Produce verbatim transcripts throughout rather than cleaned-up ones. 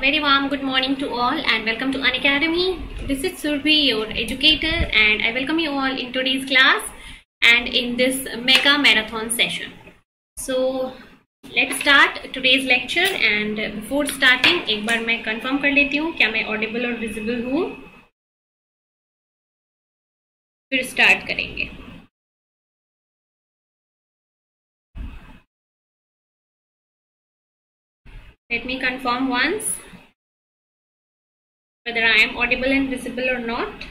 very warm good morning to all and welcome to Unacademy. This is Surbi, your educator, and I welcome you all in today's class and in this mega marathon session. So let's start today's lecture, and before starting एक बार मैं confirm कर लेती हूँ क्या मैं audible और visible हूँ, फिर start करेंगे. Let me confirm once whether I am audible and visible or not.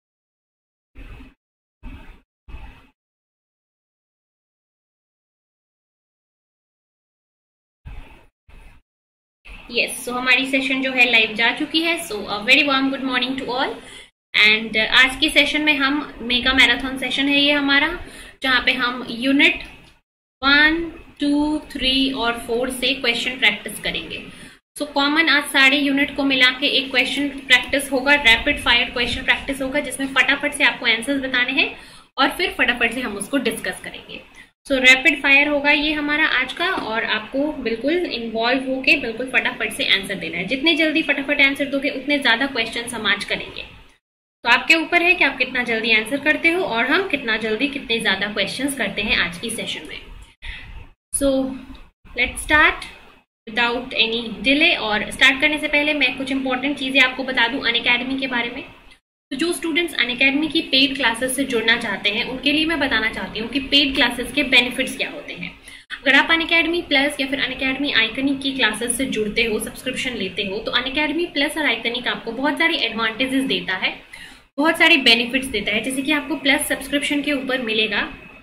Yes, so हमारी सेशन जो है लाइव जा चुकी है. So a very warm good morning to all. And आज की सेशन में हम मेगा मैराथन सेशन है ये हमारा, जहाँ पे हम यूनिट वन टू थ्री और फोर से क्वेश्चन प्रैक्टिस करेंगे. सो so, कॉमन आज सारे यूनिट को मिला के एक क्वेश्चन प्रैक्टिस होगा, रैपिड फायर क्वेश्चन प्रैक्टिस होगा, जिसमें फटाफट से आपको आंसर्स बताने हैं और फिर फटाफट से हम उसको डिस्कस करेंगे. सो रैपिड फायर होगा ये हमारा आज का, और आपको बिल्कुल इन्वॉल्व होके बिल्कुल फटाफट से आंसर देना है. जितने जल्दी फटाफट आंसर दोगे उतने ज्यादा क्वेश्चन हम आज करेंगे. तो आपके ऊपर है कि आप कितना जल्दी आंसर करते हो और हम कितना जल्दी कितने ज्यादा क्वेश्चंस करते हैं आज की सेशन में. So let's start without any delay. और स्टार्ट करने से पहले मैं कुछ इंपॉर्टेंट चीजें आपको बता दूं अनअकैडमी के बारे में. तो जो स्टूडेंट्स अनअकैडमी की पेड क्लासेस से जुड़ना चाहते हैं उनके लिए मैं बताना चाहती हूँ कि पेड क्लासेस के बेनिफिट्स क्या होते हैं. अगर आप अनअकैडमी प्लस या फिर अनअकैडमी आइकनिक की क्लासेस से जुड़ते हो, सब्सक्रिप्शन लेते हो, तो अनअकैडमी प्लस और आइकनिक आपको बहुत सारी एडवांटेजेस देता है, बहुत सारे बेनिफिट्स देता है. जैसे कि आपको प्लस सब्सक्रिप्शन के ऊपर मिलेगा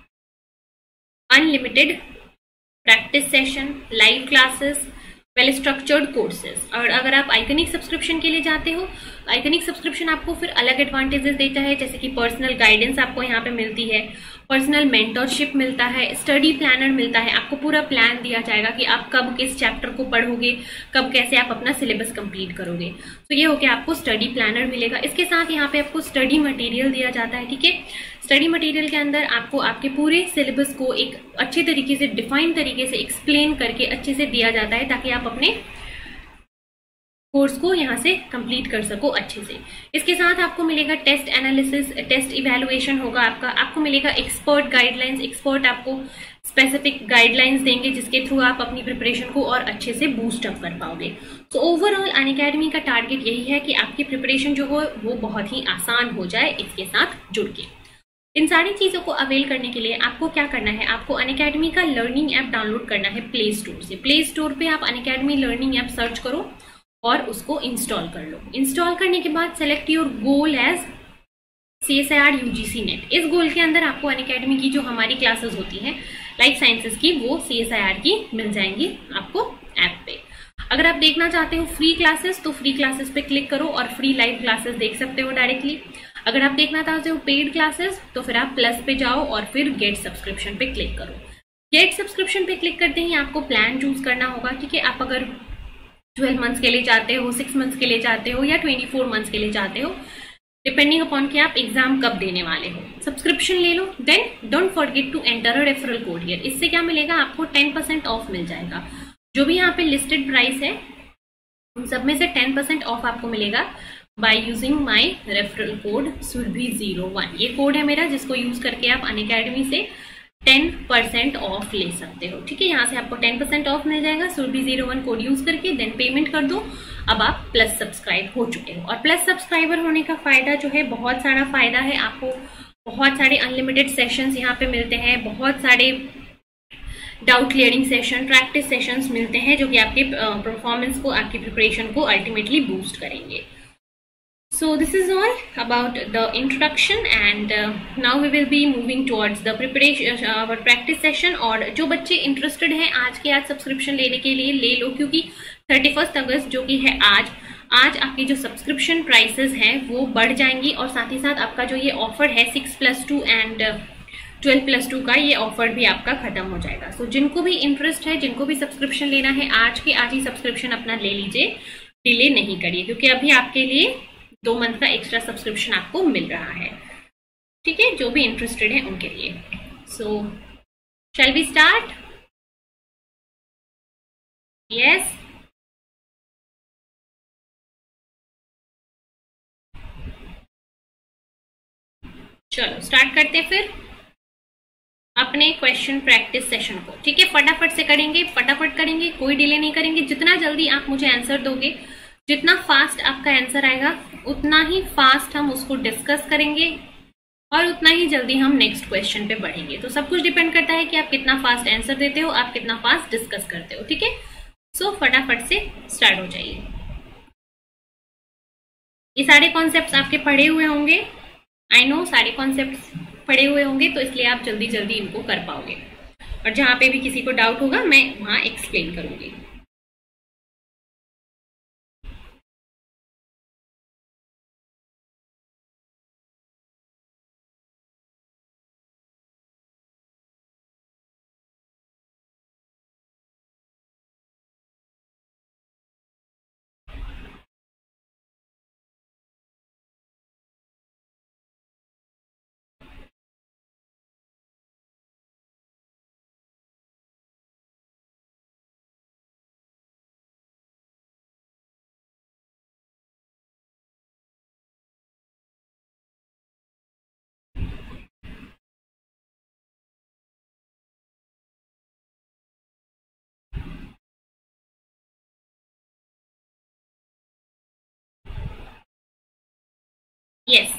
unlimited practice session, live classes, well structured courses. और अगर आप आइकनिक सब्सक्रिप्शन के लिए जाते हो, आइकनिक सब्सक्रिप्शन आपको फिर अलग एडवांटेजेस देता है, जैसे कि पर्सनल गाइडेंस आपको यहाँ पे मिलती है, पर्सनल मेंटरशिप मिलता है, स्टडी प्लानर मिलता है. आपको पूरा प्लान दिया जाएगा कि आप कब किस चैप्टर को पढ़ोगे, कब कैसे आप अपना सिलेबस कंप्लीट करोगे. तो ये हो गया, आपको स्टडी प्लानर मिलेगा. इसके साथ यहाँ पे आपको स्टडी मटेरियल दिया जाता है. ठीक है, स्टडी मटेरियल के अंदर आपको आपके पूरे सिलेबस को एक अच्छे तरीके से, डिफाइन तरीके से एक्सप्लेन करके अच्छे से दिया जाता है, ताकि आप अपने कोर्स को यहाँ से कंप्लीट कर सको अच्छे से. इसके साथ आपको मिलेगा टेस्ट एनालिसिस, टेस्ट इवैल्यूएशन होगा आपका. आपको मिलेगा एक्सपर्ट गाइडलाइंस. एक्सपर्ट आपको स्पेसिफिक गाइडलाइंस देंगे जिसके थ्रू आप अपनी प्रिपरेशन को और अच्छे से बूस्ट अप कर पाओगे. सो ओवरऑल अनअकैडमी का टारगेट यही है कि आपकी प्रिपरेशन जो हो वो बहुत ही आसान हो जाए इसके साथ जुड़ के. इन सारी चीजों को अवेल करने के लिए आपको क्या करना है, आपको अनअकैडमी का लर्निंग ऐप डाउनलोड करना है प्ले स्टोर से. प्ले स्टोर पे आप अनअकैडमी लर्निंग ऐप सर्च करो और उसको इंस्टॉल कर लो. इंस्टॉल करने के बाद select your goal as C S I R U G C NET. इस गोल के अंदर आपको अनअकैडमी की जो हमारी क्लासेस होती हैं लाइफ साइंसेस की, वो सी एस आई आर की मिल जाएंगी आपको ऐप पे. अगर आप देखना चाहते हो फ्री क्लासेस तो फ्री क्लासेस पे क्लिक करो और फ्री लाइव क्लासेस देख सकते हो डायरेक्टली. अगर आप देखना चाहते हो पेड क्लासेस तो फिर आप प्लस पे जाओ और फिर गेट सब्सक्रिप्शन पे क्लिक करो. गेट सब्सक्रिप्शन पे क्लिक करते ही आपको प्लान चूज करना होगा. ठीक है, आप अगर ट्वेल्व मंथ्स के लिए चाहते हो, सिक्स मंथ्स के लिए चाहते हो या ट्वेंटी फोर मंथ्स के लिए चाहते हो, डिपेंडिंग अपॉन कि आप एग्जाम कब देने वाले हो, सब्सक्रिप्शन ले लो. Then don't forget to enter a referral code here. इससे क्या मिलेगा, आपको टेन परसेंट ऑफ मिल जाएगा. जो भी यहाँ पे लिस्टेड प्राइस है उन सब में से टेन परसेंट ऑफ आपको मिलेगा by using my referral code Surabhi zero one. ये कोड है मेरा जिसको यूज करके आप अनअकैडमी से टेन परसेंट ऑफ ले सकते हो. ठीक है, यहाँ से आपको टेन परसेंट ऑफ मिल जाएगा Surabhi zero one code use करके. देन पेमेंट कर दो. अब आप प्लस सब्सक्राइब हो चुके हो. और प्लस सब्सक्राइबर होने का फायदा जो है, बहुत सारा फायदा है आपको. बहुत सारे अनलिमिटेड सेशंस यहाँ पे मिलते हैं, बहुत सारे doubt clearing session, practice sessions मिलते हैं जो कि आपके परफॉर्मेंस को, आपकी प्रिपरेशन को अल्टीमेटली बूस्ट करेंगे. So this is all about the introduction, and uh, now we will be moving towards the preparation, uh, our practice session. और जो बच्चे इंटरेस्टेड हैं आज के आज सब्सक्रिप्शन लेने के लिए ले लो, क्योंकि थर्टी फर्स्ट अगस्त जो कि है आज, आज आपकी जो सब्सक्रिप्शन प्राइसेस हैं वो बढ़ जाएंगी. और साथ ही साथ आपका जो ये ऑफर है six plus two and twelve plus two का, ये ऑफर भी आपका खत्म हो जाएगा. सो so, जिनको भी इंटरेस्ट है, जिनको भी सब्सक्रिप्शन लेना है, आज के आज ही सब्सक्रिप्शन अपना ले लीजिए, डिले नहीं करिए, क्योंकि अभी आपके लिए दो मंथ का एक्स्ट्रा सब्सक्रिप्शन आपको मिल रहा है. ठीक है, जो भी इंटरेस्टेड है उनके लिए. So shall we start? Yes, चलो स्टार्ट करते हैं फिर अपने क्वेश्चन प्रैक्टिस सेशन को। ठीक है, फटाफट से करेंगे, फटाफट करेंगे, कोई डिले नहीं करेंगे। जितना जल्दी आप मुझे आंसर दोगे, जितना फास्ट आपका आंसर आएगा, उतना ही फास्ट हम उसको डिस्कस करेंगे और उतना ही जल्दी हम नेक्स्ट क्वेश्चन पे बढ़ेंगे। तो सब कुछ डिपेंड करता है कि आप कितना फास्ट आंसर देते हो, आप कितना फास्ट डिस्कस करते हो। ठीक है, सो फटाफट से स्टार्ट हो जाइए। ये सारे कॉन्सेप्ट्स आपके पढ़े हुए होंगे, आई नो सारे कॉन्सेप्ट्स पढ़े हुए होंगे, तो इसलिए आप जल्दी जल्दी इनको कर पाओगे। और जहां पे भी किसी को डाउट होगा मैं वहां एक्सप्लेन करूंगी। यस,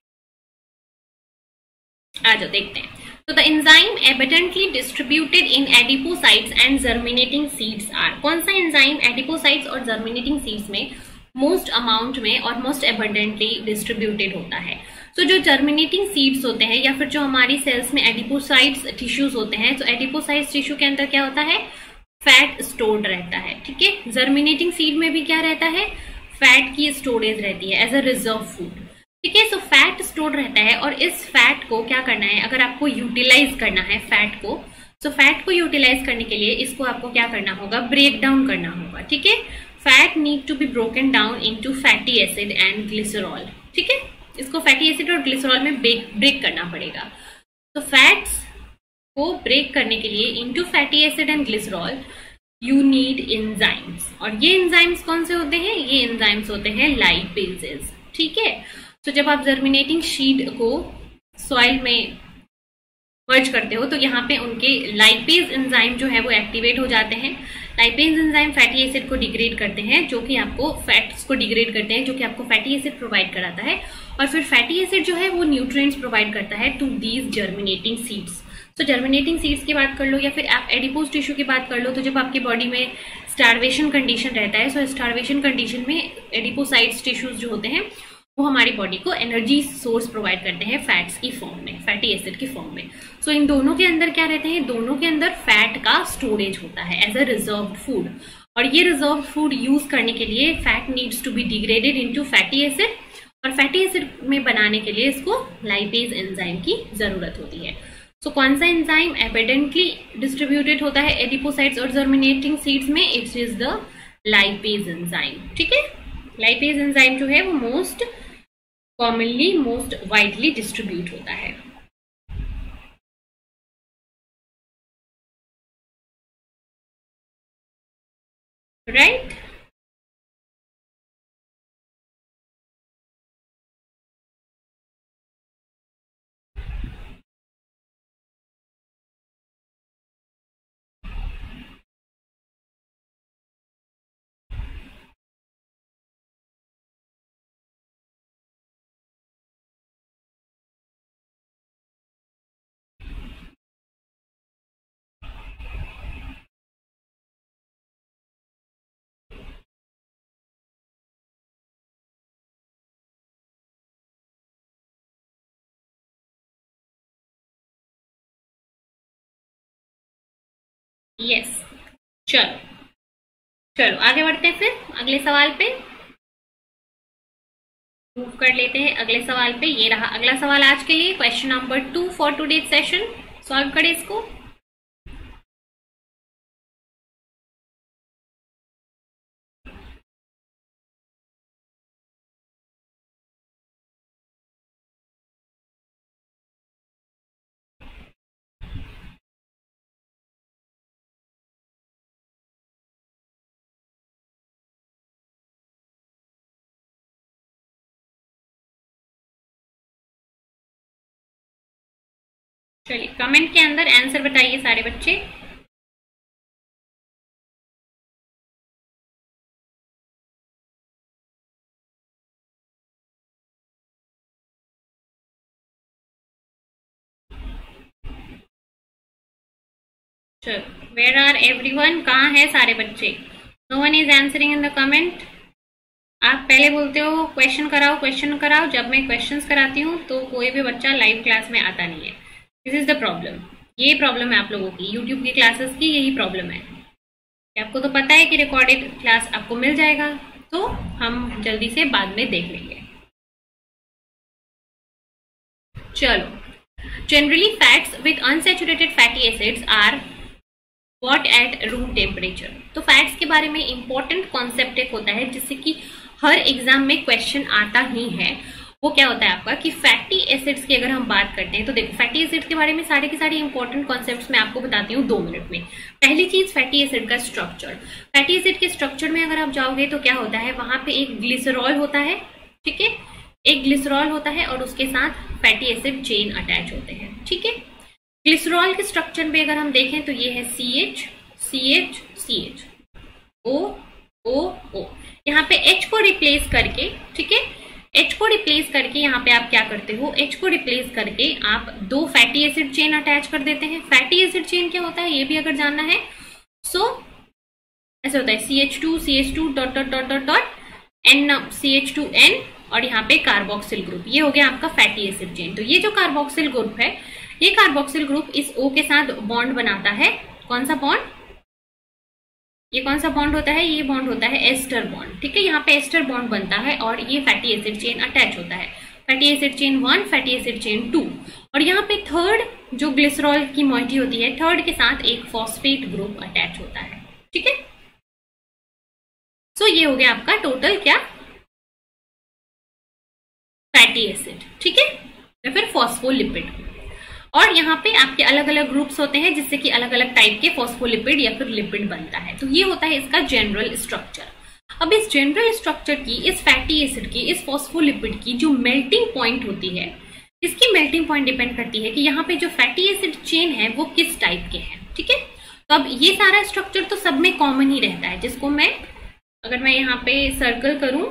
आ जाओ देखते हैं। तो the enzyme abundantly distributed in adipocytes and germinating seeds are. कौन सा एंजाइम एडिपोसाइट्स और जर्मिनेटिंग सीड्स में मोस्ट अमाउंट में और मोस्ट एबंडेंटली डिस्ट्रीब्यूटेड होता है? तो so, जो जर्मिनेटिंग सीड्स होते हैं या फिर जो हमारी सेल्स में एडिपोसाइट्स टिश्यूज होते हैं, तो एडिपोसाइट्स टिश्यू के अंदर क्या होता है? फैट स्टोर्ड रहता है। ठीक है, जर्मिनेटिंग सीड में भी क्या रहता है? फैट की स्टोरेज रहती है एज अ रिजर्व फूड। ठीक है, सो फैट स्टोर रहता है और इस फैट को क्या करना है, अगर आपको यूटिलाइज करना है फैट को, तो फैट को यूटिलाइज करने के लिए इसको आपको क्या करना होगा? ब्रेक डाउन करना होगा। ठीक है, fat need to be broken down into fatty acid and glycerol. ठीक है, इसको फैटी एसिड और ग्लिसरॉल में ब्रेक ब्रेक करना पड़ेगा। तो फैट्स को ब्रेक करने के लिए into fatty acid and glycerol you need enzymes. और ये एंजाइम्स कौन से होते हैं? ये एंजाइम्स होते हैं लाइपेजेस। ठीक है, तो जब आप जर्मिनेटिंग सीड को सॉइल में मर्ज करते हो तो यहाँ पे उनके लाइपेज एंजाइम जो है वो एक्टिवेट हो जाते हैं। लाइपेज एंजाइम फैटी एसिड को डिग्रेड करते हैं, जो कि आपको फैट्स को डिग्रेड करते हैं, जो कि आपको फैटी एसिड प्रोवाइड कराता है। और फिर फैटी एसिड जो है वो न्यूट्रिएंट्स प्रोवाइड करता है टू दीज जर्मिनेटिंग सीड्स। तो जर्मिनेटिंग सीड्स की बात कर लो या फिर आप एडिपोज टिश्यू की बात कर लो, तो जब आपकी बॉडी में स्टार्वेशन कंडीशन रहता है, सो स्टार्वेशन कंडीशन में एडिपोसाइट्स टिश्यूज जो होते हैं वो हमारी बॉडी को एनर्जी सोर्स प्रोवाइड करते हैं फैट्स की फॉर्म में, फैटी एसिड की फॉर्म में। सो so, इन दोनों के अंदर क्या रहते हैं? दोनों के अंदर फैट का स्टोरेज होता है एज अ रिजर्व फूड। और ये रिजर्व फूड यूज करने के लिए fat needs to be degraded into fatty acid, और फैटी एसिड में बनाने के लिए इसको लाइपेज एंजाइम की जरूरत होती है। सो so, कौन सा एंजाइम एबिडेंटली डिस्ट्रीब्यूटेड होता है एडिपोसाइट्स और जर्मिनेटिंग सीड्स में? It is the lipase enzyme. ठीक है, लाइपेज एंजाइम जो है वो most commonly most widely distribute होता है। Right right? Yes yes. चलो चलो आगे बढ़ते हैं, फिर अगले सवाल पे मूव कर लेते हैं। अगले सवाल पे ये रहा अगला सवाल आज के लिए, question number two for today session. Solve करें इसको। चलिए कमेंट के अंदर आंसर बताइए सारे बच्चे। चलो वेयर आर एवरीवन, कहाँ है सारे बच्चे? No one is answering in the comment. आप पहले बोलते हो क्वेश्चन कराओ क्वेश्चन कराओ, जब मैं क्वेश्चंस कराती हूँ तो कोई भी बच्चा लाइव क्लास में आता नहीं है। दिस इज द प्रॉब्लम, ये प्रॉब्लम है आप लोगों की यूट्यूब की क्लासेस की, यही प्रॉब्लम है। आपको तो पता है कि रिकॉर्डेड क्लास आपको मिल जाएगा, तो हम जल्दी से बाद में देख लेंगे। चलो, generally fats with unsaturated fatty acids are what at room temperature. तो फैट्स के बारे में इंपॉर्टेंट कॉन्सेप्ट एक होता है जिससे कि हर एग्जाम में क्वेश्चन आता ही है। वो क्या होता है आपका कि फैटी एसिड्स की अगर हम बात करते हैं तो देखो फैटी एसिड के बारे में सारे के सारे इंपॉर्टेंट कॉन्सेप्ट्स मैं आपको बताती हूँ दो मिनट में। पहली चीज फैटी एसिड का स्ट्रक्चर। फैटी एसिड के स्ट्रक्चर में अगर आप जाओगे तो क्या होता है, वहां पे एक ग्लिसरॉल होता है, ठीक है, एक ग्लिसरॉल होता है और उसके साथ फैटी एसिड चेन अटैच होते हैं, ठीक है। ग्लिसरॉल के स्ट्रक्चर में अगर हम देखें तो ये है C H C H C H O O O. यहाँ पे H को रिप्लेस करके, ठीक है, H को रिप्लेस करके यहाँ पे आप क्या करते हो, H को रिप्लेस करके आप दो फैटी एसिड चेन अटैच कर देते हैं। फैटी एसिड चेन क्या होता है ये भी अगर जानना है, सो so, ऐसा होता है C H two C H two dot dot dot dot dot N C H two N और यहाँ पे कार्बोक्सिल ग्रुप, ये हो गया आपका फैटी एसिड चेन। तो ये जो कार्बोक्सिल ग्रुप है, ये कार्बोक्सिल ग्रुप इस O के साथ बॉन्ड बनाता है। कौन सा बॉन्ड, ये कौन सा बॉन्ड होता है, ये बॉन्ड होता है एस्टर बॉन्ड, ठीक है। यहाँ पे एस्टर बॉन्ड बनता है और ये फैटी एसिड चेन अटैच होता है। Fatty acid chain one, fatty acid chain two, और यहाँ पे थर्ड जो ग्लिसरॉल की मॉइटी होती है, थर्ड के साथ एक फॉस्फेट ग्रुप अटैच होता है, ठीक है। सो so, ये हो गया आपका टोटल क्या, फैटी एसिड, ठीक है, या फिर फॉस्फोलिपिड। और यहाँ पे आपके अलग अलग ग्रुप्स होते हैं जिससे कि अलग अलग टाइप के फॉस्फोलिपिड या फिर लिपिड बनता है। तो ये होता है इसका जनरल स्ट्रक्चर। अब इस जनरल स्ट्रक्चर की, इस फैटी एसिड की, इस फॉस्फोलिपिड की जो मेल्टिंग पॉइंट होती है, इसकी मेल्टिंग पॉइंट डिपेंड करती है कि यहाँ पे जो फैटी एसिड चेन है वो किस टाइप के हैं, ठीक है। तो अब ये सारा स्ट्रक्चर तो सब में कॉमन ही रहता है, जिसको मैं अगर मैं यहाँ पे सर्कल करूं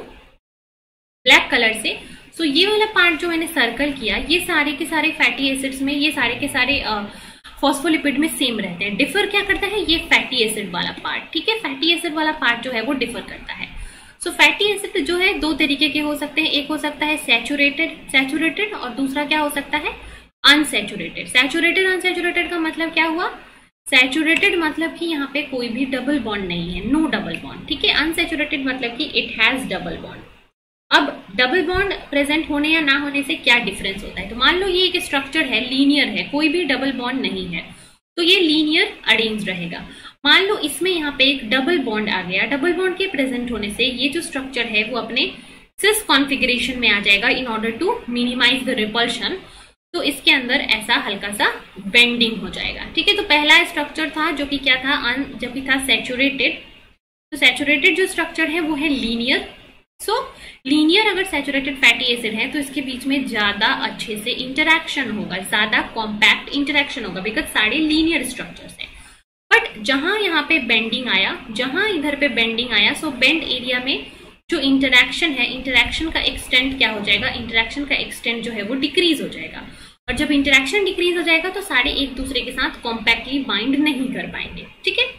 ब्लैक कलर से, सो ये वाला पार्ट जो मैंने सर्कल किया, ये सारे के सारे फैटी एसिड्स में, ये सारे के सारे फॉस्फोलिपिड में सेम रहते हैं। डिफर क्या करता है, ये फैटी एसिड वाला पार्ट, ठीक है, फैटी एसिड वाला पार्ट जो है वो डिफर करता है। सो फैटी एसिड जो है दो तरीके के हो सकते हैं, एक हो सकता है सैचुरेटेड सैचुरेटेड और दूसरा क्या हो सकता है, अनसैचुरेटेड। सैचुरेटेड अनसैचुरेटेड का मतलब क्या हुआ, सैचुरेटेड मतलब कि यहाँ पे कोई भी डबल बॉन्ड नहीं है, नो डबल बॉन्ड, ठीक है। अनसैचुरेटेड मतलब कि इट हैज डबल बॉन्ड। अब डबल बॉन्ड प्रेजेंट होने या ना होने से क्या डिफरेंस होता है, तो मान लो ये एक स्ट्रक्चर है, लीनियर है, कोई भी डबल बॉन्ड नहीं है, तो ये लीनियर अरेंज रहेगा। मान लो इसमें यहाँ पे एक डबल बॉन्ड आ गया, डबल बॉन्ड के प्रेजेंट होने से ये जो स्ट्रक्चर है वो अपने सिस कॉन्फ़िगरेशन में आ जाएगा in order to minimize the repulsion. तो इसके अंदर ऐसा हल्का सा बेंडिंग हो जाएगा, ठीक है। तो पहला स्ट्रक्चर था जो कि क्या था, अन जो कि था सैचुरेटेड। तो सैचुरेटेड जो स्ट्रक्चर है वो है लीनियर। सो लीनियर अगर सैचुरेटेड फैटी एसिड है तो इसके बीच में ज्यादा अच्छे से इंटरेक्शन होगा, ज्यादा कॉम्पैक्ट इंटरेक्शन होगा, बिकॉज सारे लीनियर स्ट्रक्चर्स हैं। बट जहां यहाँ पे बेंडिंग आया, जहां इधर पे बेंडिंग आया, सो बेंड एरिया में जो इंटरेक्शन है, इंटरेक्शन का एक्सटेंट क्या हो जाएगा, इंटरेक्शन का एक्सटेंट जो है वो डिक्रीज हो जाएगा। और जब इंटरेक्शन डिक्रीज हो जाएगा तो सारे एक दूसरे के साथ कॉम्पैक्टली बाइंड नहीं कर पाएंगे, ठीक है।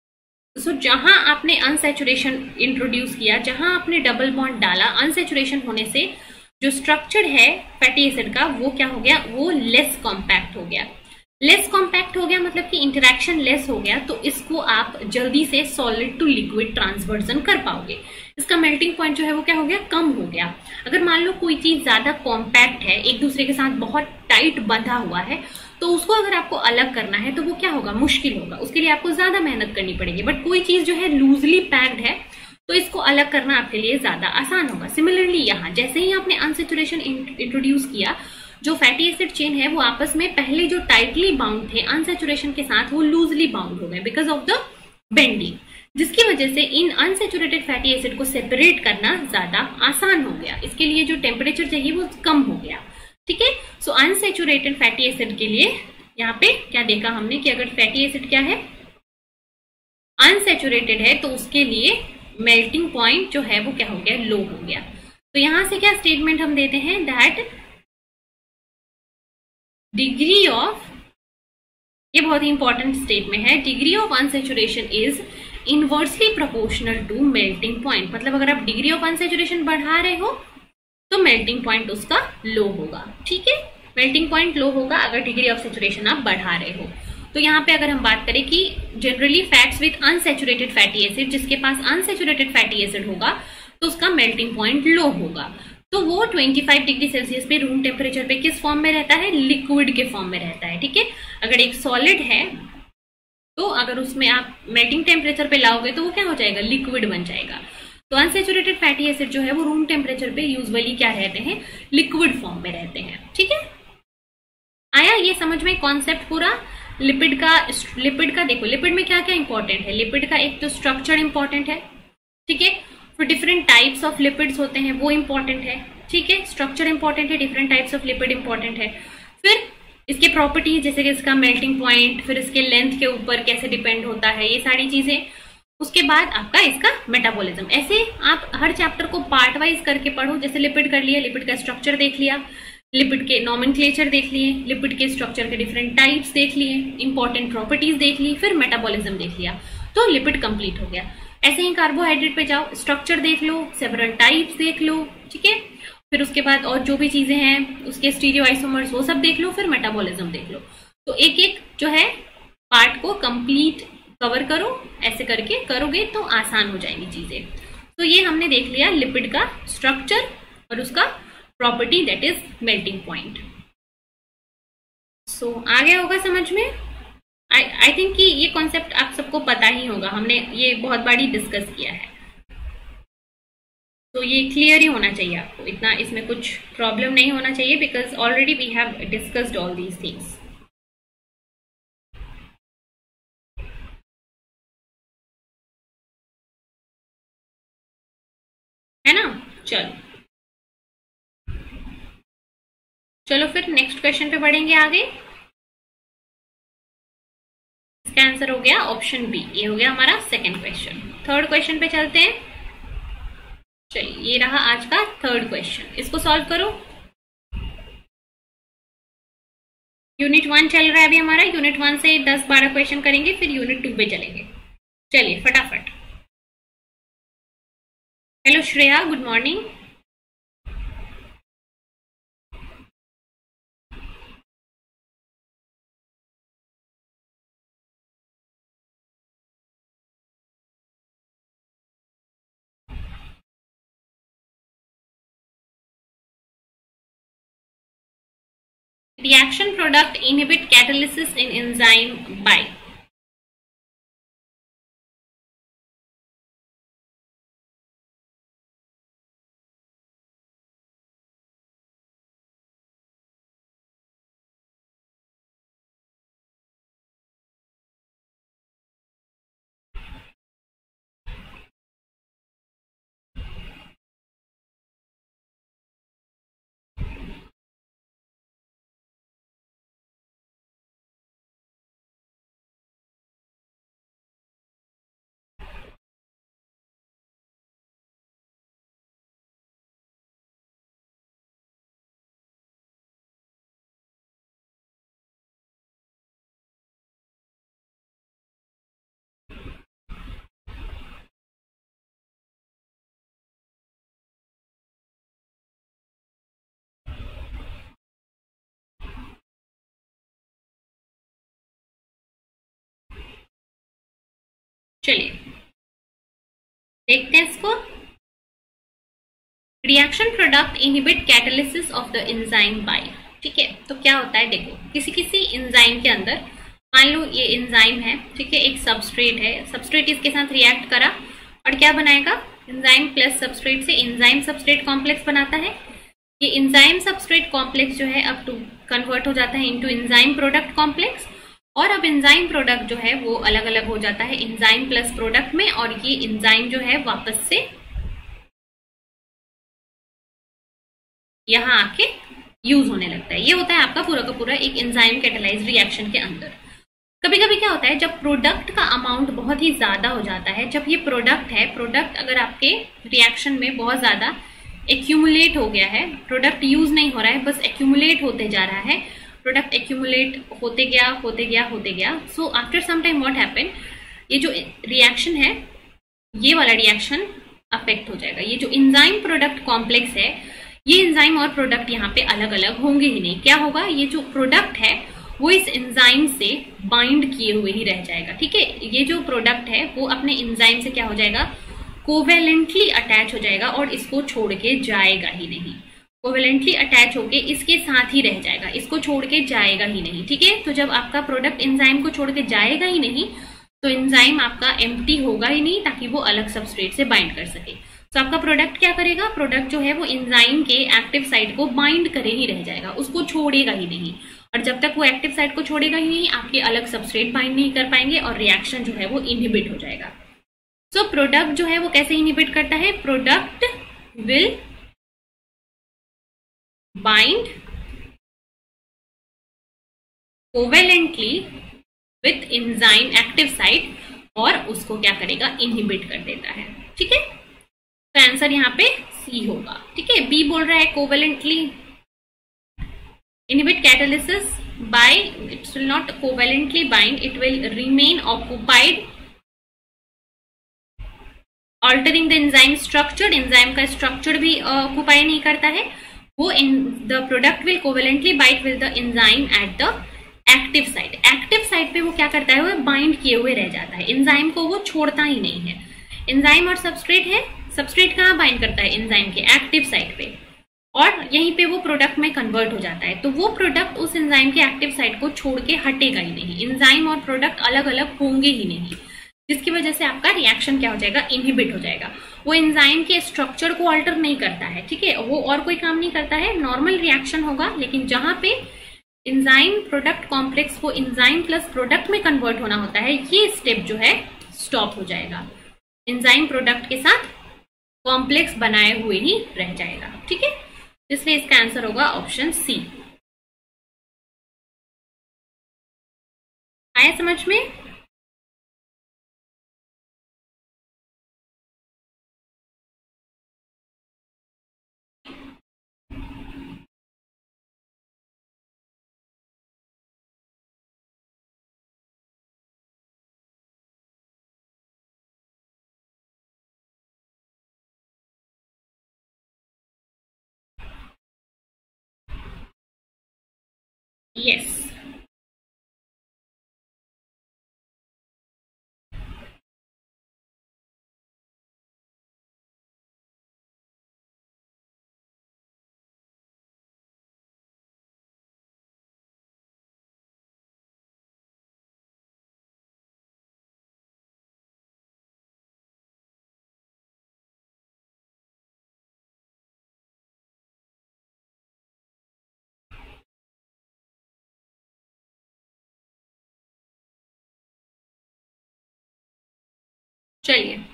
सो so, जहां आपने अनसैचुरेशन इंट्रोड्यूस किया, जहां आपने डबल बॉन्ड डाला, अनसैचुरेशन होने से जो स्ट्रक्चर है फैटी एसिड का वो क्या हो गया, वो लेस कॉम्पैक्ट हो गया। लेस कॉम्पैक्ट हो गया मतलब कि इंटरेक्शन लेस हो गया, तो इसको आप जल्दी से सॉलिड टू लिक्विड ट्रांसवर्जन कर पाओगे। इसका मेल्टिंग पॉइंट जो है वो क्या हो गया, कम हो गया। अगर मान लो कोई चीज ज्यादा कॉम्पैक्ट है, एक दूसरे के साथ बहुत टाइट बंधा हुआ है, तो उसको अगर आपको अलग करना है तो वो क्या होगा, मुश्किल होगा, उसके लिए आपको ज्यादा मेहनत करनी पड़ेगी। बट कोई चीज जो है लूजली पैक्ड है तो इसको अलग करना आपके लिए ज्यादा आसान होगा। सिमिलरली यहाँ जैसे ही आपने अनसैचुरेशन इंट्रोड्यूस किया, जो फैटी एसिड चेन है वो आपस में पहले जो टाइटली बाउंड थे अनसैचुरेशन के साथ, वो लूजली बाउंड हो गए बिकॉज ऑफ द बेंडिंग, जिसकी वजह से इन अनसैचुरेटेड फैटी एसिड को सेपरेट करना ज्यादा आसान हो गया। इसके लिए जो टेम्परेचर चाहिए वो कम हो गया, ठीक है। सो अनसैचुरेटेड फैटी एसिड के लिए यहाँ पे क्या देखा हमने कि अगर फैटी एसिड क्या है, अनसेचुरेटेड है, तो उसके लिए मेल्टिंग पॉइंट जो है वो क्या हो गया, लो हो गया। तो यहां से क्या स्टेटमेंट हम देते हैं, दैट डिग्री ऑफ, ये बहुत ही इंपॉर्टेंट स्टेटमेंट है, degree of unsaturation is inversely proportional to melting point. मतलब अगर आप डिग्री ऑफ अनसेचुरेशन बढ़ा रहे हो तो मेल्टिंग पॉइंट उसका लो होगा। ठीक है, मेल्टिंग पॉइंट लो होगा अगर डिग्री ऑफ सेचुरेशन आप बढ़ा रहे हो। तो यहाँ पे अगर हम बात करें कि generally fats with unsaturated fatty acid, जिसके पास अनसेचुरेटेड फैटी एसिड होगा तो उसका मेल्टिंग पॉइंट लो होगा। तो वो पच्चीस डिग्री सेल्सियस पे रूम टेम्परेचर पे किस फॉर्म में रहता है, लिक्विड के फॉर्म में रहता है। ठीक है, अगर एक सॉलिड है तो अगर उसमें आप मेल्टिंग टेम्परेचर पे लाओगे तो वो क्या हो जाएगा, लिक्विड बन जाएगा। तो अनसेचुरेटेड फैटी एसिड जो है वो रूम टेम्परेचर पे यूजुअली क्या रहते हैं, लिक्विड फॉर्म में रहते हैं। ठीक है, आया ये समझ में कॉन्सेप्ट पूरा लिपिड का। लिपिड का देखो, लिपिड में क्या क्या इंपॉर्टेंट है, लिपिड का एक तो स्ट्रक्चर इंपॉर्टेंट है। ठीक है, फिर डिफरेंट टाइप्स ऑफ लिपिड्स होते हैं वो इंपॉर्टेंट है। ठीक है, स्ट्रक्चर इंपॉर्टेंट है, different types of lipid important है। फिर इसके प्रॉपर्टीज जैसे कि इसका मेल्टिंग पॉइंट, फिर इसके लेंथ के ऊपर कैसे डिपेंड होता है, ये सारी चीजें। उसके बाद आपका इसका मेटाबॉलिज्म। ऐसे आप हर चैप्टर को पार्ट वाइज करके पढ़ो। जैसे लिपिड कर लिया, लिपिड का स्ट्रक्चर देख लिया, लिपिड के नॉमेनक्लेचर देख लिए, लिपिड के स्ट्रक्चर के डिफरेंट टाइप्स देख लिए, इंपॉर्टेंट प्रॉपर्टीज देख ली, फिर मेटाबॉलिज्म देख लिया, तो लिपिड कंप्लीट हो गया। ऐसे ही कार्बोहाइड्रेट पे जाओ, स्ट्रक्चर देख लो, सेवरल टाइप्स देख लो। ठीक है, फिर उसके बाद और जो भी चीजें हैं उसके स्टीरियोआइसोमर्स वो सब देख लो, फिर मेटाबॉलिज्म देख लो। तो एक एक जो है पार्ट को कंप्लीट कवर करो। ऐसे करके करोगे तो आसान हो जाएंगी चीजें। तो ये हमने देख लिया लिपिड का स्ट्रक्चर और उसका property, that is melting point. So आ गया होगा समझ में। आई आई थिंक कि ये कॉन्सेप्ट आप सबको पता ही होगा, हमने ये बहुत बारी डिस्कस किया है। तो ये क्लियर ही होना चाहिए आपको, इतना इसमें कुछ प्रॉब्लम नहीं होना चाहिए, because already we have discussed all these things. है ना, चलो चलो फिर नेक्स्ट क्वेश्चन पे बढ़ेंगे आगे। इसका आंसर हो गया ऑप्शन बी, ये हो गया हमारा सेकंड क्वेश्चन। थर्ड क्वेश्चन पे चलते हैं। चलिए, ये रहा आज का थर्ड क्वेश्चन, इसको सॉल्व करो। यूनिट वन चल रहा है अभी हमारा, यूनिट वन से दस बारह क्वेश्चन करेंगे, फिर यूनिट टू पे चलेंगे। चलिए फटाफट। Hello Shreya, good morning. Reaction product inhibit catalysis in enzyme by. चलिए देखते हैं इसको। Reaction product inhibit catalysis of the enzyme by. ठीक है, तो क्या होता है, देखो किसी किसी एंजाइम के अंदर, मान लो ये एंजाइम है, ठीक है, एक सबस्ट्रेट है, सबस्ट्रेट इसके साथ रिएक्ट करा और क्या बनाएगा, एंजाइम प्लस सबस्ट्रेट से एंजाइम सबस्ट्रेट कॉम्प्लेक्स बनाता है। ये एंजाइम सबस्ट्रेट कॉम्प्लेक्स जो है अब टू कन्वर्ट हो जाता है इनटू एंजाइम प्रोडक्ट कॉम्प्लेक्स, और अब एंजाइम प्रोडक्ट जो है वो अलग अलग हो जाता है एंजाइम प्लस प्रोडक्ट में, और ये एंजाइम जो है वापस से यहां आके यूज होने लगता है। ये होता है आपका पूरा का पूरा एक एंजाइम कैटालाइज रिएक्शन के अंदर। कभी कभी क्या होता है, जब प्रोडक्ट का अमाउंट बहुत ही ज्यादा हो जाता है, जब ये प्रोडक्ट है, प्रोडक्ट अगर आपके रिएक्शन में बहुत ज्यादा एक्यूमुलेट हो गया है, प्रोडक्ट यूज नहीं हो रहा है, बस एक्यूमुलेट होते जा रहा है, प्रोडक्ट एक्यूमुलेट होते गया होते गया होते गया so after some time what happen, ये जो रिएक्शन है, ये वाला रिएक्शन अफेक्ट हो जाएगा। ये जो एंजाइम प्रोडक्ट कॉम्प्लेक्स है, ये एंजाइम और प्रोडक्ट यहाँ पे अलग अलग होंगे ही नहीं। क्या होगा, ये जो प्रोडक्ट है वो इस एंजाइम से बाइंड किए हुए ही रह जाएगा। ठीक है, ये जो प्रोडक्ट है वो अपने एंजाइम से क्या हो जाएगा, कोवेलेंटली अटैच हो जाएगा और इसको छोड़ के जाएगा ही नहीं। कोवेलेंटली अटैच होके इसके साथ ही रह जाएगा, इसको छोड़ के जाएगा ही नहीं। ठीक है, तो जब आपका प्रोडक्ट एंजाइम को छोड़ के जाएगा ही नहीं, तो एंजाइम आपका एम्प्टी होगा ही नहीं ताकि वो अलग सबस्ट्रेट से बाइंड कर सके। तो आपका प्रोडक्ट क्या करेगा, प्रोडक्ट जो है वो एंजाइम के एक्टिव साइट को बाइंड करे ही रह जाएगा, उसको छोड़ेगा ही नहीं। और जब तक वो एक्टिव साइट को छोड़ेगा ही नहीं, आपके अलग सबस्ट्रेट बाइंड नहीं कर पाएंगे और रिएक्शन जो है वो इनहिबिट हो जाएगा। सो so, प्रोडक्ट जो है वो कैसे इनहिबिट करता है, product will bind covalently with enzyme active site और उसको क्या करेगा, इनहिबिट कर देता है। ठीक है, तो आंसर यहाँ पे सी होगा। ठीक है, बी बोल रहा है covalently inhibit catalysis by, it will not covalently bind, it will remain occupied altering the enzyme structure, enzyme का structure भी ऑक्यूपाई uh, नहीं करता है वो। in the product will covalently bind with the enzyme at the active site, active site पे वो क्या करता है, वो बाइंड किए हुए रह जाता है, एंजाइम को वो छोड़ता ही नहीं है। एंजाइम और सबस्ट्रेट है, सबस्ट्रेट कहाँ बाइंड करता है, एंजाइम के एक्टिव साइट पे, और यहीं पे वो प्रोडक्ट में कन्वर्ट हो जाता है। तो वो प्रोडक्ट उस एंजाइम के एक्टिव साइट को छोड़ के हटेगा ही नहीं, एंजाइम और प्रोडक्ट अलग अलग होंगे ही नहीं, जिसकी वजह से आपका रिएक्शन क्या हो जाएगा, इनहिबिट हो जाएगा। वो एंजाइम के स्ट्रक्चर को अल्टर नहीं करता है। ठीक है, वो और कोई काम नहीं करता है, नॉर्मल रिएक्शन होगा, लेकिन जहां पे एंजाइम प्रोडक्ट कॉम्प्लेक्स को एंजाइम प्लस प्रोडक्ट में कन्वर्ट होना होता है, ये स्टेप जो है स्टॉप हो जाएगा, एंजाइम प्रोडक्ट के साथ कॉम्प्लेक्स बनाए हुए ही रह जाएगा। ठीक है, इसलिए इसका आंसर होगा ऑप्शन सी। आया समझ में? यस, चलिए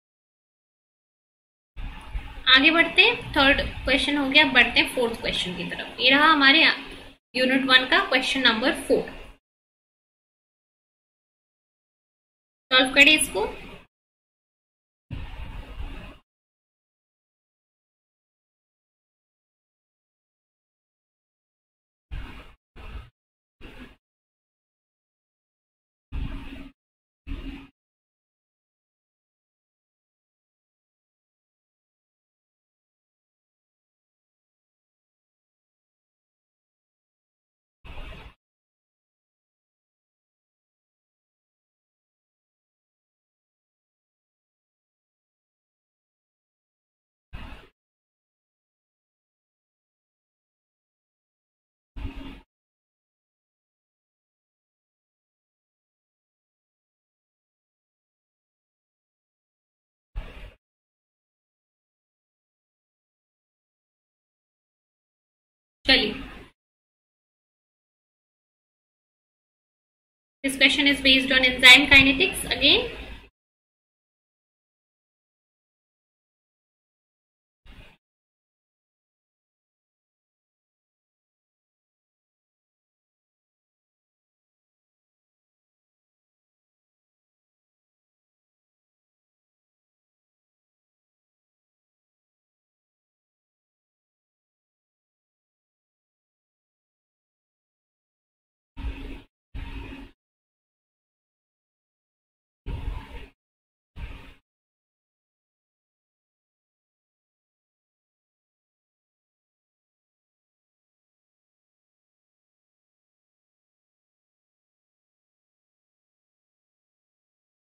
आगे बढ़ते हैं। थर्ड क्वेश्चन हो गया, बढ़ते हैं फोर्थ क्वेश्चन की तरफ। ये रहा हमारे यूनिट वन का क्वेश्चन नंबर फोर। सॉल्व करें इसको। चलिए, this question is based on enzyme kinetics again.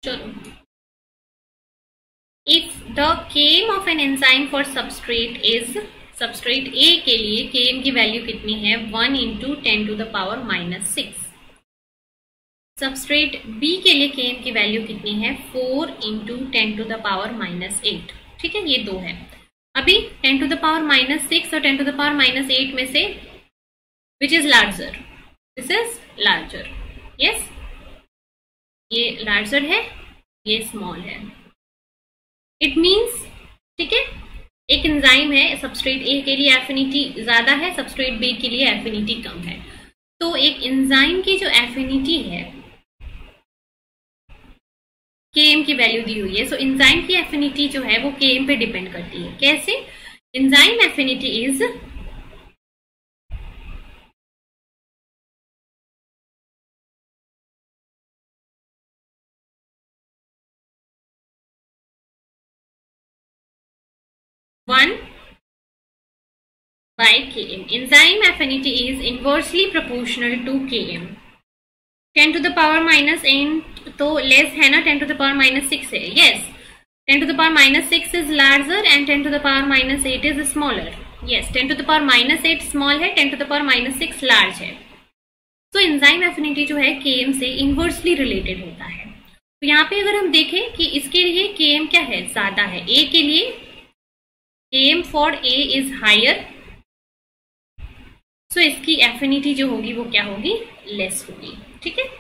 चलो, if the Km of an enzyme for substrate is, substrate A के लिए केम की वैल्यू कितनी है, one into ten to the power minus six. Substrate B के लिए Km की value कितनी है, four into ten to the power minus eight. ठीक है, ये दो है। अभी ten to the power minus six और ten to the power minus eight में से which is larger, this is larger, yes, ये लार्जर है, ये स्मॉल है। इट मीन्स, ठीक है, एक एंजाइम है, सबस्ट्रेट ए के लिए एफिनिटी ज्यादा है, सबस्ट्रेट बी के लिए एफिनिटी कम है। तो एक एंजाइम की जो एफिनिटी है, केएम की वैल्यू दी हुई है, सो एंजाइम की एफिनिटी जो है वो केएम पे डिपेंड करती है। कैसे? Enzyme affinity is one by km. Enzyme affinity is inversely proportional to km. Ten to the power minus n तो लेस है ना, ten to the power minus six है, yes, ten to the power minus six is larger and ten to the power minus eight is smaller, yes, ten to the power minus eight small है, ten to the power minus six large है। तो enzyme affinity जो है km से inversely related होता है। तो यहाँ पे अगर हम देखें कि इसके लिए km क्या है, ज्यादा है, a के लिए km for a is higher, so so, इसकी एफिनिटी जो होगी वो क्या होगी, लेस होगी। ठीक है,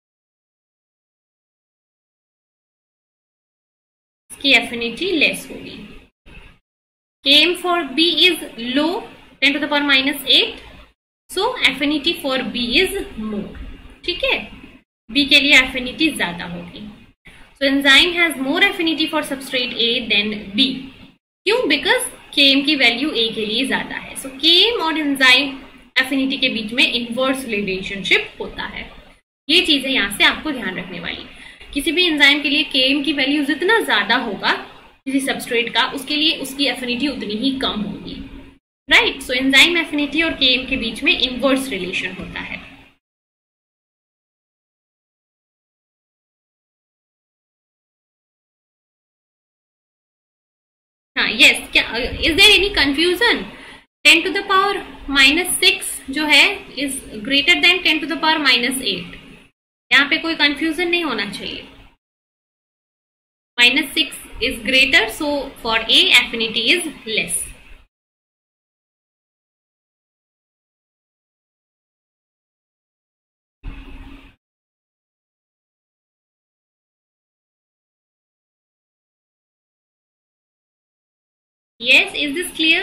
इसकी एफिनिटी लेस होगी। Km for B is low, ten to the power minus eight, so affinity for B is more. ठीक है, बी के लिए एफिनिटी ज्यादा होगी। So enzyme has more affinity for substrate A than B. क्यों? Because Km की value ए के लिए ज्यादा है। सो केम और एंजाइम एफिनिटी के बीच में इनवर्स रिलेशनशिप होता है। ये चीज है यहाँ से आपको ध्यान रखने वाली। किसी भी एंजाइम के लिए केम की वैल्यू जितना ज्यादा होगा किसी सबस्ट्रेट का, उसके लिए उसकी एफिनिटी उतनी ही कम होगी, राइट। सो एंजाइम एफिनिटी और केम के बीच में इनवर्स रिलेशन होता है। हाँ, यस, क्या is there any confusion? Ten to the power minus six जो है is greater than ten to the power minus eight. यहाँ पे कोई कंफ्यूजन नहीं होना चाहिए। Minus six is greater, so for A affinity is less. Yes, is this clear?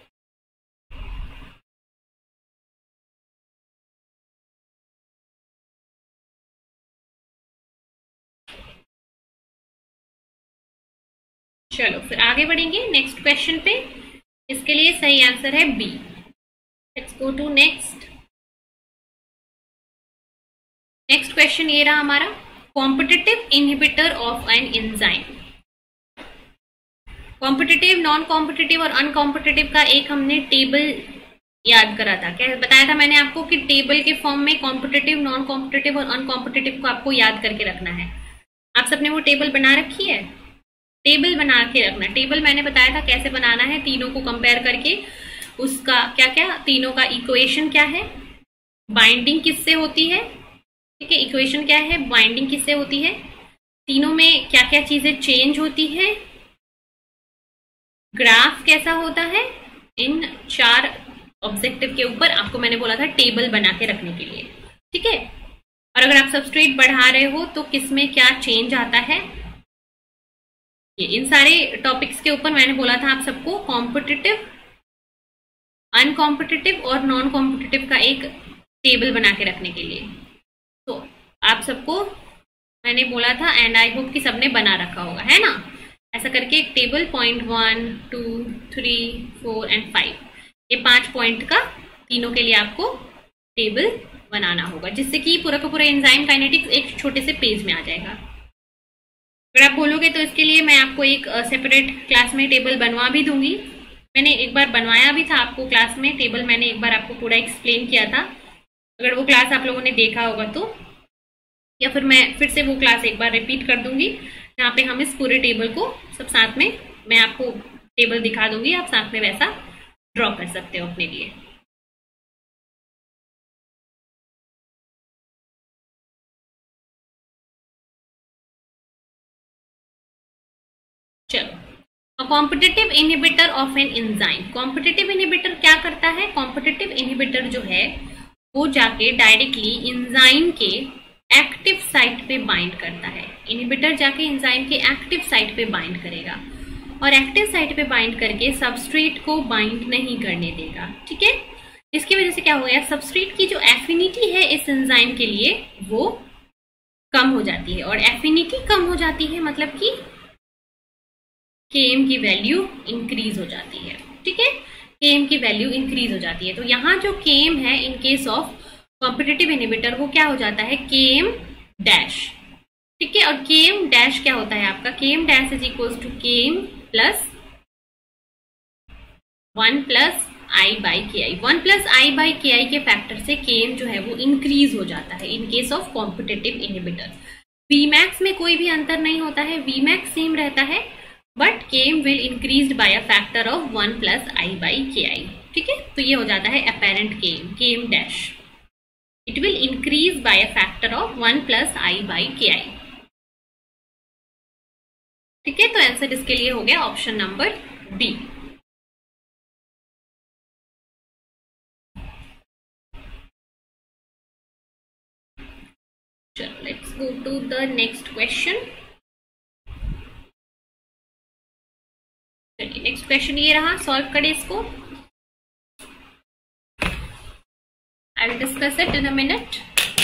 चलो फिर आगे बढ़ेंगे नेक्स्ट क्वेश्चन पे। इसके लिए सही आंसर है B. Let's go to next. Next question ये रहा हमारा, competitive inhibitor of an enzyme. Competitive, non competitive और अनकॉम्पिटिटिव का एक हमने टेबल याद करा था। क्या बताया था मैंने आपको कि टेबल के फॉर्म में कॉम्पिटिटिव, नॉन कॉम्पिटिटिव और अनकॉम्पिटिटिव को आपको याद करके रखना है। आप सबने वो टेबल बना रखी है? टेबल बना के रखना। टेबल मैंने बताया था कैसे बनाना है, तीनों को कंपेयर करके उसका क्या क्या, तीनों का इक्वेशन क्या है, बाइंडिंग किससे होती है, ठीक है, इक्वेशन क्या है, बाइंडिंग किससे होती है, तीनों में क्या क्या चीजें चेंज होती है, ग्राफ कैसा होता है। इन चार ऑब्जेक्टिव के ऊपर आपको मैंने बोला था टेबल बना के रखने के लिए, ठीक है। और अगर आप सबस्ट्रेट बढ़ा रहे हो तो किसमें क्या चेंज आता है, ये इन सारे टॉपिक्स के ऊपर मैंने बोला था आप सबको कॉम्पिटिटिव, अनकॉम्पिटिटिव और नॉन कॉम्पिटिटिव का एक टेबल बना के रखने के लिए। तो आप सबको मैंने बोला था एंड आई होप कि सबने बना रखा होगा, है ना। ऐसा करके एक table point one two three four and five, ये पांच पॉइंट का तीनों के लिए आपको टेबल बनाना होगा, जिससे कि पूरा का पूरा एंजाइम काइनेटिक्स एक छोटे से पेज में आ जाएगा। अगर आप बोलोगे तो इसके लिए मैं आपको एक सेपरेट क्लास में टेबल बनवा भी दूंगी। मैंने एक बार बनवाया भी था आपको क्लास में टेबल, मैंने एक बार आपको पूरा एक्सप्लेन किया था। अगर वो क्लास आप लोगों ने देखा होगा तो या फिर मैं फिर से वो क्लास एक बार रिपीट कर दूंगी, यहाँ पे हम इस पूरे टेबल को सब साथ में, मैं आपको टेबल दिखा दूंगी, आप साथ में वैसा ड्रॉ कर सकते हो अपने लिए। चलो, competitive inhibitor of an enzyme. Competitive inhibitor क्या करता है? कॉम्पिटिटिव इनहिबिटर जो है वो जाके डायरेक्टली एंजाइम के एक्टिव साइट पे बाइंड करता है। इनहिबिटर जाके एंजाइम के एक्टिव साइट पे बाइंड करेगा और एक्टिव साइट पे बाइंड करके सबस्ट्रेट को बाइंड नहीं करने देगा। ठीक है, इसकी वजह से क्या हो गया, सबस्ट्रेट की जो एफिनिटी है इस एंजाइम के लिए वो कम हो जाती है, और एफिनिटी कम हो जाती है मतलब कि केएम की वैल्यू इंक्रीज हो जाती है। ठीक है, केएम की वैल्यू इंक्रीज हो जाती है। तो यहाँ जो केएम है in case of competitive inhibitor वो क्या हो जाता है, केएम डैश। ठीक है, और केएम डैश क्या होता है आपका, Km dash is equals to Km plus one plus I by K I. One plus I by K I के फैक्टर से केएम जो है वो इंक्रीज हो जाता है in case of competitive inhibitor. Vmax में कोई भी अंतर नहीं होता है, वीमैक्स सेम रहता है, but Km will increase by a factor of one plus I by K I. ठीक है, तो ये हो जाता है apparent Km, Km dash it will increase by a factor of one plus I by K I. ठीक है, तो आंसर इसके लिए हो गया ऑप्शन नंबर बी। चलो, let's go to the next question. चलिए, नेक्स्ट क्वेश्चन ये रहा, सॉल्व करें इसको। I will discuss it in a minute.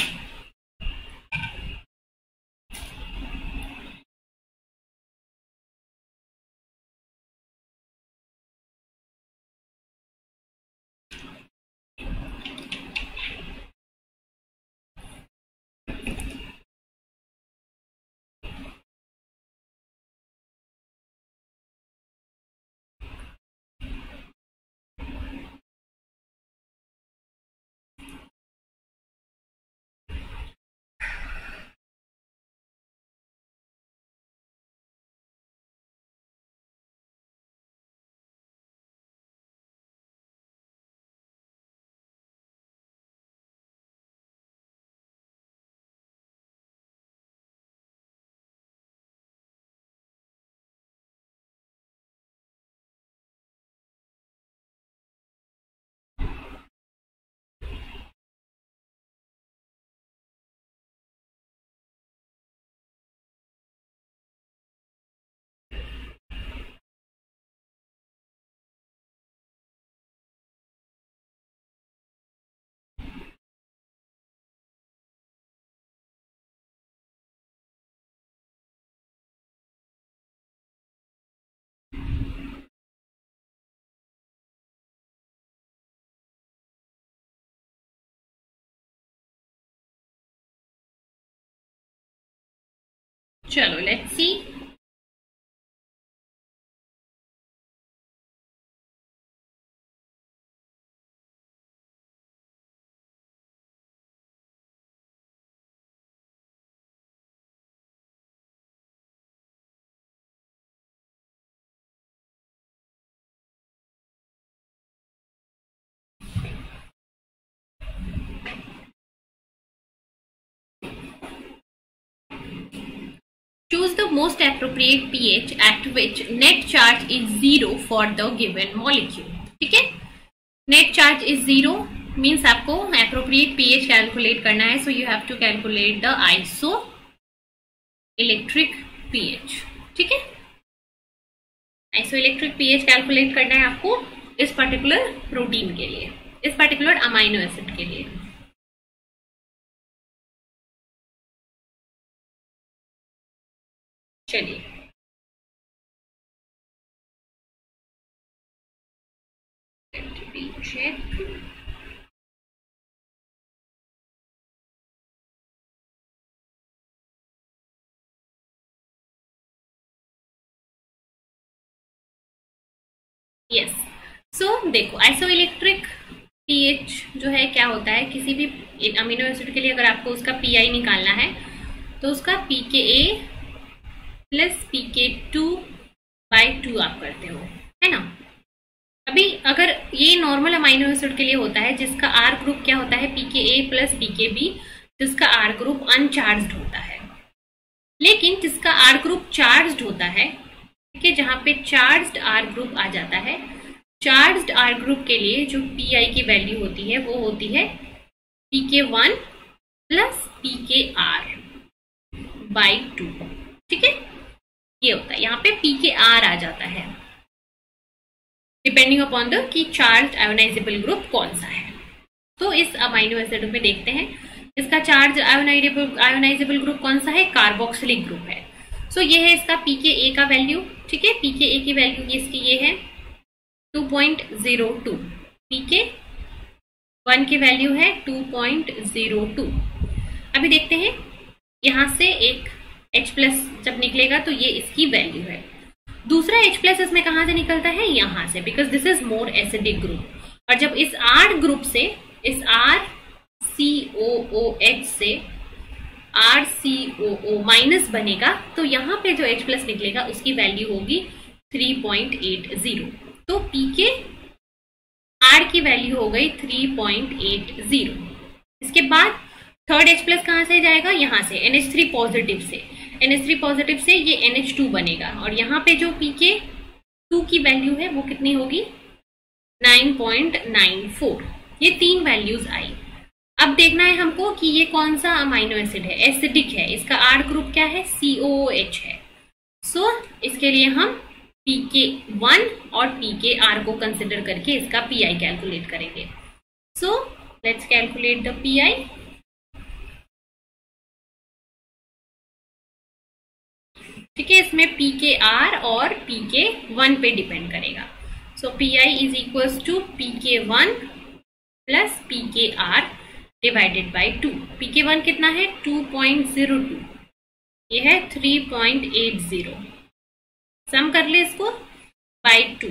चलो, let's see. Choose the most appropriate pH at which net charge is zero for the given molecule. ठीक है, net charge is zero means आपको appropriate pH calculate करना है, so you have to calculate the isoelectric pH. ठीक है, isoelectric pH calculate करना है आपको इस पर्टिकुलर प्रोटीन के लिए, इस पर्टिकुलर अमाइनो एसिड के लिए। चलिए, चेक। यस, सो देखो, आइसोइलेक्ट्रिक पीएच जो है क्या होता है, किसी भी अमीनो एसिड के लिए अगर आपको उसका पीआई निकालना है तो उसका P K A plus P K two by two आप करते हो, है ना। अभी अगर ये नॉर्मल अमाइनो एसिड के लिए होता है जिसका आर ग्रुप क्या होता है, P K A plus P K B, जिसका आर ग्रुप अनचार्ज्ड होता है। लेकिन जिसका आर ग्रुप चार्ज्ड होता है, ठीक है, जहां पे चार्ज्ड आर ग्रुप आ जाता है, चार्ज्ड आर ग्रुप के लिए जो पी आई की वैल्यू होती है वो होती है P K one plus P K R by two, ठीक है, ये होता है। यहाँ पे पी के आर आ जाता है डिपेंडिंग अपॉन द कि चार्ज्ड आयोनाइजेबल ग्रुप कौन सा है। तो इस अमाइनो एसिड में देखते हैं इसका चार्ज आयोनाइजेबल आयोनाइजेबल ग्रुप कौन सा है, कार्बोक्सिलिक ग्रुप है। सो so, ये है इसका पी के ए का वैल्यू, ठीक है, पी के ए की वैल्यू ये इसकी ये है two point zero two, P K one की वैल्यू है टू पॉइंट ज़ीरो टू। अभी देखते हैं यहां से एक H प्लस जब निकलेगा तो ये इसकी वैल्यू है। दूसरा H प्लस इसमें कहां से निकलता है, यहां से, because this is more acidic group. और जब इस R ग्रुप से, इस R C O O H से R C O O minus बनेगा तो यहाँ पे जो H प्लस निकलेगा उसकी वैल्यू होगी थ्री पॉइंट एट ज़ीरो। तो P के R की वैल्यू हो गई थ्री पॉइंट एट ज़ीरो। इसके बाद थर्ड H प्लस कहाँ से जाएगा, यहाँ से एन एच थ्री पॉजिटिव से, एन एच थ्री पॉजिटिव से ये एन एच टू बनेगा और यहाँ पे जो P के टू की वैल्यू है वो कितनी होगी, नाइन पॉइंट नाइन फोर। ये तीन वैल्यूज आई। अब देखना है हमको कि ये कौन सा अमाइनो एसिड है, एसिडिक है, इसका आर ग्रुप क्या है, सी ओ ओ एच है। सो so, इसके लिए हम पी के वन और पी के आर को कंसिडर करके इसका पी आई कैलकुलेट करेंगे। So let's calculate the P I. ठीक है, इसमें पी के आर और पी के वन पे डिपेंड करेगा। So P I is equals to P K one plus P K R divided by two. P K one कितना है, two point zero two, ये है three point eight zero. Sum कर ले इसको by two.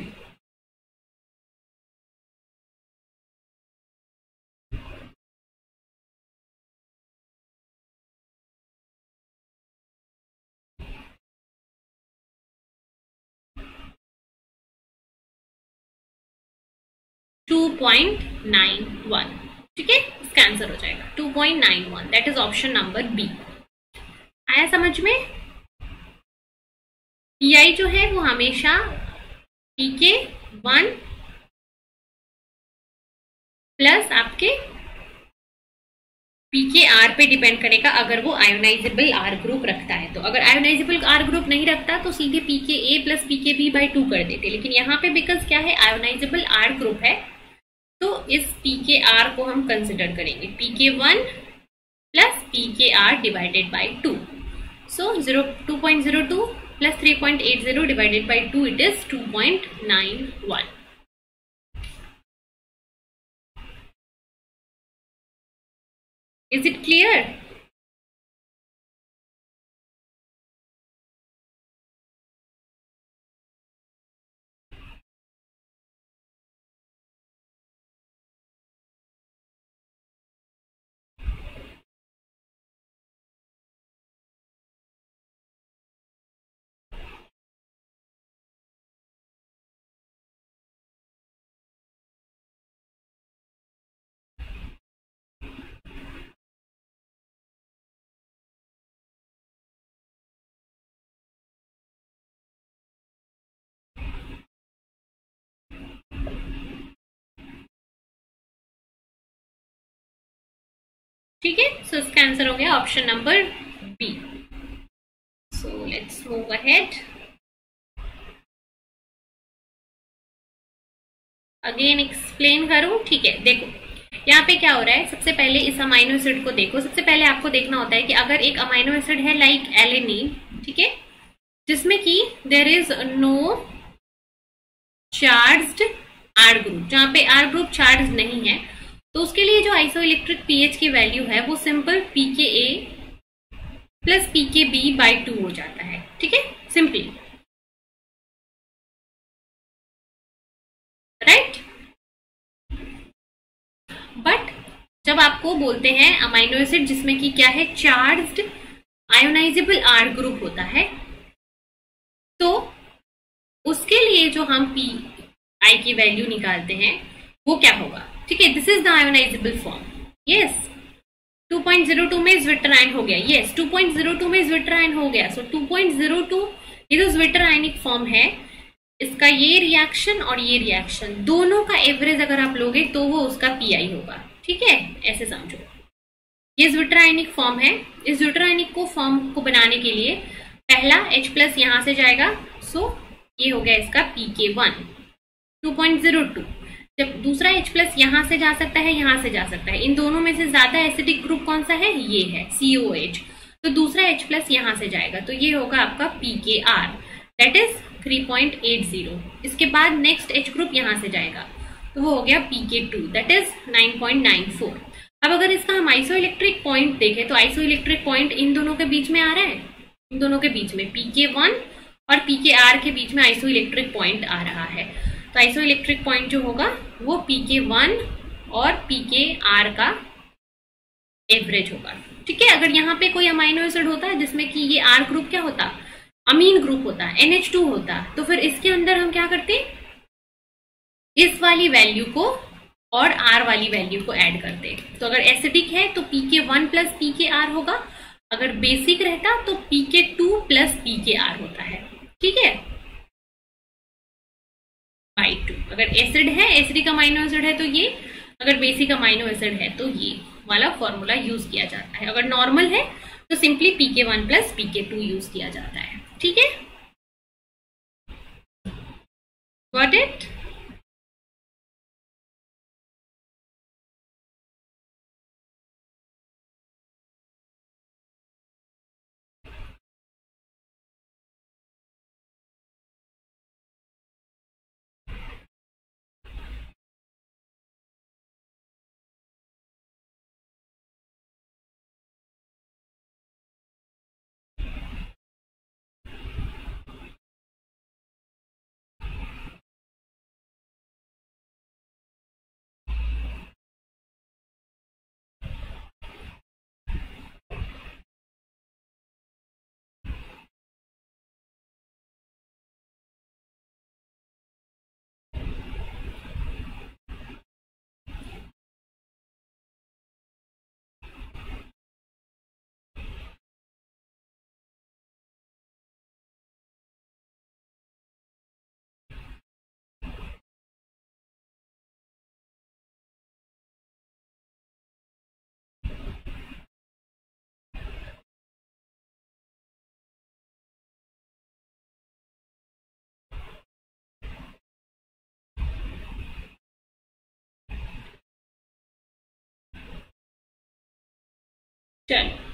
Two point nine one, ठीक है, इसका आंसर हो जाएगा two point nine one. That is option number B. आया समझ में। पीआई जो है वो हमेशा पी के वन प्लस आपके पी के आर पे डिपेंड करेगा अगर वो आयोनाइजेबल आर ग्रुप रखता है। तो अगर आयोनाइजेबल आर ग्रुप नहीं रखता तो सीधे P K A plus P K B by two कर देते। लेकिन यहाँ पे बिकॉज क्या है, आयोनाइजेबल आर ग्रुप है, तो इस पी के आर को हम कंसिडर करेंगे P K one plus P K R divided by two. So zero two point zero two plus three point eight zero divided by two, it is two point nine one. Is it clear? ठीक है, सो इसका answer हो गया option number B. So let's move ahead. Again explain करूं, ठीक है। देखो यहाँ पे क्या हो रहा है, सबसे पहले इस अमाइनो एसिड को देखो। सबसे पहले आपको देखना होता है कि अगर एक अमाइनो एसिड है लाइक एलेनिन, ठीक है, जिसमें कि there is no charged R group, जहां पे आर ग्रुप चार्ज नहीं है, तो उसके लिए जो आइसोइलेक्ट्रिक पीएच की वैल्यू है वो simple P K A plus P K B by two हो जाता है। ठीक है, सिंपली, राइट। बट जब आपको बोलते हैं अमाइनो एसिड जिसमें कि क्या है, चार्ज्ड आयोनाइजेबल आर ग्रुप होता है, तो उसके लिए जो हम पी आई की वैल्यू निकालते हैं वो क्या होगा, ठीक है। This is the ionisable form. Yes, two point zero two में ज्विट्राइन हो गया। Yes, two point zero two में ज्विट्राइन हो गया। So two point zero two ये जो ज्विट्राइनिक फॉर्म है, इसका ये रिएक्शन और ये रिएक्शन दोनों का एवरेज अगर आप लोगे तो वो उसका पीआई होगा, ठीक है। ऐसे समझो, ये ज्विट्राइनिक फॉर्म है। इस ज्विट्राइनिक को फॉर्म को बनाने के लिए पहला H प्लस यहां से जाएगा, सो ये हो गया इसका P K one two point zero two. जब दूसरा H प्लस यहां से जा सकता है, यहां से जा सकता है, इन दोनों में से ज्यादा एसिडिक ग्रुप कौन सा है, ये है सी ओ एच। तो दूसरा H प्लस यहां से जाएगा, तो ये होगा आपका P K R, that is three point eight zero. इसके बाद नेक्स्ट H ग्रुप यहां से जाएगा, तो वो हो गया P K two, that is nine point nine four. अब अगर इसका हम आइसो इलेक्ट्रिक पॉइंट देखें तो आइसो इलेक्ट्रिक पॉइंट इन दोनों के बीच में आ रहा है, इन दोनों के बीच में पी के वन और पी के आर के बीच में आइसो इलेक्ट्रिक पॉइंट आ रहा है। तो आइसो इलेक्ट्रिक पॉइंट जो होगा वो पी के वन और पी के आर का एवरेज होगा, ठीक है। अगर यहाँ पे कोई अमाइनो एसिड होता है जिसमें कि ये आर ग्रुप क्या होता, अमीन ग्रुप होता, एन एच टू होता, तो फिर इसके अंदर हम क्या करते, इस वाली वैल्यू को और आर वाली वैल्यू को ऐड करते। तो अगर एसिडिक है तो P K one plus P K R होगा, अगर बेसिक रहता तो P K two plus P K R होता है, ठीक है, बाई टू। अगर एसिड है, एसिडिक अमाइनो एसिड है तो ये, अगर बेसिक अमाइनो एसिड है तो ये वाला फॉर्मूला यूज किया जाता है। अगर नॉर्मल है तो simply P K one plus P K two use किया जाता है, ठीक है। Got it? चलो,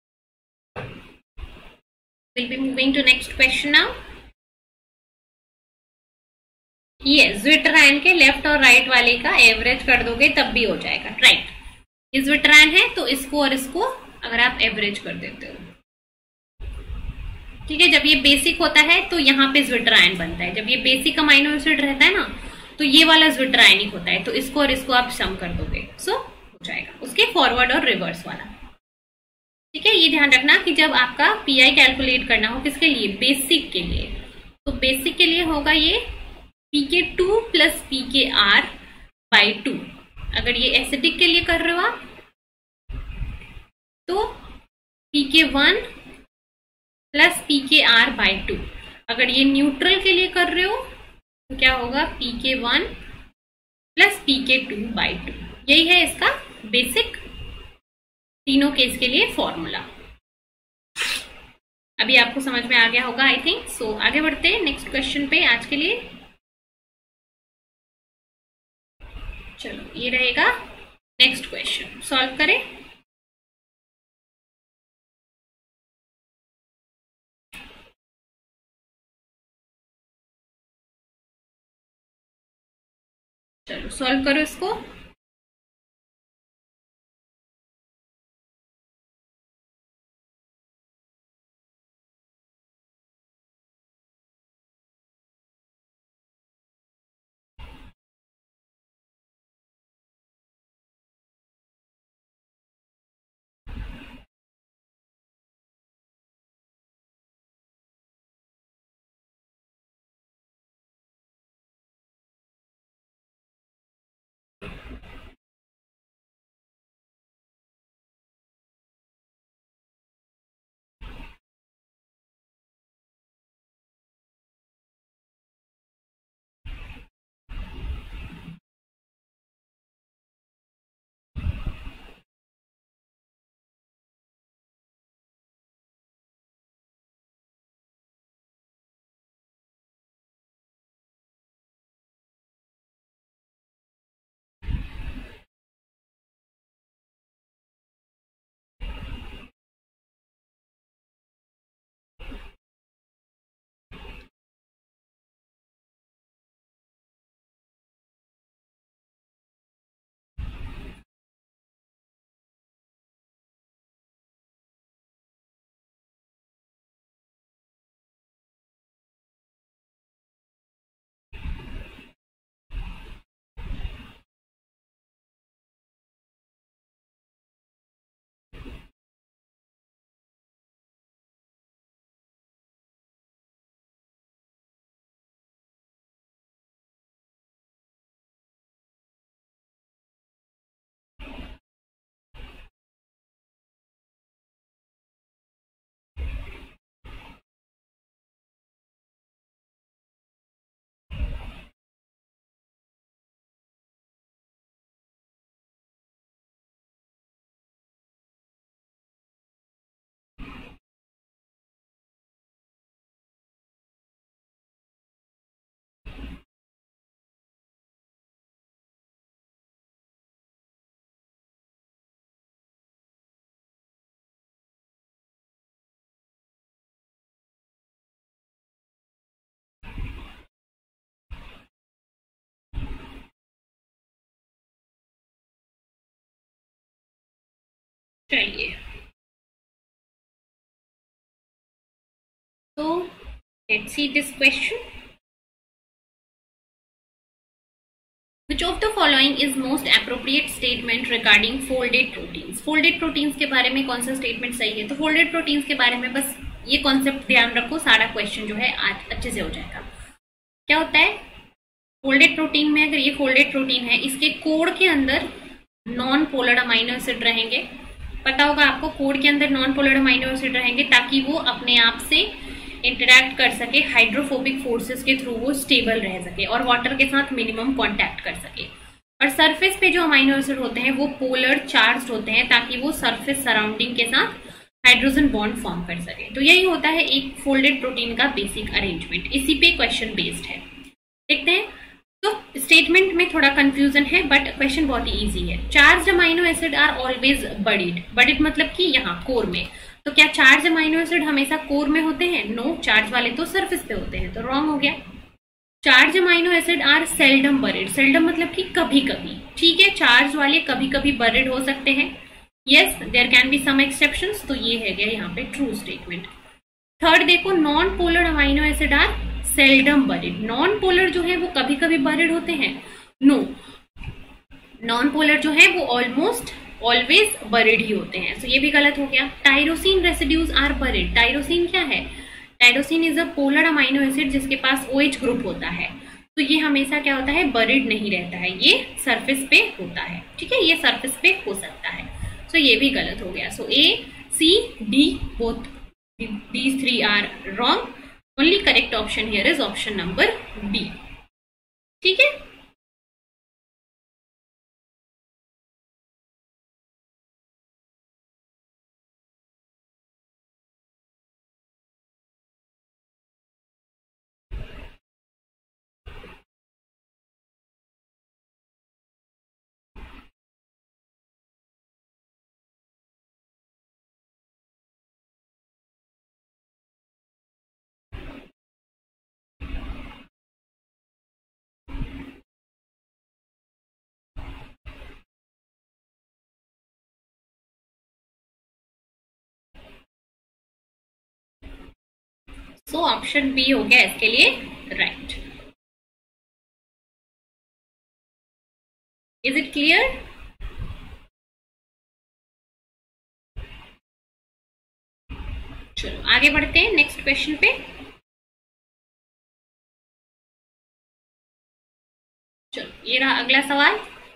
we'll be moving to next question now. ये ज्विट्राइन के लेफ्ट और राइट वाले का एवरेज कर दोगे तब भी हो जाएगा, राइट। ये ज्विट्राइन है तो इसको और इसको अगर आप एवरेज कर देते हो, ठीक है। जब ये बेसिक होता है तो यहाँ पे ज्विट्राइन बनता है, जब ये बेसिक अमाइनो एसिड रहता है ना तो ये वाला ज्विट्राइनिक होता है, तो इसको और इसको आप सम कर दोगे, सो हो जाएगा उसके फॉरवर्ड और रिवर्स वाला, ठीक है। ये ध्यान रखना कि जब आपका पीआई कैलकुलेट करना हो किसके लिए, बेसिक के लिए, तो बेसिक के लिए होगा ये P K two plus P K R by two. अगर ये एसिडिक के लिए कर रहे हो आप तो P K one plus P K R by two. अगर ये न्यूट्रल के लिए कर रहे हो तो क्या होगा, P K one plus P K two by two. यही है इसका बेसिक तीनों केस के लिए फॉर्मूला। अभी आपको समझ में आ गया होगा आई थिंक सो। आगे बढ़ते हैं नेक्स्ट क्वेश्चन पे आज के लिए। चलो ये रहेगा नेक्स्ट क्वेश्चन, सॉल्व करें। चलो सॉल्व करो इसको। चलिए, तो let's see this question. Which of the following is most appropriate statement regarding folded proteins? Folded proteins के बारे में कौन सा स्टेटमेंट सही है? तो folded proteins के बारे में बस ये कॉन्सेप्ट ध्यान रखो, सारा क्वेश्चन जो है आज अच्छे से हो जाएगा. क्या होता है फोल्डेड प्रोटीन में? अगर ये फोल्डेड प्रोटीन है, इसके कोड के अंदर नॉन पोलर अमाइनो एसिड रहेंगे. पता होगा आपको, कोड के अंदर नॉन पोलर अमाइनो एसिड रहेंगे ताकि वो अपने आप से इंटरैक्ट कर सके, हाइड्रोफोबिक फोर्सेस के थ्रू वो स्टेबल रह सके और वाटर के साथ मिनिमम कांटेक्ट कर सके. और सरफेस पे जो अमाइनो एसिड होते हैं वो पोलर चार्ज होते हैं ताकि वो सरफेस सराउंडिंग के साथ हाइड्रोजन बॉन्ड फॉर्म कर सके. तो यही होता है एक फोल्डेड प्रोटीन का बेसिक अरेंजमेंट. इसी पे क्वेश्चन बेस्ड है. देखते हैं. तो स्टेटमेंट में थोड़ा कंफ्यूजन है बट क्वेश्चन बहुत ही इजी है. Charge amino acid are always buried. Buried मतलब कि यहाँ कोर में. तो क्या चार्ज अमाइनो एसिड हमेशा कोर में होते हैं? नो no, चार्ज वाले तो सरफेस पे होते हैं, तो रॉन्ग हो गया. Charge amino acid are seldom buried. Seldom मतलब कि कभी कभी. ठीक है, चार्ज वाले कभी कभी बरीड हो सकते हैं. Yes, there can be some exceptions. तो ये है गया यहाँ पे ट्रू स्टेटमेंट. थर्ड देखो, non polar amino acid are seldom buried. Non polar जो है वो कभी कभी बरीड होते हैं? नो, नॉन पोलर जो है वो ऑलमोस्ट ऑलवेज बरीड ही होते हैं. तो ये भी गलत हो गया. Tyrosine residues are buried. Tyrosine क्या है? Tyrosine is a polar amino acid जिसके पास OH ग्रुप होता है. तो ये हमेशा क्या होता है? बरीड नहीं रहता है, ये सरफेस पे होता है. ठीक है, ये सरफेस पे हो सकता है. सो so, ये भी गलत हो गया. So A C D both these three are wrong. Only correct option here is option number B. ठीक है. सो ऑप्शन बी हो गया इसके लिए राइट. Is it clear? चलो आगे बढ़ते हैं नेक्स्ट क्वेश्चन पे. चलो ये रहा अगला सवाल.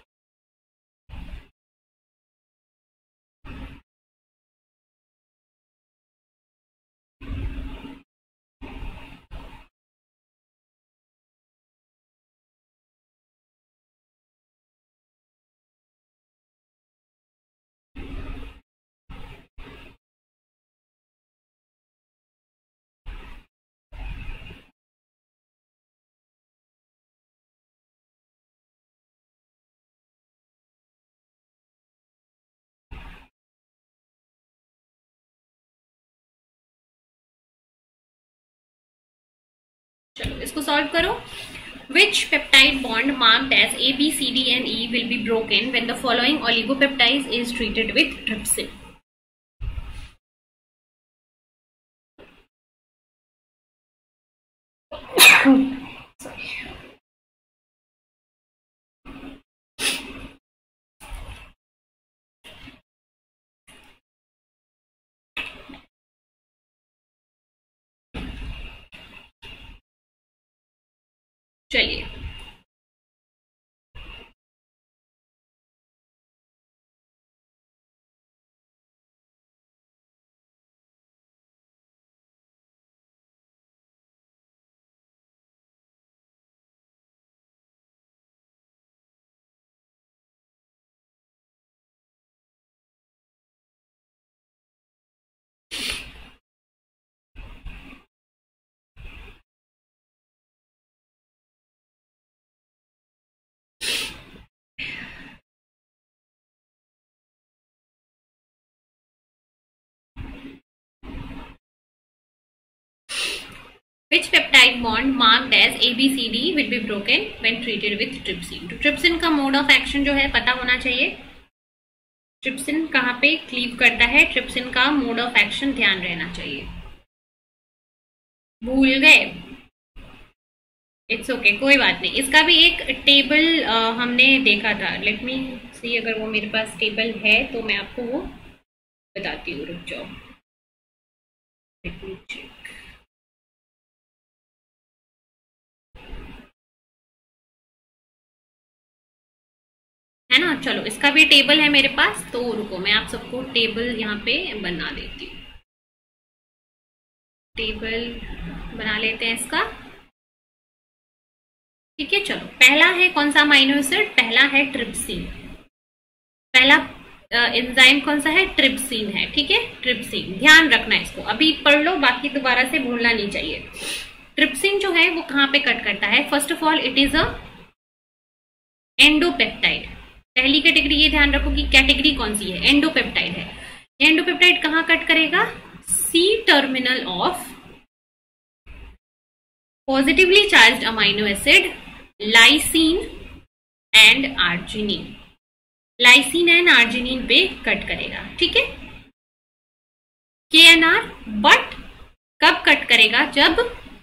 चलो इसको सॉल्व करो. Which peptide bond marked as A, B, C, D and E will be broken when the following oligopeptide is treated with trypsin? Sorry. चलिए Which peptide bond marked as A B C D will be broken when treated with trypsin? तो trypsin का mode of action जो है पता होना चाहिए. Trypsin कहाँ पे क्लीव करता है, ट्रिप्सिन का मोड ऑफ एक्शन ध्यान रहना चाहिए। भूल गए, इट्स ओके okay, कोई बात नहीं। इसका भी एक टेबल आ, हमने देखा था। लेट मी सी, अगर वो मेरे पास टेबल है तो मैं आपको वो बताती हूँ, रुक जाओ। Let me check. है ना, चलो इसका भी टेबल है मेरे पास, तो रुको मैं आप सबको टेबल यहाँ पे बना देती हूँ। टेबल बना लेते हैं इसका, ठीक है। चलो पहला है कौन सा अमीनो एसिड, पहला है ट्रिप्सिन। पहला एंजाइम कौन सा है, ट्रिप्सिन है, ठीक है। ट्रिप्सिन ध्यान रखना है, इसको अभी पढ़ लो, बाकी दोबारा से भूलना नहीं चाहिए। ट्रिप्सिन जो है वो कहाँ पे कट करता है, first of all it is a endopeptide. पहली कैटेगरी ये ध्यान रखो कि कैटेगरी कौन सी है, एंडोपेप्टाइड है। एंडोपेप्टाइड कहाँ कट करेगा, C terminal of positively charged amino acid lysine and arginine. Lysine and arginine पे कट करेगा, ठीक है। के एन आर, बट कब कट करेगा, जब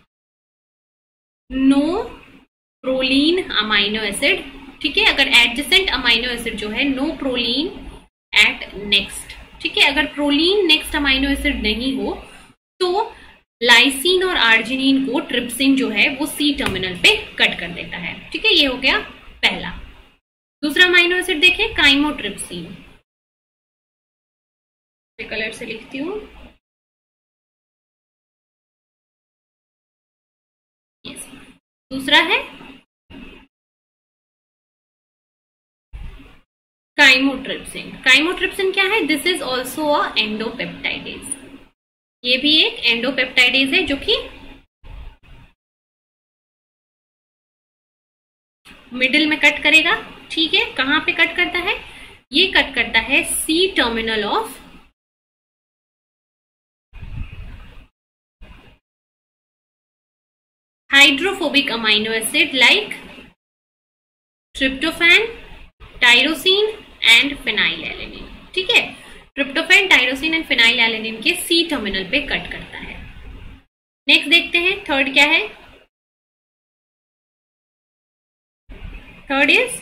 नो प्रोलीन अमीनो एसिड, ठीक है। अगर एडजेसेंट अमीनो एसिड जो है नो प्रोलीन एट नेक्स्ट, ठीक है। अगर प्रोलीन नेक्स्ट अमीनो एसिड नहीं हो तो लाइसिन और आर्जिनिन को ट्रिप्सिन जो है वो सी टर्मिनल पे कट कर देता है, ठीक है। ये हो गया पहला। दूसरा अमीनो एसिड देखें, काइमोट्रिप्सिन। कलर से लिखती हूँ, यस। दूसरा है काइमोट्रिप्सिन। काइमोट्रिप्सिन क्या है, this is also a endopeptidase. ये भी एक एंडोपेप्टाइडेज है जो कि मिडिल में कट करेगा, ठीक है। कहां पे कट करता है, ये कट करता है C terminal of hydrophobic amino acid like tryptophan, tyrosine and phenylalanine, ठीक है। ट्रिप्टोफैन, टायरोसिन एंड फेनाइलएलेनिन के सी टर्मिनल पे कट करता है। नेक्स्ट देखते हैं, थर्ड क्या है, थर्ड इज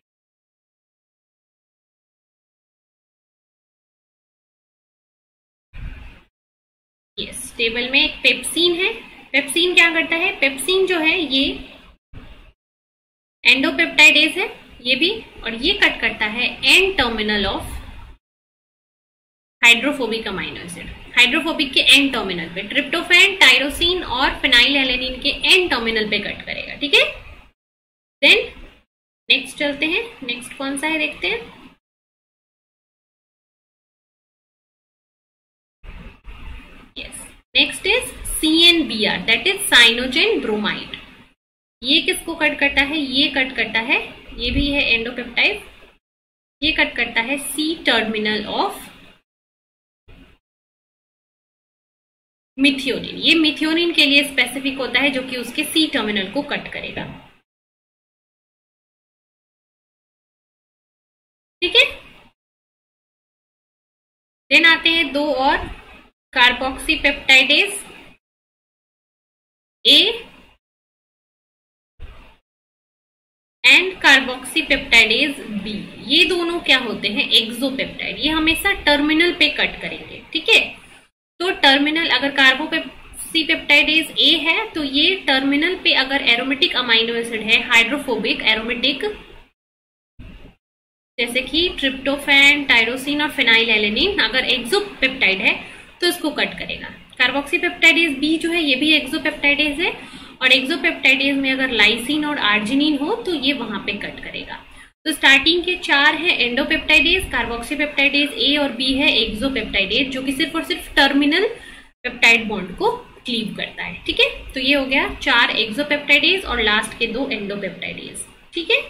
यस, टेबल में एक पेप्सिन है। पेप्सिन क्या करता है, पेप्सिन जो है ये एंडोपेप्टाइडेज है ये भी, और ये कट करता है N terminal of hydrophobic amino acid. Hydrophobic के एंड टर्मिनल पे ट्रिप्टोफैन, टायरोसिन और फेनाइलएलेनिन के एंड टर्मिनल पे कट करेगा, ठीक है। देन नेक्स्ट चलते हैं, नेक्स्ट कौन सा है देखते हैं। Yes, next is C N B R, that is cyanogen bromide. ये किसको कट करता है, ये कट करता है, ये भी है एंडोपेप्टाइड, ये कट करता है सी टर्मिनल ऑफ मिथियोनिन। ये मिथियोनिन के लिए स्पेसिफिक होता है जो कि उसके सी टर्मिनल को कट करेगा, ठीक है। देन आते हैं दो और, carboxy peptidase A and carboxy peptidase B. ये दोनों क्या होते हैं, एक्सोपेप्टाइड। ये हमेशा टर्मिनल पे कट करेंगे, ठीक है। तो टर्मिनल, अगर कार्बोक्सी पेप्टाइडेज ए है तो ये टर्मिनल पे अगर एरोमेटिक अमीनो एसिड है, हाइड्रोफोबिक एरोमेटिक, जैसे कि ट्रिप्टोफैन, टायरोसिन और फेनाइलएलेनिन, अगर एक्सोपेप्टाइड है तो इसको कट करेगा। कार्बोक्सी पेप्टाइडेज बी जो है ये भी एक्सोपेप्टाइडेज है, और एक्सोपेप्टाइडेज में अगर लाइसिन और आर्जिनिन हो तो ये वहां पे कट करेगा। तो स्टार्टिंग के चार है एंडोपेप्टाइडेज, कार्बोक्सी पेप्टाइडेज ए और बी है एक्सोपेप्टाइडेज, जो कि सिर्फ और सिर्फ टर्मिनल पेप्टाइड बॉन्ड को क्लीव करता है, ठीक है। तो ये हो गया चार एक्सोपेप्टाइडेज और लास्ट के दो एंडोपेप्टाइडेज, ठीक है,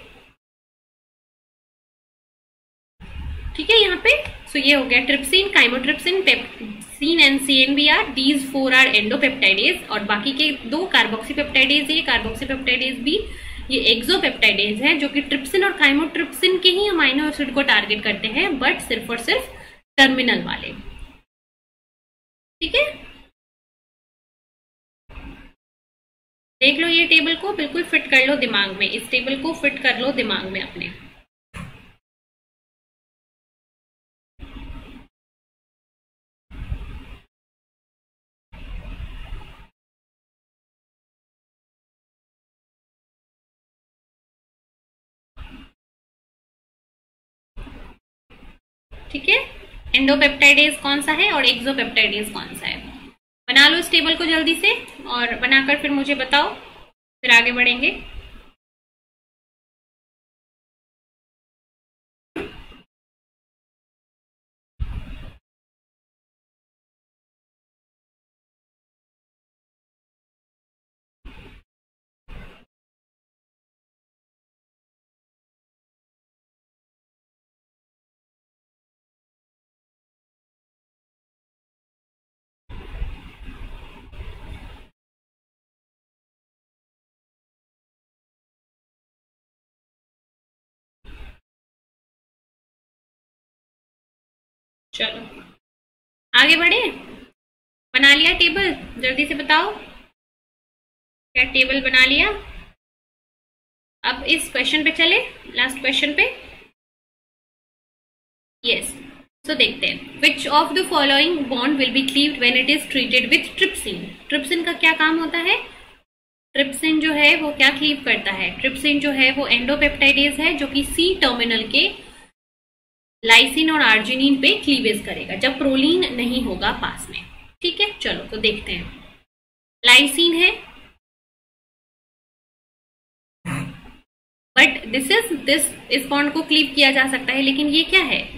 ठीक है यहाँ पे। सो ये हो गया trypsin, chymotrypsin, pepsin and C N B R, these four are endopeptidase, और बाकी के दो carboxy peptidase A, carboxy peptidase B ये एक्सोपेप्टाइडेज है जो कि ट्रिप्सिन और काइमोट्रिप्सिन के ही अमाइनो एसिड को टारगेट करते हैं, बट सिर्फ और सिर्फ टर्मिनल वाले। ठीक है, देख लो ये टेबल को बिल्कुल फिट कर लो दिमाग में, इस टेबल को फिट कर लो दिमाग में अपने। ठीक है, एंडोपेप्टाइडेज कौन सा है और एक्सोपेप्टाइडेज कौन सा है, बना लो इस टेबल को जल्दी से, और बनाकर फिर मुझे बताओ, फिर आगे बढ़ेंगे। चलो आगे बढ़े, बना लिया टेबल, जल्दी से बताओ क्या टेबल बना लिया। अब इस क्वेश्चन पे चले, लास्ट क्वेश्चन पे। यस, तो देखते हैं, which of the following bond will be cleaved when it is treated with trypsin. Trypsin का क्या काम होता है, ट्रिप्सिन जो है वो क्या क्लीव करता है, ट्रिप्सिन जो है वो एंडोपेप्टाइडेज है जो कि सी टर्मिनल के लाइसिन और आर्जिनिन पे क्लीवेज करेगा जब प्रोलीन नहीं होगा पास में। ठीक है, चलो तो देखते हैं, लाइसिन है, बट दिस इज दिस इस बॉन्ड को क्लीव किया जा सकता है, लेकिन ये क्या है,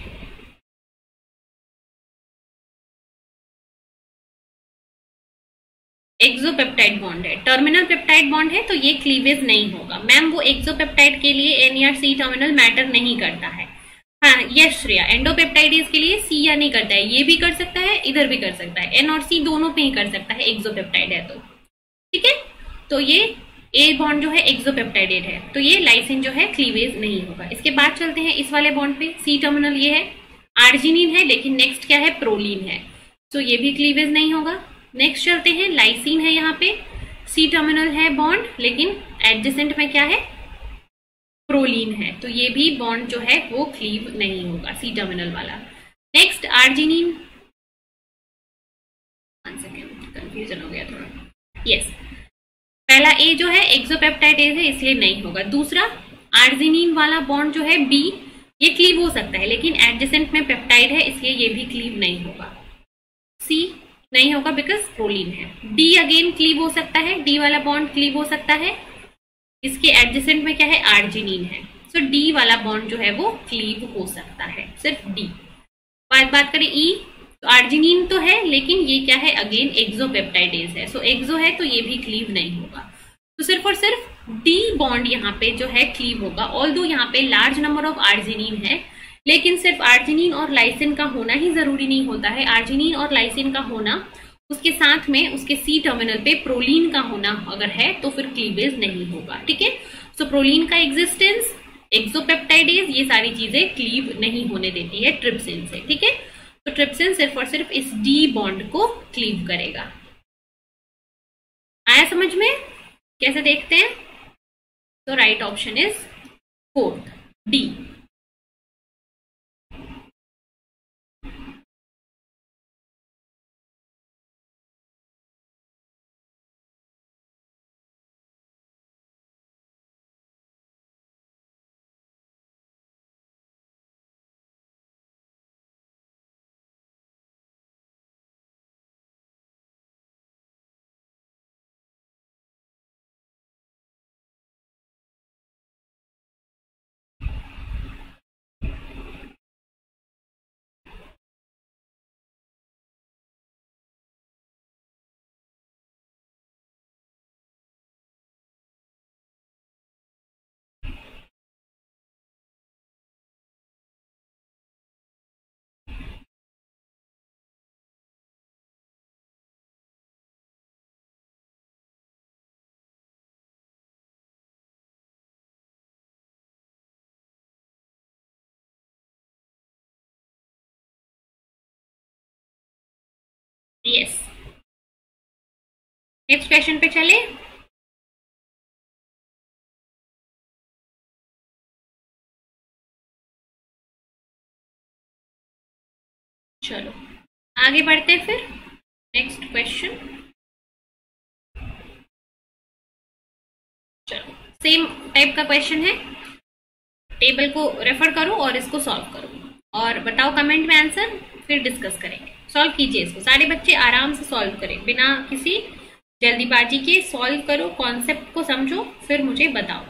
एक्सोपेप्टाइड बॉन्ड है, टर्मिनल पेप्टाइड बॉन्ड है, तो ये क्लीवेज नहीं होगा। मैम वो एक्सोपेप्टाइड के लिए एन या सी टर्मिनल मैटर नहीं करता है। हाँ यस श्रेया, एंडोपेप्टाइडेज के लिए सी या नहीं करता है, ये भी कर सकता है इधर भी कर सकता है, एन और सी दोनों पे ही कर सकता है एक्सोपेप्टाइड है तो। ठीक है, तो ये ए बॉन्ड जो है एक्सोपेप्टाइडेड है, तो ये लाइसिन जो है क्लीवेज नहीं होगा। इसके बाद चलते हैं इस वाले बॉन्ड पे, सी टर्मिनल ये है, आर्जिनिन है, लेकिन नेक्स्ट क्या है, प्रोलीन है, तो ये भी क्लीवेज नहीं होगा। नेक्स्ट चलते हैं, लाइसिन है, यहाँ पे सी टर्मिनल है बॉन्ड, लेकिन एडजेसेंट में क्या है, प्रोलीन है, तो ये भी बॉन्ड जो है वो क्लीव नहीं होगा, सी टर्मिनल वाला। Next arginine, one second confusion हो गया थोड़ा, यस yes. पहला ए जो है एक्सोपेप्टाइडेज है इसलिए नहीं होगा। दूसरा आर्जिनिन वाला बॉन्ड जो है बी, ये क्लीव हो सकता है लेकिन एडजेसेंट में पेप्टाइड है इसलिए ये भी क्लीव नहीं होगा। सी नहीं होगा बिकॉज प्रोलीन है। डी अगेन क्लीव हो सकता है, डी वाला बॉन्ड क्लीव हो सकता है, इसके एडजेसेंट में क्या है, आर्जिनिन है, सो so, डी वाला बॉन्ड जो है वो क्लीव हो सकता है, सिर्फ डी। बात बात करें ई, तो आर्जिनिन तो है लेकिन ये क्या है, अगेन एक्सोपेप्टाइडेज है, सो so, एक्सो है तो ये भी क्लीव नहीं होगा, तो सिर्फ और सिर्फ डी बॉन्ड यहाँ पे जो है क्लीव होगा। ऑल्दो यहाँ पे लार्ज नंबर ऑफ आर्जिनिन है, लेकिन सिर्फ आर्जिनिन और लाइसिन का होना ही जरूरी नहीं होता है, आर्जिनिन और लाइसिन का होना उसके साथ में उसके सी टर्मिनल पे प्रोलीन का होना अगर है तो फिर क्लीवेज नहीं होगा। ठीक है, सो प्रोलीन का एग्जिस्टेंस, एक्सोपेप्टाइडेज, ये सारी चीजें क्लीव नहीं होने देती है ट्रिप्सिन से। ठीक है, तो ट्रिप्सिन सिर्फ और सिर्फ इस डी बॉन्ड को क्लीव करेगा। आया समझ में, कैसे देखते हैं, तो right option is fourth, D. Yes, next question पे चले। चलो आगे बढ़ते हैं फिर नेक्स्ट क्वेश्चन। चलो सेम टाइप का क्वेश्चन है, टेबल को रेफर करो और इसको सॉल्व करो और बताओ कमेंट में आंसर, फिर डिस्कस करेंगे। सॉल्व कीजिए इसको, सारे बच्चे आराम से सॉल्व करें बिना किसी जल्दीबाजी के। सॉल्व करो, कॉन्सेप्ट को समझो, फिर मुझे बताओ।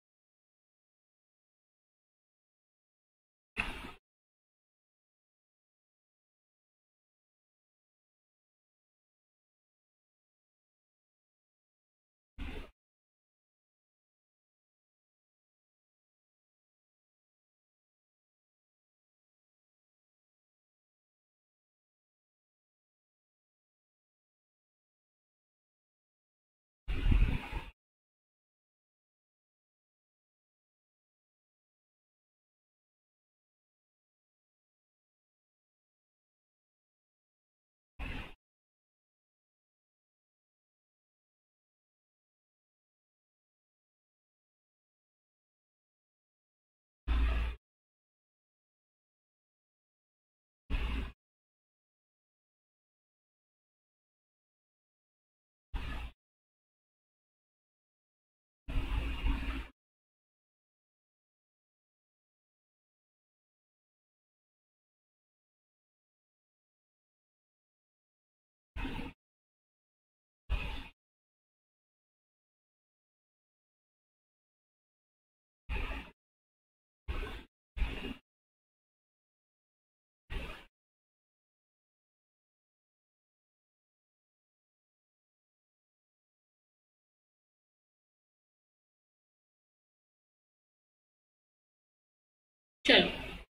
चलो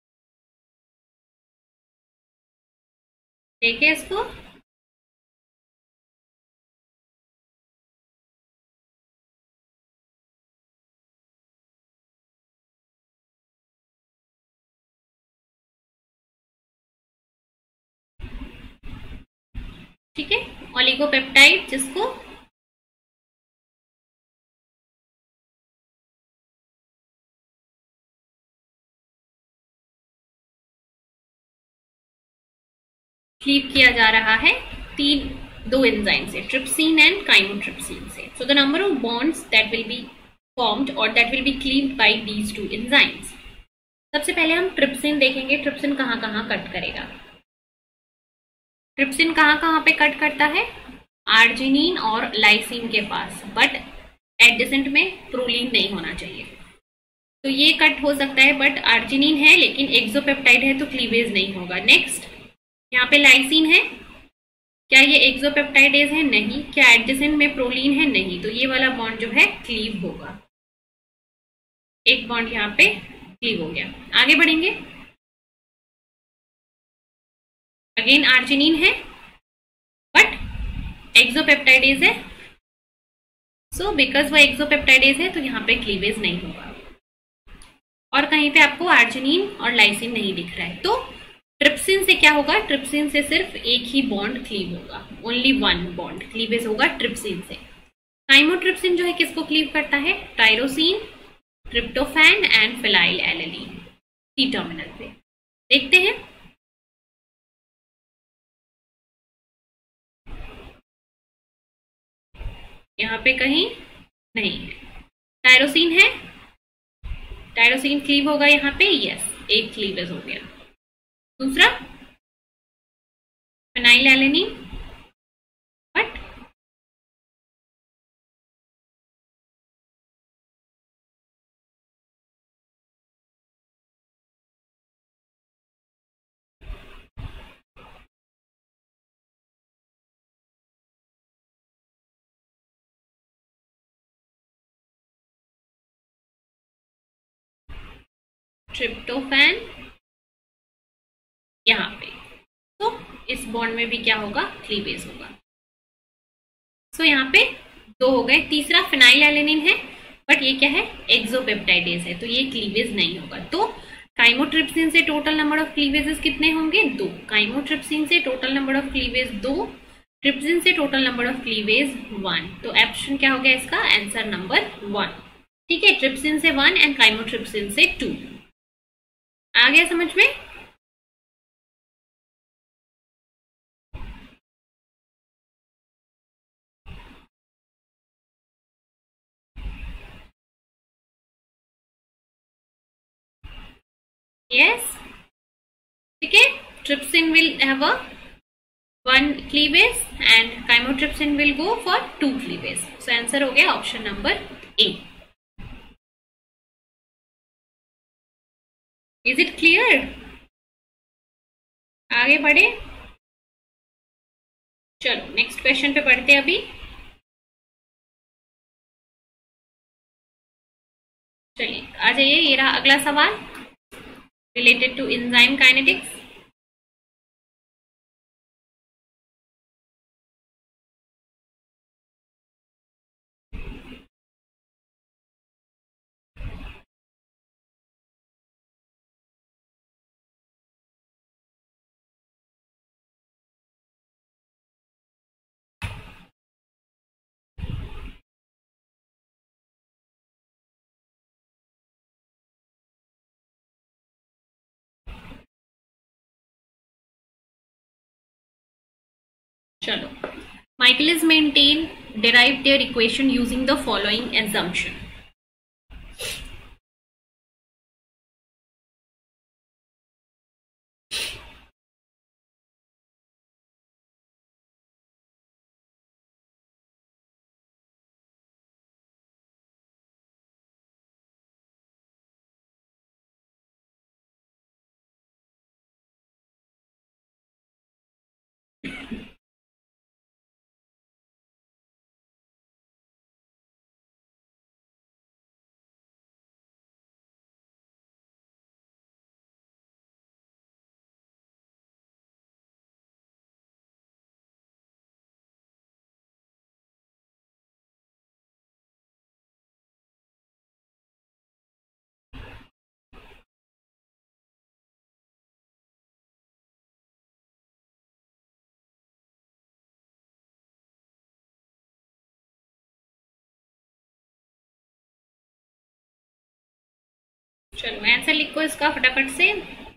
देखिए इसको। ठीक है, ओलिगोपेप्टाइड जिसको क्लीव किया जा रहा है तीन दो एंजाइम से, ट्रिप्सिन एंड काइमोट्रिप्सिन से। So the number of bonds that will be formed और that will be cleaved by these two enzymes. सबसे पहले हम ट्रिप्सिन देखेंगे, ट्रिप्सिन कहाँ कहाँ कट करेगा। ट्रिप्सिन कहाँ कहाँ पे कट करता है, आर्जिनिन और लाइसिन के पास, बट एडजेसेंट में प्रोलीन नहीं होना चाहिए। तो ये कट हो सकता है, बट आर्जिनिन है लेकिन एक्सोपेप्टाइड है तो क्लीवेज नहीं होगा। नेक्स्ट यहाँ पे लाइसिन है, क्या ये एक्सोपेप्टाइडेज है, नहीं। क्या एडजेसेंट में प्रोलीन है, नहीं। तो ये वाला बॉन्ड जो है क्लीव होगा, एक बॉन्ड यहाँ पे क्लीव हो गया। आगे बढ़ेंगे, अगेन आर्जिनिन है बट एक्सोपेप्टाइडेज है, सो बिकॉज वो एक्सोपेप्टाइडेज है तो यहाँ पे क्लीवेज नहीं होगा। और कहीं पे आपको आर्जिनिन और लाइसिन नहीं दिख रहा है, तो ट्रिप्सिन से क्या होगा, ट्रिप्सिन से सिर्फ एक ही बॉन्ड क्लीव होगा, ओनली वन बॉन्ड क्लीवेज होगा ट्रिप्सिन से। काइमोट्रिप्सिन जो है किसको क्लीव करता है, tyrosine, tryptophan and phenylalanine, C terminal पे। देखते हैं, यहाँ पे कहीं नहीं है। टायरोसिन है, टायरोसिन क्लीव होगा यहाँ पे, यस, एक क्लीवेज हो गया। दूसरा फिनाइल एलानिन, बट ट्रिप्टोफैन यहाँ पे, तो इस बॉन्ड में भी क्या होगा, क्लीवेज होगा। सो so, यहाँ पे दो हो गए। तीसरा फिनाइल एलानिन है बट ये क्या है, एक्सोपेप्टाइडेज है, तो ये क्लीवेज नहीं होगा। तो काइमोट्रिप्सिन से टोटल नंबर ऑफ क्लीवेजेस कितने होंगे, दो। काइमोट्रिप्सिन से टोटल नंबर ऑफ क्लीवेज दो ट्रिप्सिन से total number of cleavage one, तो ऑप्शन क्या हो गया इसका? Answer number one. ठीक है, ट्रिप्सिन से वन एंड काइमोट्रिप्सिन से टू। आ गया समझ में? यस, ठीक है। Trypsin will have a one cleavage and chymotrypsin will go for two cleavage. So answer हो गया option number A. Is it clear? आगे बढ़े, चलो नेक्स्ट क्वेश्चन पे पढ़ते हैं अभी। चलिए आ जाइए, ये रहा अगला सवाल रिलेटेड टू एंजाइम काइनेटिक्स। चलो, Michaelis maintain derived their equation using the following assumption. चलो आंसर लिखो इसका फटाफट से।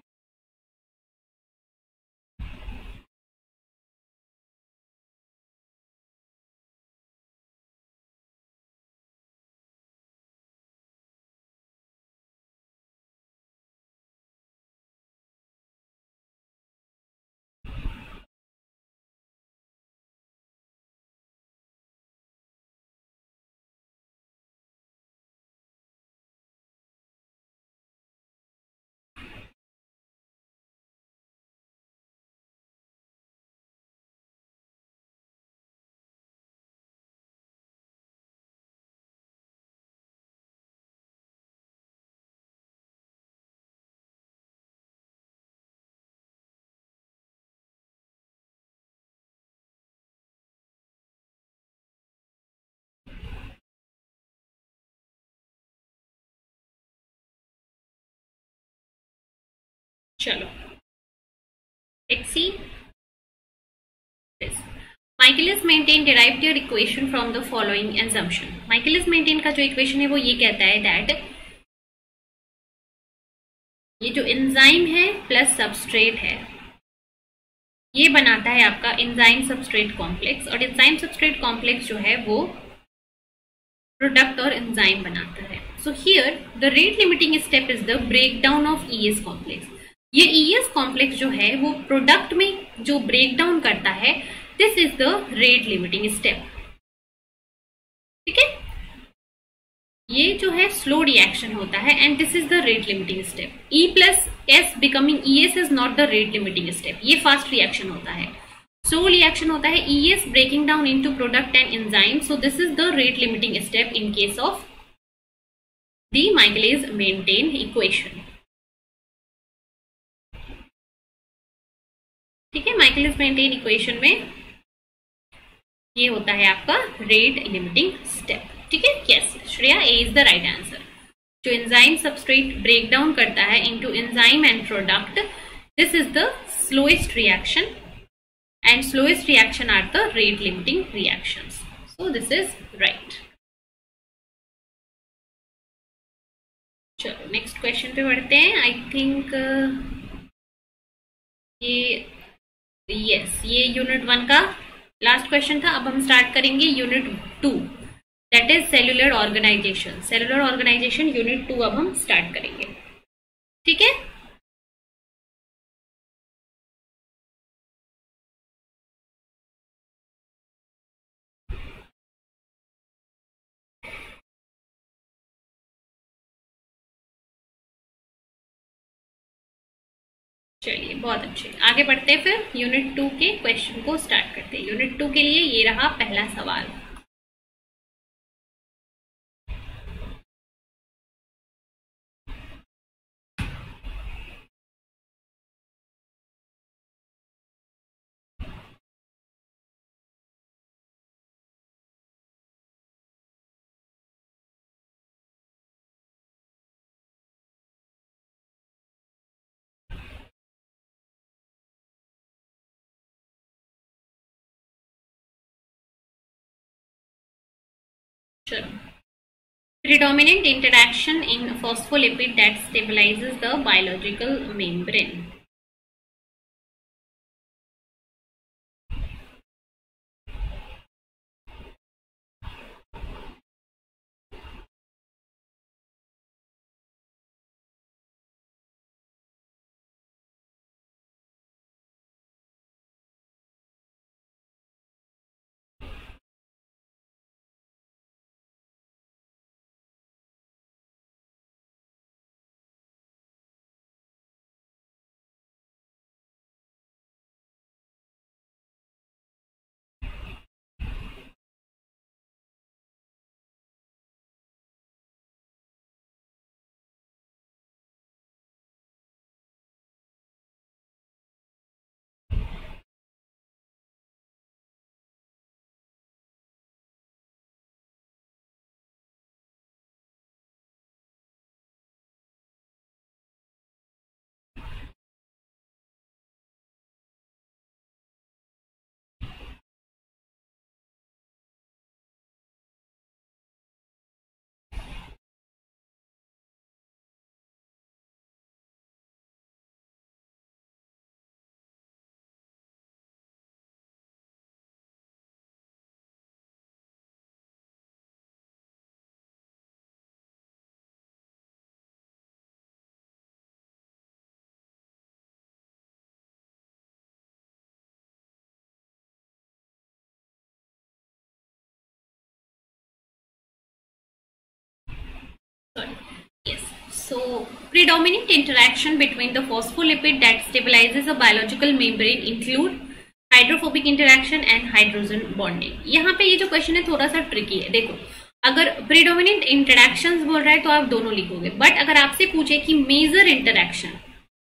चलो let's see this. Michaelis maintain derived their equation from the following assumption. Michaelis maintain का जो इक्वेशन है वो ये कहता है दैट ये जो एंजाइम है प्लस सबस्ट्रेट है ये बनाता है आपका एंजाइम सबस्ट्रेट कॉम्प्लेक्स, और एंजाइम सबस्ट्रेट कॉम्प्लेक्स जो है वो प्रोडक्ट और एंजाइम बनाता है। So here the rate limiting step is the breakdown of ES complex. ये ईएस कॉम्प्लेक्स जो है वो प्रोडक्ट में जो ब्रेक डाउन करता है, this is the rate limiting step. ठीक है, ये जो है स्लो रिएक्शन होता है and this is the rate limiting step. E plus S becoming E S is not the rate limiting step, ये फास्ट रिएक्शन होता है, स्लो रिएक्शन होता है। E S breaking down into product and enzyme, so this is the rate limiting step in case of the Michaelis maintain equation. ठीक है, Michaelis maintain equation में ये होता है आपका रेट लिमिटिंग स्टेप। ठीक है, yes Shreya, A is the right answer. जो एंजाइम सबस्ट्रेट ब्रेक डाउन करता है into enzyme and product, this is the slowest reaction and slowest reaction are the rate limiting reactions. So this is right. चलो next question पे बढ़ते हैं. I think ये yes ये unit one का last question था. अब हम स्टार्ट करेंगे unit two, that is cellular organisation. Cellular organisation unit two अब हम स्टार्ट करेंगे. ठीक है. चलिए बहुत अच्छे, आगे बढ़ते हैं. फिर यूनिट टू के क्वेश्चन को स्टार्ट करते हैं. यूनिट टू के लिए ये रहा पहला सवाल. Predominant interaction in phospholipid that stabilizes the biological membrane. Sorry. Yes. So, predominant interaction between the phospholipid that stabilizes a biological membrane include hydrophobic interaction and hydrogen bonding. यहाँ पे ये जो क्वेश्चन है थोड़ा सा ट्रिकी है. देखो, अगर प्रीडोमिनेंट इंटरेक्शंस बोल रहा है तो आप दोनों लिखोगे, बट अगर आपसे पूछे कि मेजर इंटरेक्शन,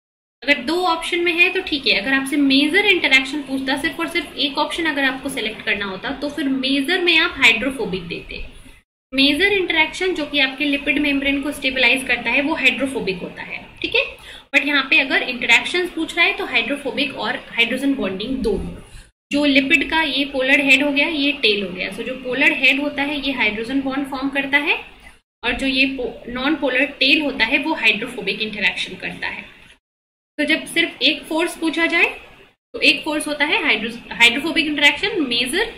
अगर दो ऑप्शन में है तो ठीक है. अगर आपसे मेजर इंटरेक्शन पूछता सिर्फ और सिर्फ एक ऑप्शन अगर आपको सेलेक्ट करना होता तो फिर मेजर में आप हाइड्रोफोबिक देते. मेजर इंटरेक्शन जो कि आपके लिपिड मेम्ब्रेन को स्टेबलाइज करता है वो हाइड्रोफोबिक होता है. ठीक है. बट यहाँ पे अगर इंटरेक्शन पूछ रहा है तो हाइड्रोफोबिक और हाइड्रोजन बॉन्डिंग दोनों. जो लिपिड का ये पोलर हेड हो गया, ये टेल हो गया. सो so, जो पोलर हेड होता है ये हाइड्रोजन बॉन्ड फॉर्म करता है और जो ये नॉन पोलर टेल होता है वो हाइड्रोफोबिक इंटरेक्शन करता है. तो जब सिर्फ एक फोर्स पूछा जाए तो एक फोर्स होता है हाइड्रोफोबिक इंटरेक्शन मेजर,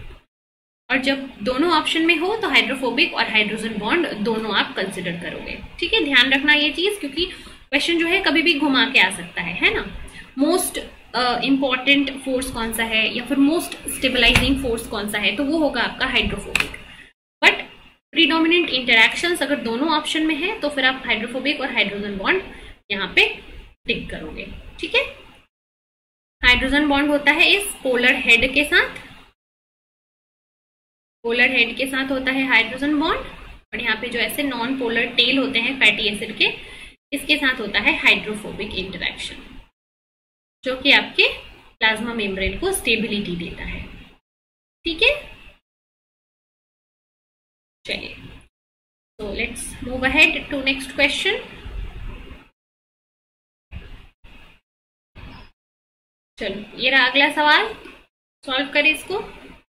और जब दोनों ऑप्शन में हो तो हाइड्रोफोबिक और हाइड्रोजन बॉन्ड दोनों आप कंसिडर करोगे. ठीक है. ध्यान रखना ये चीज, क्योंकि क्वेश्चन जो है कभी भी घुमा के आ सकता है है ना. मोस्ट इंपॉर्टेंट फोर्स कौन सा है या फिर मोस्ट स्टेबलाइजिंग फोर्स कौन सा है, तो वो होगा आपका हाइड्रोफोबिक. बट प्रीडोमिनेंट इंटरेक्शंस अगर दोनों ऑप्शन में है तो फिर आप हाइड्रोफोबिक और हाइड्रोजन बॉन्ड यहाँ पे टिक करोगे. ठीक है. हाइड्रोजन बॉन्ड होता है इस पोलर हेड के साथ, पोलर हेड के साथ होता है हाइड्रोजन बॉन्ड, और यहाँ पे जो ऐसे नॉन पोलर टेल होते हैं फैटी एसिड के, इसके साथ होता है हाइड्रोफोबिक इंटरेक्शन, जो कि आपके प्लाज्मा मेम्ब्रेन को स्टेबिलिटी देता है. ठीक है. चलिए, so let's move ahead to next question. चलो, ये रहा अगला सवाल. सॉल्व करें इसको।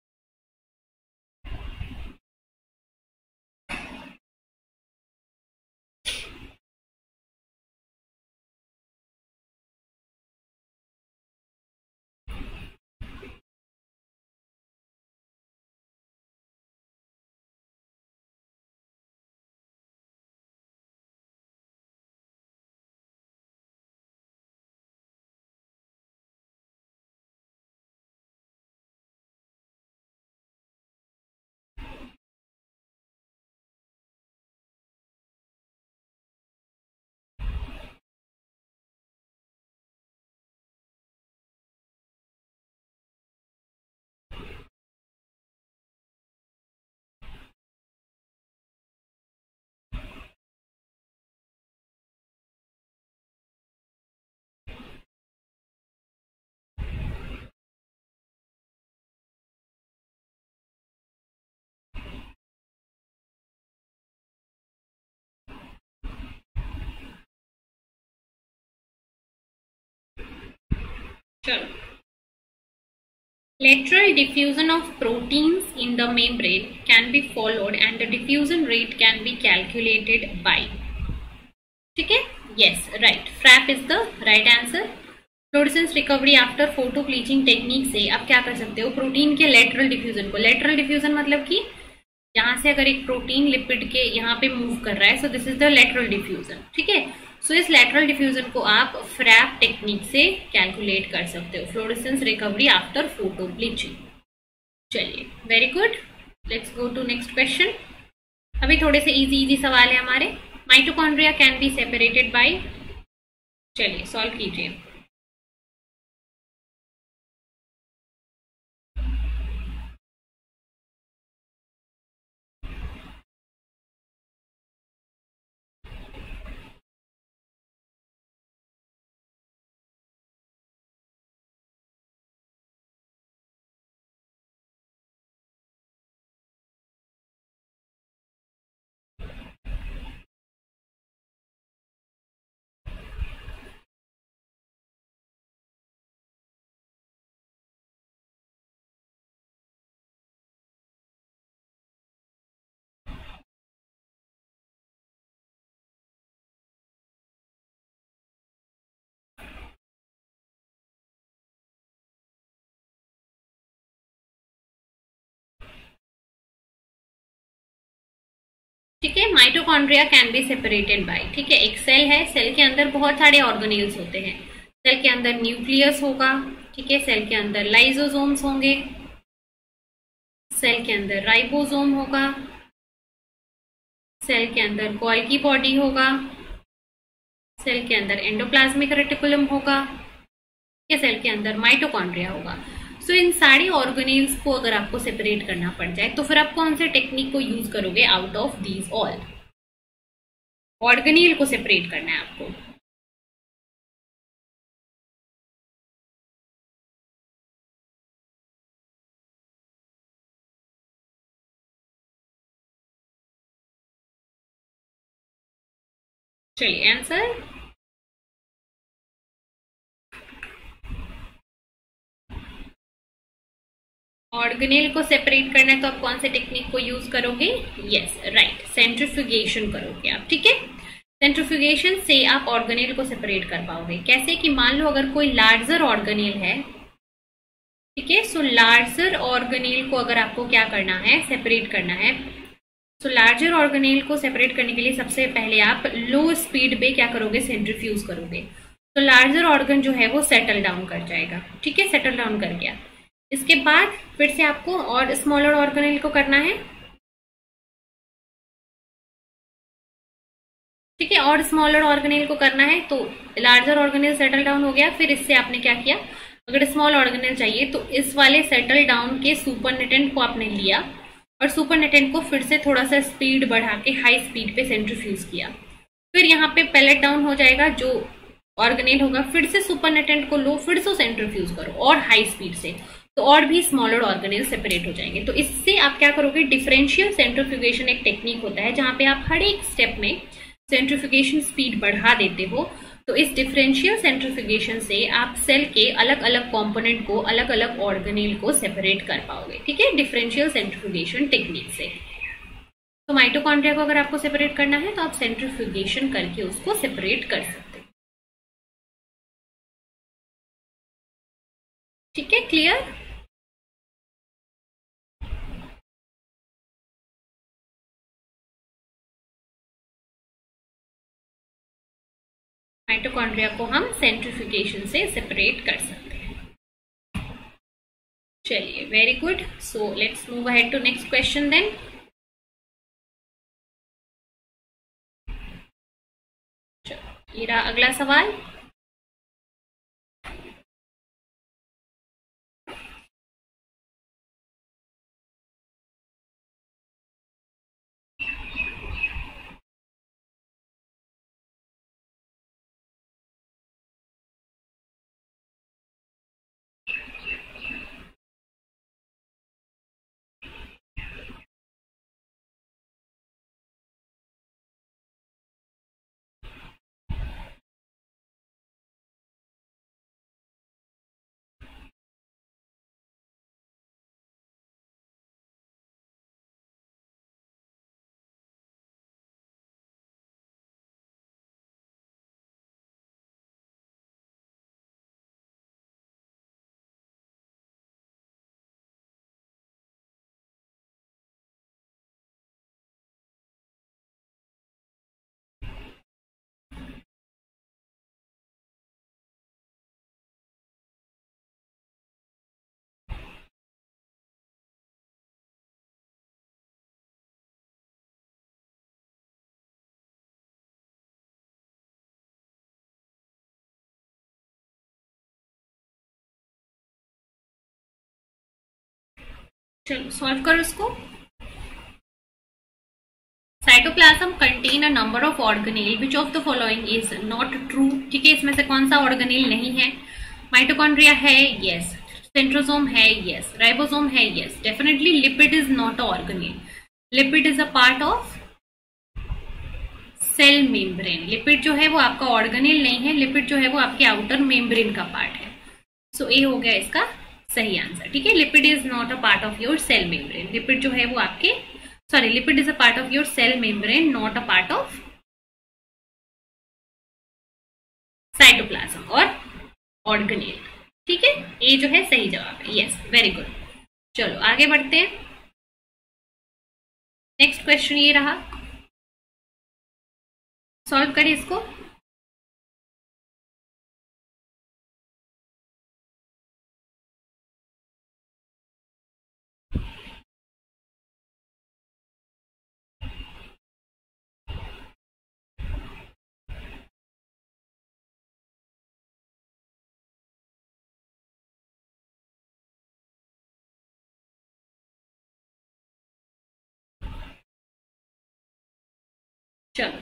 चलो, lateral diffusion of proteins in the membrane can be followed and the diffusion rate can be calculated by, ठीक है, yes, right, FRAP is the right answer। Fluorescence recovery after photobleaching technique से आप क्या कर सकते हो, protein के lateral diffusion को, लेटरल डिफ्यूजन मतलब कि यहाँ से अगर एक प्रोटीन लिपिड के यहाँ पे मूव कर रहा है, so this is the lateral diffusion, ठीक है। सो इस लेटरल डिफ्यूजन को आप फ्रैप टेक्निक से कैलकुलेट कर सकते हो, fluorescence recovery after photobleaching. चलिए, very good, let's go to next question. अभी थोड़े से इजी इजी सवाल है हमारे। Mitochondria can be separated by, चलिए सॉल्व कीजिए। ठीक है, mitochondria can be separated by, ठीक है, एक सेल है, सेल के अंदर बहुत सारे ऑर्गेनेल्स होते हैं, सेल के अंदर न्यूक्लियस होगा, ठीक है, सेल के अंदर लाइसोसोम्स होंगे, सेल के अंदर राइबोसोम होगा, सेल के अंदर गोल्गी बॉडी होगा, सेल के अंदर एंडोप्लाज्मिक रेटिकुलम होगा, या सेल के अंदर माइटोकॉन्ड्रिया होगा। सो so, इन सारे ऑर्गेनेल्स को अगर आपको सेपरेट करना पड़ जाए तो फिर आप कौन से टेक्निक को यूज करोगे out of these all? Organelle को सेपरेट करना है आपको। चलिए आंसर, ऑर्गेनेल को सेपरेट करना है तो आप कौन से टेक्निक को यूज करोगे? यस, राइट, सेंट्रीफ्यूगेशन करोगे आप, ठीक है। सेंट्रीफ्यूगेशन से आप ऑर्गेनेल को सेपरेट कर पाओगे। कैसे कि मान लो अगर कोई लार्जर ऑर्गेनेल है, ठीक है, सो लार्जर ऑर्गेनेल को अगर आपको क्या करना है, सेपरेट करना है, सो लार्जर ऑर्गेनेल को सेपरेट करने के लिए सबसे पहले आप लो स्पीड पे क्या करोगे, सेंट्रीफ्यूज करोगे, तो लार्जर ऑर्गन जो है वो सेटल डाउन कर जाएगा, ठीक है, सेटल डाउन कर गया। इसके बाद फिर से आपको और स्मॉलर ऑर्गेनेल को करना है, ठीक है, और स्मॉलर ऑर्गेनेल को करना है, तो लार्जर ऑर्गेनेल सेटल डाउन हो गया। फिर इससे आपने क्या किया, अगर स्मॉल ऑर्गेनेल चाहिए तो इस वाले सेटल डाउन के सुपरनेटेंट को आपने लिया और सुपरनेटेंट को फिर से थोड़ा सा स्पीड बढ़ा के हाई स्पीड पे सेंट्रीफ्यूज किया। फिर यहाँ पे पैलेट डाउन हो जाएगा जो ऑर्गेनेल होगा, फिर से सुपरनेटेंट को लो, फिर से सेंट्रीफ्यूज करो और हाई स्पीड से, तो और भी स्मॉलर ऑर्गेनेल सेपरेट हो जाएंगे। तो इससे आप क्या करोगे, डिफरेंशियल सेंट्रीफ्यूगेशन एक टेक्निक होता है जहां पे आप हर एक स्टेप में सेंट्रीफ्यूगेशन स्पीड बढ़ा देते हो तो इस डिफरेंशियल सेंट्रीफ्यूगेशन से आप सेल के अलग अलग कंपोनेंट को, अलग अलग ऑर्गेनेल को सेपरेट कर पाओगे, ठीक है, डिफरेंशियल सेंट्रीफ्यूगेशन टेक्निक से। तो माइटोकॉन्ड्रिया को अगर आपको सेपरेट करना है तो आप सेंट्रीफ्यूगेशन करके उसको सेपरेट कर सकते हो, ठीक है, क्लियर। माइटोकॉन्ड्रिया को हम सेंट्रीफ्यूगेशन से सेपरेट कर सकते हैं। चलिए, very good. So let's move ahead to next question then. चलो, ये रहा अगला सवाल। चलो सॉल्व करो इसको। Cytoplasm contain a number of organelle which of the following is not true, ठीक है, इसमें से कौन सा ऑर्गेनेल नहीं है। माइटोकॉन्ड्रिया है, यस। सेंट्रोसोम है, यस। राइबोसोम है, yes. Definitely lipid is not a organelle. Lipid is a part of cell membrane. Lipid जो है वो आपका ऑर्गेनेल नहीं है, लिपिड जो है वो आपके आउटर मेम्ब्रेन का पार्ट है। सो so, ए हो गया इसका सही आंसर, ठीक है। Lipid is not a part of your cell membrane. Lipid जो है वो आपके, sorry, lipid is a part of your cell membrane, not a part of cytoplasm और ऑर्गेनेल, ठीक है। ए जो है सही जवाब है, यस, वेरी गुड। चलो आगे बढ़ते हैं। नेक्स्ट क्वेश्चन ये रहा, सॉल्व करिए इसको। चलो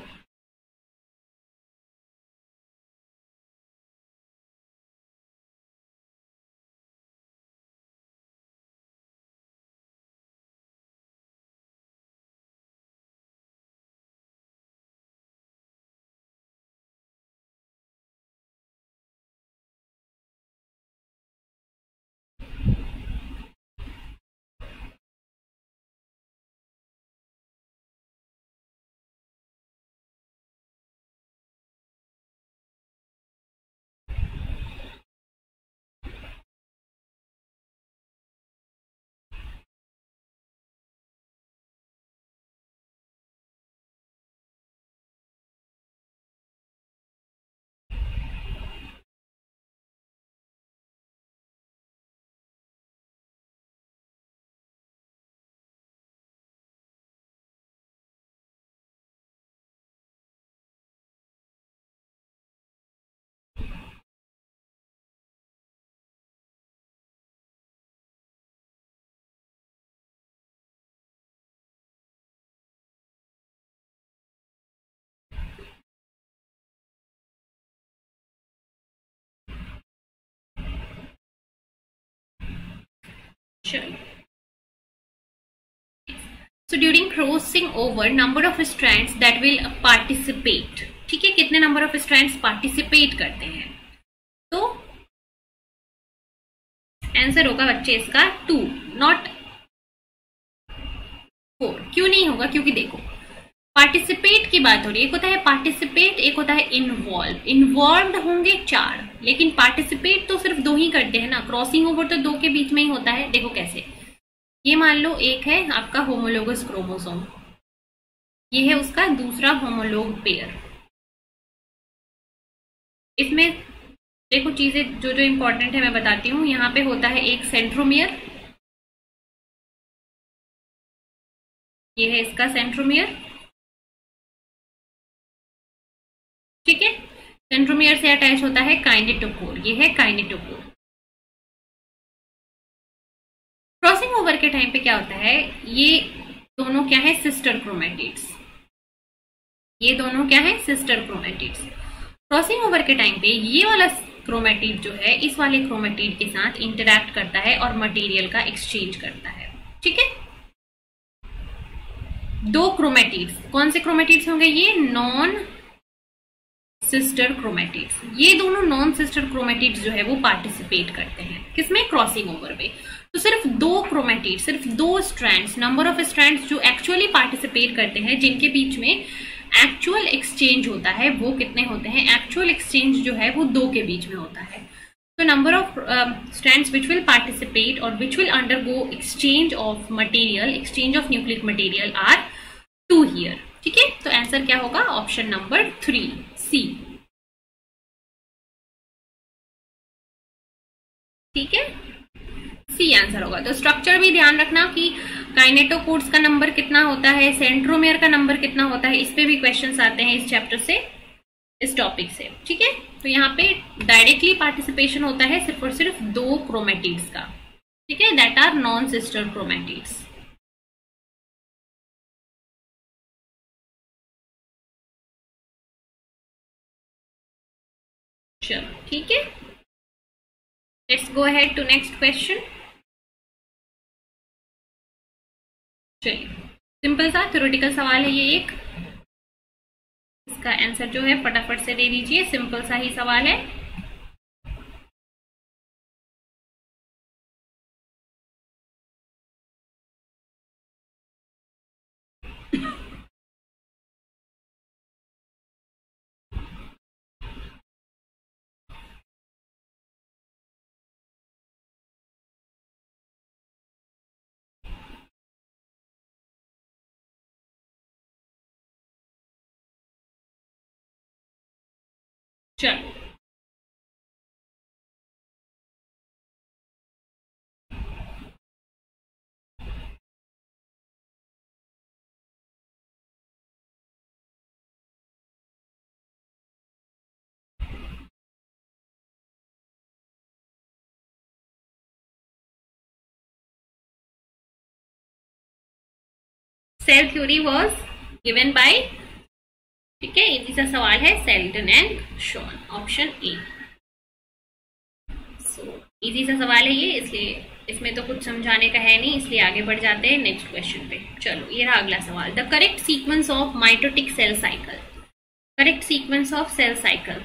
चलो So during crossing over, number of strands that will participate, ठीक है, कितने नंबर ऑफ स्ट्रैंड्स पार्टिसिपेट करते हैं। तो आंसर होगा बच्चे इसका टू, नॉट फोर। क्यों नहीं होगा, क्योंकि देखो पार्टिसिपेट की बात हो रही है, एक होता है पार्टिसिपेट, एक होता है इन्वॉल्व। इन्वॉल्व होंगे चार, लेकिन पार्टिसिपेट तो सिर्फ दो ही करते हैं ना, क्रॉसिंग ओवर तो दो के बीच में ही होता है। देखो कैसे, ये मान लो एक है आपका होमोलोगस क्रोमोसोम, ये है उसका दूसरा होमोलोग पेयर। इसमें देखो चीजें जो जो इंपॉर्टेंट है मैं बताती हूँ। यहाँ पे होता है एक सेंट्रोमियर, ये है इसका सेंट्रोमियर, ठीक है। सेंट्रोमियर से अटैच होता है काइनेटोकोर, ये है काइनेटोकोर। क्रॉसिंग ओवर के टाइम पे क्या होता है, ये दोनों क्या है, सिस्टर क्रोमेटिड्स। ये दोनों क्या है, सिस्टर क्रोमेटिड्स। क्रॉसिंग ओवर के टाइम पे ये वाला क्रोमेटिड जो है इस वाले क्रोमेटिड के साथ इंटरैक्ट करता है और मटेरियल का एक्सचेंज करता है, ठीक है। दो क्रोमेटिड्स, कौन से क्रोमेटिड्स होंगे, ये नॉन सिस्टर क्रोमेटिड्स। ये दोनों नॉन सिस्टर क्रोमेटिड्स जो है वो पार्टिसिपेट करते हैं किसमें, क्रॉसिंग ओवर में। तो सिर्फ दो क्रोमेटिड्स, सिर्फ दो स्ट्रैंड्स, नंबर ऑफ स्ट्रैंड्स जो एक्चुअली पार्टिसिपेट करते हैं, जिनके बीच में एक्चुअल एक्सचेंज होता है, वो कितने होते हैं, एक्चुअल एक्सचेंज जो है वो दो के बीच में होता है। तो number of strands which will participate और which will undergo exchange of material, exchange of nucleic material are two here, ठीक है। तो आंसर क्या होगा, ऑप्शन नंबर थ्री, सी, ठीक है, सी आंसर होगा। तो स्ट्रक्चर भी ध्यान रखना कि काइनेटोकोर्स का नंबर कितना होता है, सेंट्रोमियर का नंबर कितना होता है, इस पे भी क्वेश्चंस आते हैं इस चैप्टर से, इस टॉपिक से, ठीक है। तो यहाँ पे डायरेक्टली पार्टिसिपेशन होता है सिर्फ और सिर्फ दो क्रोमेटिड्स का, ठीक है, that are non sister chromatids. चलो ठीक है, let's go ahead to next question. चलिए, सिंपल सा थ्योरेटिकल सवाल है ये एक, इसका आंसर जो है फटाफट से दे दीजिए, सिंपल सा ही सवाल है। चलो cell theory was given by, ठीक है, इजी सा सवाल है, Schleiden and Schwann, option A. So easy सा सवाल है ये, इसलिए इसमें तो कुछ समझाने का है नहीं, इसलिए आगे बढ़ जाते हैं नेक्स्ट क्वेश्चन पे। चलो ये रहा अगला सवाल, the correct sequence of mitotic cell cycle, correct sequence of cell cycle.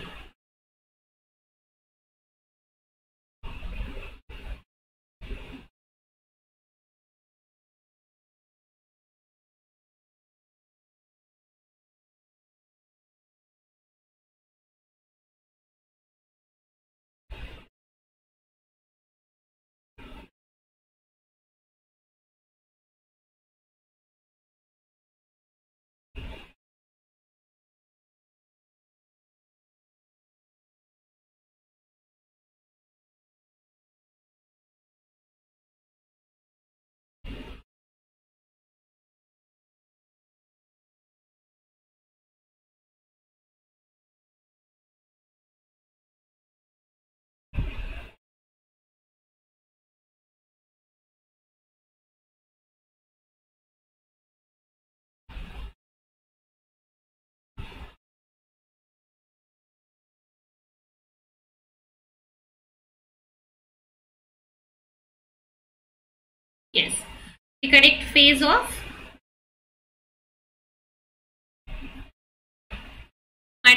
Yes, the correct phase of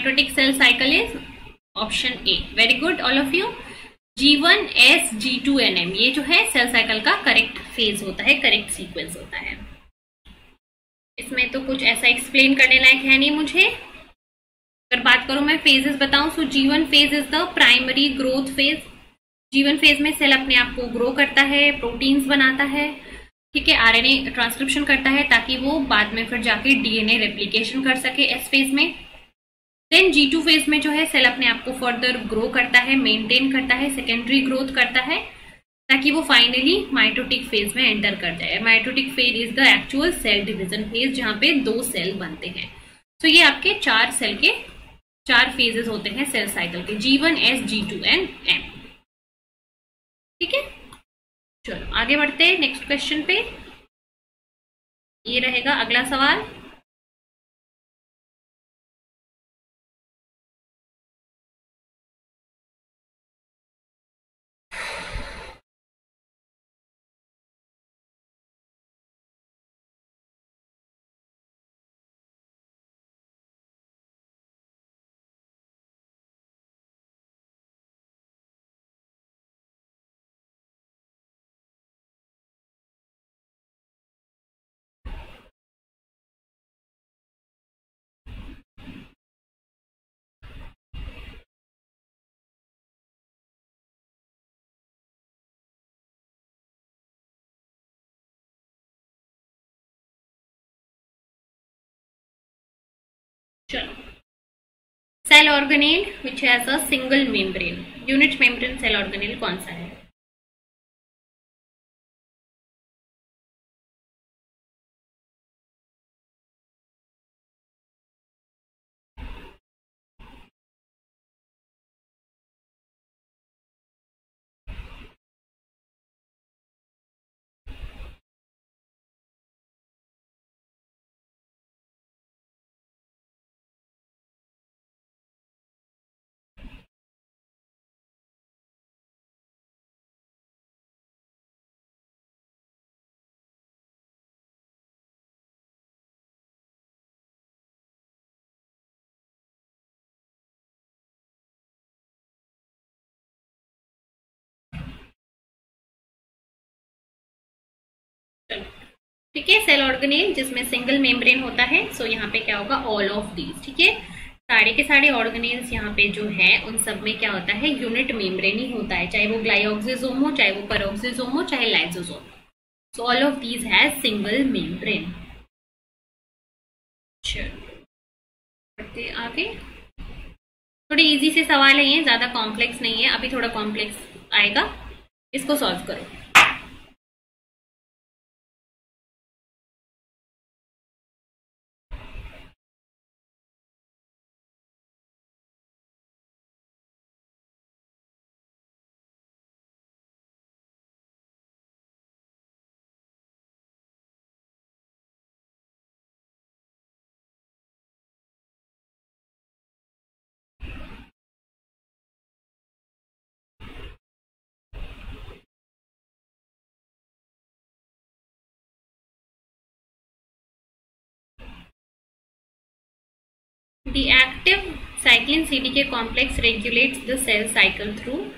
mitotic cell cycle is option A. Very good all of you. G one S G two and M ये जो है cell cycle का correct phase होता है, correct sequence होता है। इसमें तो कुछ ऐसा एक्सप्लेन करने लायक है नहीं मुझे। अगर बात करूं मैं फेजेस बताऊं, so G one phase is the primary growth phase. G one phase में सेल अपने आप को ग्रो करता है, प्रोटीन्स बनाता है, ठीक है, आरएनए ट्रांसक्रिप्शन करता है ताकि वो बाद में फिर जाके डीएनए रेप्लिकेशन कर सके एस फेज में। देन जी टू फेज में जो है सेल अपने आप को फर्दर ग्रो करता है, मेंटेन करता है, सेकेंडरी ग्रोथ करता है ताकि वो फाइनली माइटोटिक फेज में एंटर कर जाए। Mitotic phase is the actual cell division phase जहां पे दो सेल बनते हैं। तो so ये आपके चार सेल के चार फेजेस होते हैं सेल साइकिल के, G one S G two and M. ठीक है, चलो आगे बढ़ते हैं नेक्स्ट क्वेश्चन पे। ये रहेगा अगला सवाल। चलो, cell organelle which has a single membrane, unit membrane cell organelle कौन सा है? ठीक है, सेल ऑर्गेनेल जिसमें सिंगल मेम्ब्रेन होता है। सो so यहाँ पे क्या होगा, ऑल ऑफ दीज। ठीक है, सारे के सारे ऑर्गेनेल्स यहाँ पे जो है उन सब में क्या होता है, यूनिट मेम्ब्रेन ही होता है, चाहे वो ग्लाइऑक्सिसोम हो, चाहे वो पेरोक्सिसोम हो, चाहे lysosome. So all of these has single membrane. चलो बढ़ते आगे। थोड़े इजी से सवाल है ये, ज्यादा कॉम्प्लेक्स नहीं है। अभी थोड़ा कॉम्प्लेक्स आएगा, इसको सॉल्व करो। The active cyclin C D K complex regulates the cell cycle through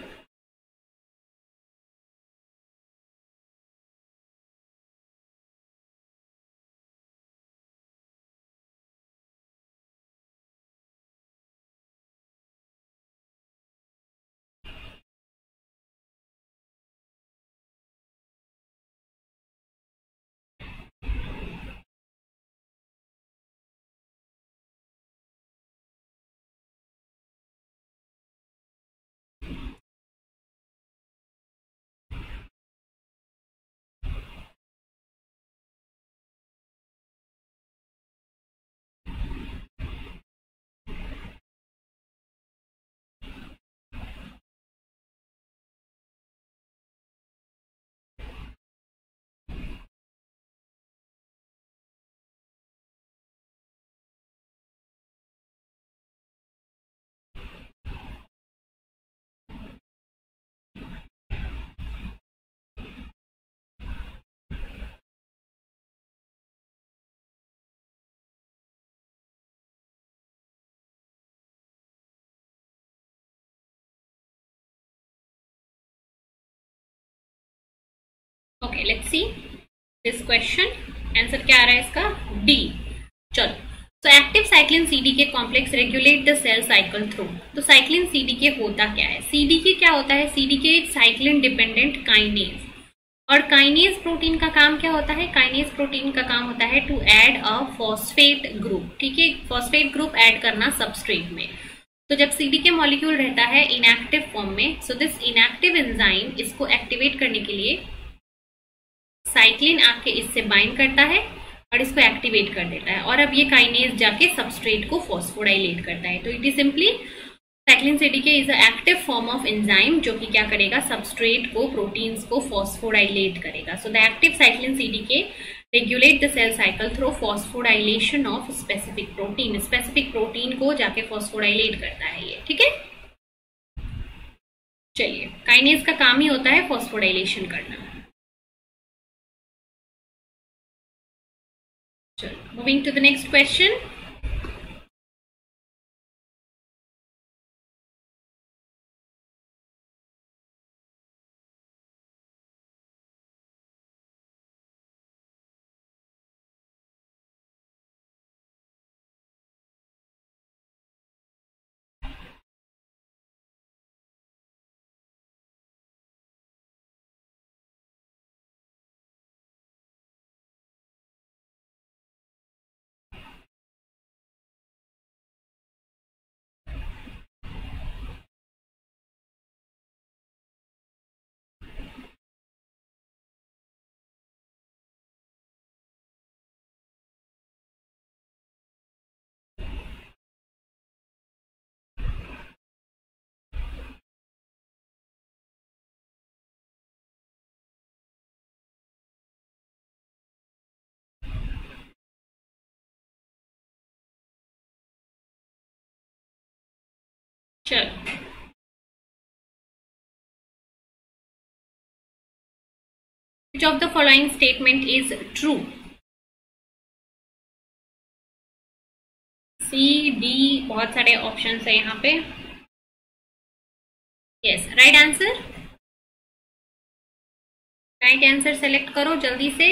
okay, let's see this question. Answer क्या आ रहा है इसका? डी। चलो, तो active cyclin CDK complex regulate the cell cycle through. तो साइक्लिन सीडीके होता क्या है? सीडीके क्या होता है? सीडीके एक साइक्लिन डिपेंडेंट काइनेज, और काइनेज प्रोटीन का काम क्या होता है? काइनेज प्रोटीन का काम होता है to add a phosphate group. ठीक है, फॉस्फेट ग्रुप ऐड करना सबस्ट्रेट में। तो जब सीडीके मॉलिक्यूल रहता है इनएक्टिव फॉर्म में, सो दिस इनएक्टिव एंजाइम इसको एक्टिवेट करने के लिए साइक्लिन आके इससे बाइंड करता है और इसको एक्टिवेट कर देता है, और अब ये काइनेज जाके सबस्ट्रेट को फॉस्फोडाइलेट करता है। तो it is simply cyclin CDK is a active form of enzyme जो कि क्या करेगा? सबस्ट्रेट को, प्रोटीन्स को फॉस्फोडाइलेट करेगा। So the active cyclin CDK regulate the cell cycle through phosphorylation of specific protein. Specific protein को जाके फॉस्फोडाइलेट करता है ये। ठीक है, चलिए, काइनेज का काम ही होता है फॉस्फोडाइलेशन करना। चलो, moving to the next question. चलो, which of the following statement is true? C D, बहुत सारे ऑप्शंस है यहाँ पे। Yes, right answer. Right answer select करो जल्दी से।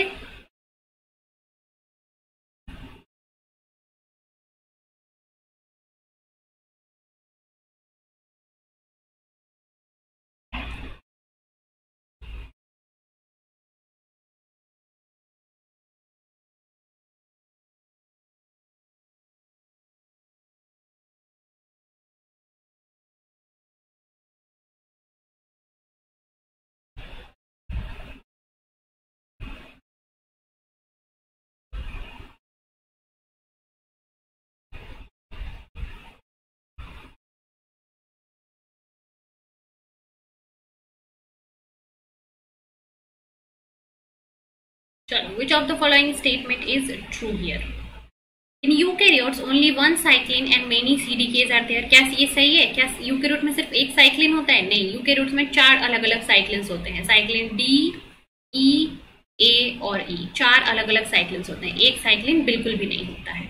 चलो, which of the following statement is true here? In eukaryotes only one cyclin and many C D Ks are there. क्या ये सही है? क्या यूकैरियोट में सिर्फ एक साइक्लिन होता है? नहीं, यूकैरियोट्स में चार अलग अलग साइक्लिन्स होते हैं। साइक्लिन डी, ई, ए और ई, चार अलग अलग साइक्लिन्स होते हैं। एक साइक्लिन बिल्कुल भी नहीं होता है।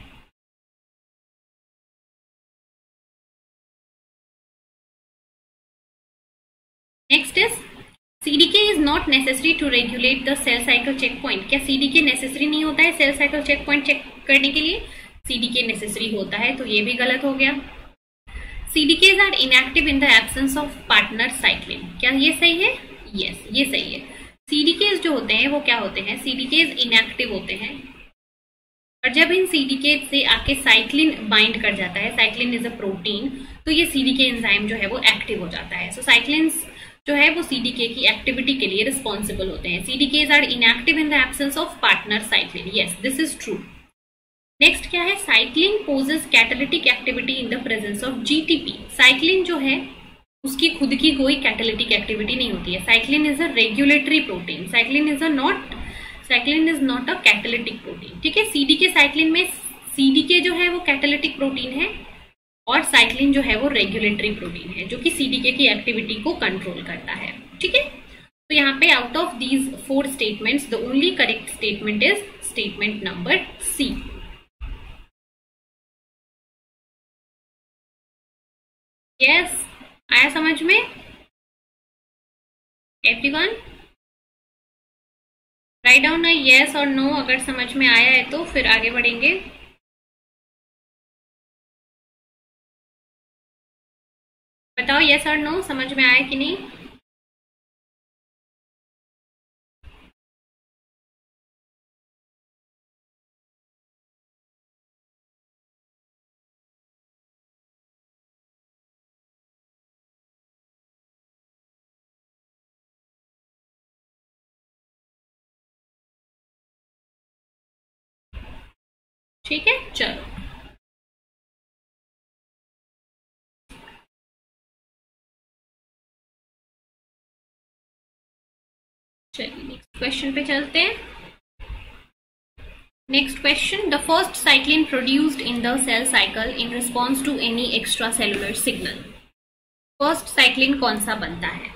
Next is CDK is not necessary to regulate the cell cycle check point. क्या सीडीके नेसेसरी नहीं होता है cell cycle check point check करने के लिए? सीडीके नेसेसरी होता है, तो ये भी गलत हो गया। CDKs are inactive in the absence of partner cyclin. क्या ये सही है? यस, ये सही है। सीडीकेज जो होते हैं वो क्या होते हैं? सीडीकेज इनएक्टिव होते हैं, और जब इन सीडीकेज से आके साइक्लिन बाइंड कर जाता है, साइक्लिन इज अ प्रोटीन, तो ये सीडीके एंजाइम जो है वो एक्टिव हो जाता है। सो साइक्लिन्स जो है वो सीडीके की एक्टिविटी के लिए रिस्पॉन्सिबल होते हैं। CDKs are inactive in the absence of partner cyclin. Yes, this is true. Next क्या है? Cyclin possess catalytic activity in the presence of GTP. Cyclin जो है उसकी खुद की कोई कैटालिटिक एक्टिविटी नहीं होती है। Cyclin is a regulatory protein. Cyclin is a not cyclin is not a catalytic protein. ठीक है, सीडीके साइक्लिन में सीडीके जो है वो कैटालिटिक प्रोटीन है, और साइक्लिन जो है वो रेगुलेटरी प्रोटीन है जो कि सीडीके की एक्टिविटी को कंट्रोल करता है। ठीक है, तो यहाँ पे out of these four statements the only correct statement is statement number C. Yes, आया समझ में everyone? Right down a yes और नो, अगर समझ में आया है तो फिर आगे बढ़ेंगे। बताओ येस और नो, समझ में आया कि नहीं? ठीक है, चलो चलिए नेक्स्ट क्वेश्चन पे चलते हैं। Next question. The first cyclin produced in the cell cycle in response to any extracellular signal. First cyclin कौन सा बनता है?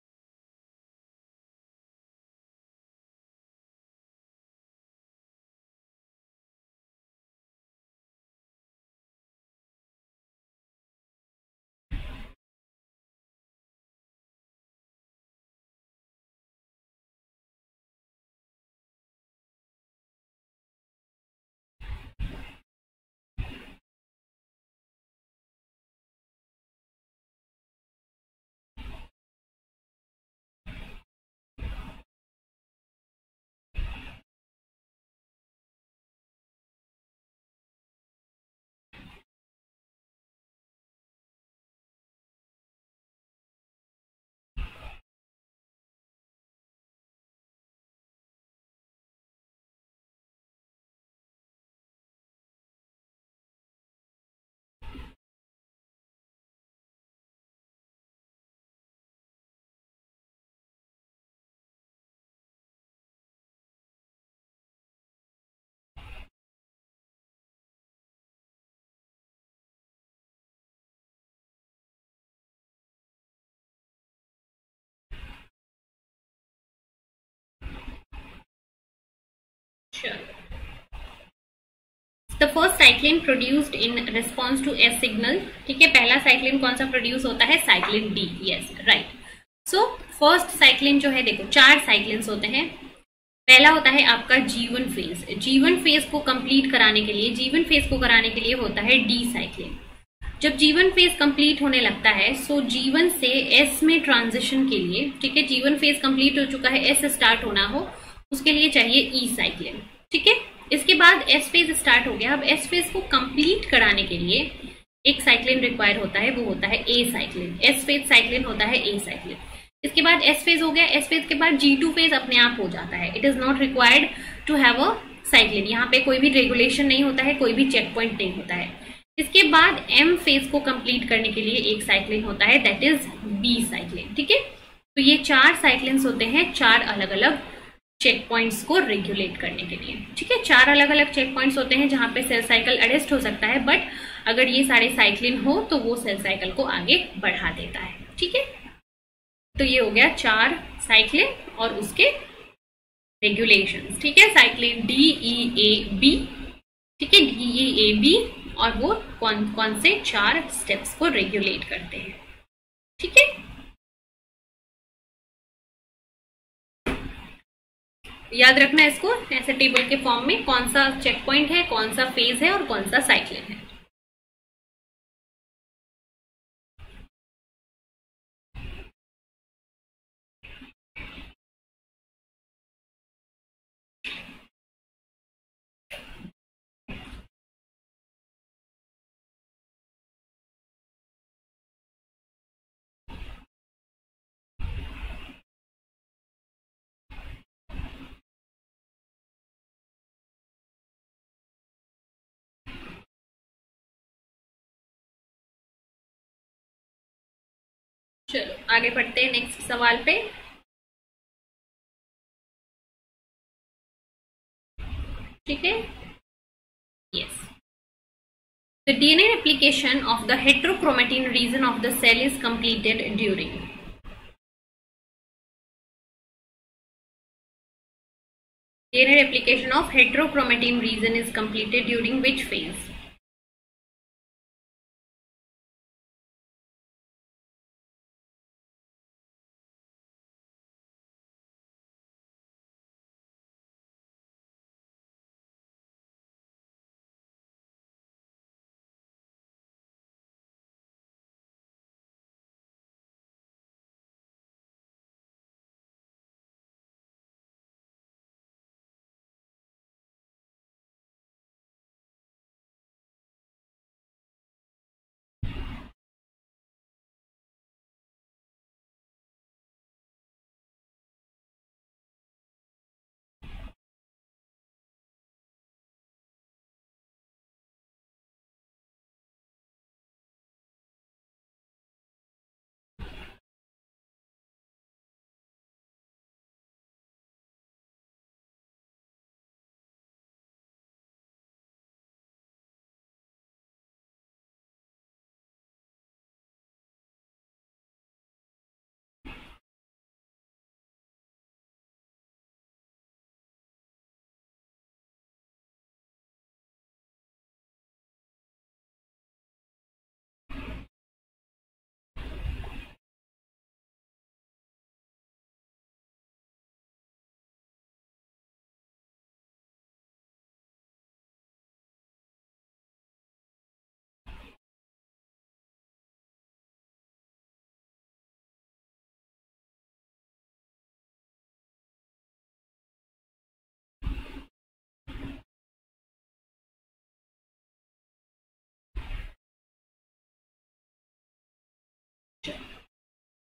Sure. The first cyclin produced in response to S signal. ठीक है, पहला cyclin कौन सा प्रोड्यूस होता है? cyclin D. Yes, right. So first cyclin जो है, देखो चार cyclins होते हैं। पहला होता है आपका जीवन फेज। जीवन फेज को कंप्लीट कराने के लिए जीवन फेज को कराने के लिए होता है डी साइक्लिन। जब जीवन फेज कंप्लीट होने लगता है, सो जीवन से एस में ट्रांजिशन के लिए, ठीक है, जीवन फेज कंप्लीट हो चुका है, एस स्टार्ट होना हो, उसके लिए चाहिए ई साइक्लिन। ठीक है, इसके बाद एस फेज स्टार्ट हो गया। अब एस फेज को कंप्लीट कराने के लिए एक साइक्लिन रिक्वायर होता है, वो होता है A cyclin. S phase cyclin होता है ए साइक्लिन। इसके बाद एस फेज हो गया। एस फेज के बाद जी टू फेज अपने आप हो जाता है। It is not required to have a cyclin. यहाँ पे कोई भी रेगुलेशन नहीं होता है, कोई भी चेक पॉइंट नहीं होता है। इसके बाद एम फेज को कंप्लीट करने के लिए एक साइक्लिन होता है, दैट इज बी साइक्लिन। ठीक है, तो ये चार साइक्लिन्स होते हैं, चार अलग अलग चेक पॉइंट्स को रेगुलेट करने के लिए। ठीक है, चार अलग अलग चेक पॉइंट्स होते हैं जहां पे सेल साइकिल अरेस्ट हो सकता है, बट अगर ये सारे साइक्लिन हो तो वो सेल साइकिल को आगे बढ़ा देता है। ठीक है, तो ये हो गया चार साइक्लिन और उसके रेगुलेशंस। ठीक है, cyclin D E A B. ठीक है, डी ई ए बी, और वो कौन कौन से चार स्टेप्स को रेगुलेट करते हैं। ठीक है, याद रखना इसको ऐसे टेबल के फॉर्म में, कौन सा चेक पॉइंट है, कौन सा फेज है और कौन सा साइक्लिन है। चलो आगे बढ़ते हैं नेक्स्ट सवाल पे। ठीक है, yes, the DNA replication of the heterochromatin region of the cell is completed during। DNA replication of heterochromatin region is completed during which phase?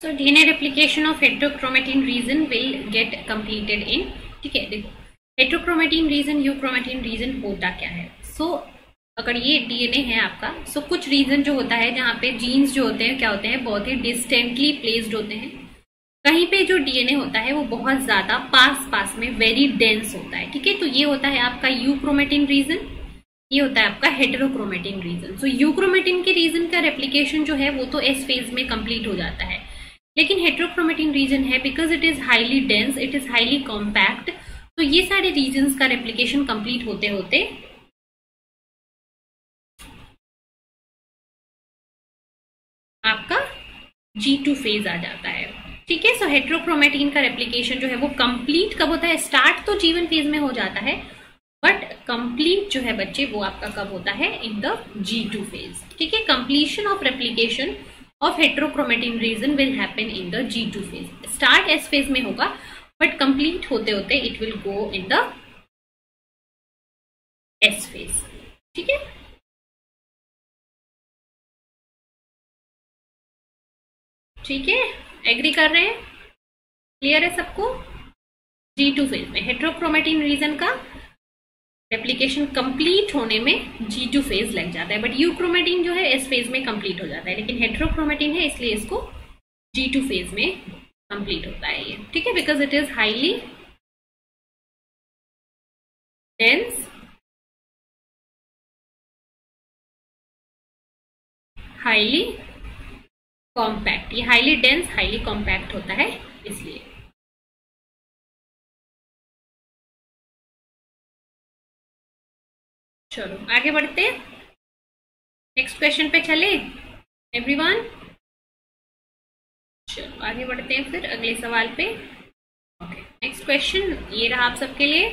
So DNA replication of heterochromatin region will get completed in, ठीक है। देखो हेटेरोक्रोमेटिन reason, euchromatin reason होता क्या है। So so, अगर ये DNA है आपका, सो so, कुछ रीजन जो होता है जहाँ पे जीन्स जो होते हैं क्या होते हैं, बहुत ही डिस्टेंटली प्लेस्ड होते हैं। कहीं पे जो डीएनए होता है वो बहुत ज्यादा पास पास में वेरी डेंस होता है, ठीक है। तो ये होता है आपका यूक्रोमेटिन रीजन, ये होता है आपका हेटेरोक्रोमेटिन रीजन। सो यूक्रोमेटिन के रीजन का रेप्लिकेशन जो है वो तो एस फेज में कंप्लीट हो जाता है, लेकिन हेटेरोक्रोमेटिन रीजन है because it is highly dense, it is highly compact, तो ये सारे रीजन्स का रेप्लिकेशन कंप्लीट होते होते आपका जी टू फेज आ जाता है, ठीक है। सो हेटेरोक्रोमेटिन का रेप्लिकेशन जो है वो कंप्लीट कब होता है, स्टार्ट तो जी वन फेज में हो जाता है, बट कंप्लीट जो है बच्चे वो आपका कब होता है, in the G two phase, ठीक है। Completion of replication of heterochromatin region will happen in the G two phase. Start S phase में होगा बट कंप्लीट होते होते it will go in the S phase, ठीक है। ठीक है, एग्री कर रहे हैं, क्लियर है सबको। जी टू फेज में हेटेरोक्रोमेटिन रीजन का रेप्लिकेशन कंप्लीट होने में जी टू फेज लग जाता है, बट यूक्रोमेटिन जो है एस फेज में कंप्लीट हो जाता है, लेकिन हेटेरोक्रोमेटिन है इसलिए इसको जी टू फेज में कंप्लीट होता है ये, ठीक है, because it is highly dense, highly compact. ये हाईली डेंस हाईली कॉम्पैक्ट होता है इसलिए। चलो आगे बढ़ते हैं, नेक्स्ट क्वेश्चन पे चले एवरीवन। चलो आगे बढ़ते हैं फिर अगले सवाल पे। ओके, नेक्स्ट क्वेश्चन ये रहा आप सबके लिए।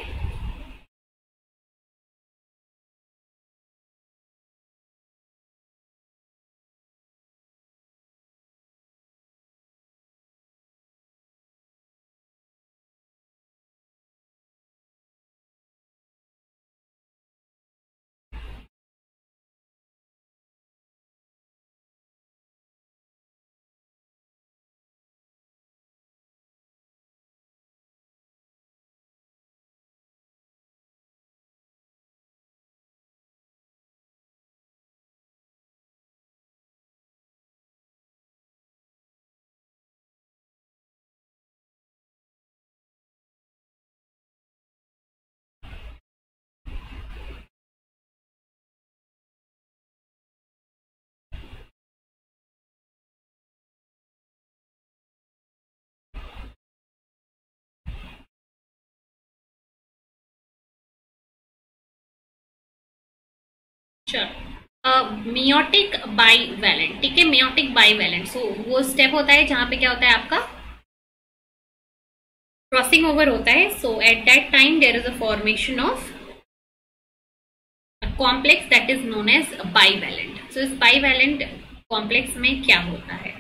चलो मियोटिक बाईवैलेंट, ठीक है, मियोटिक बाईवैलेंट। सो वो स्टेप होता है जहां पे क्या होता है आपका क्रॉसिंग ओवर होता है। So at that time there is a formation of complex that is known as bivalent. So इस बाईवैलेंट कॉम्प्लेक्स में क्या होता है,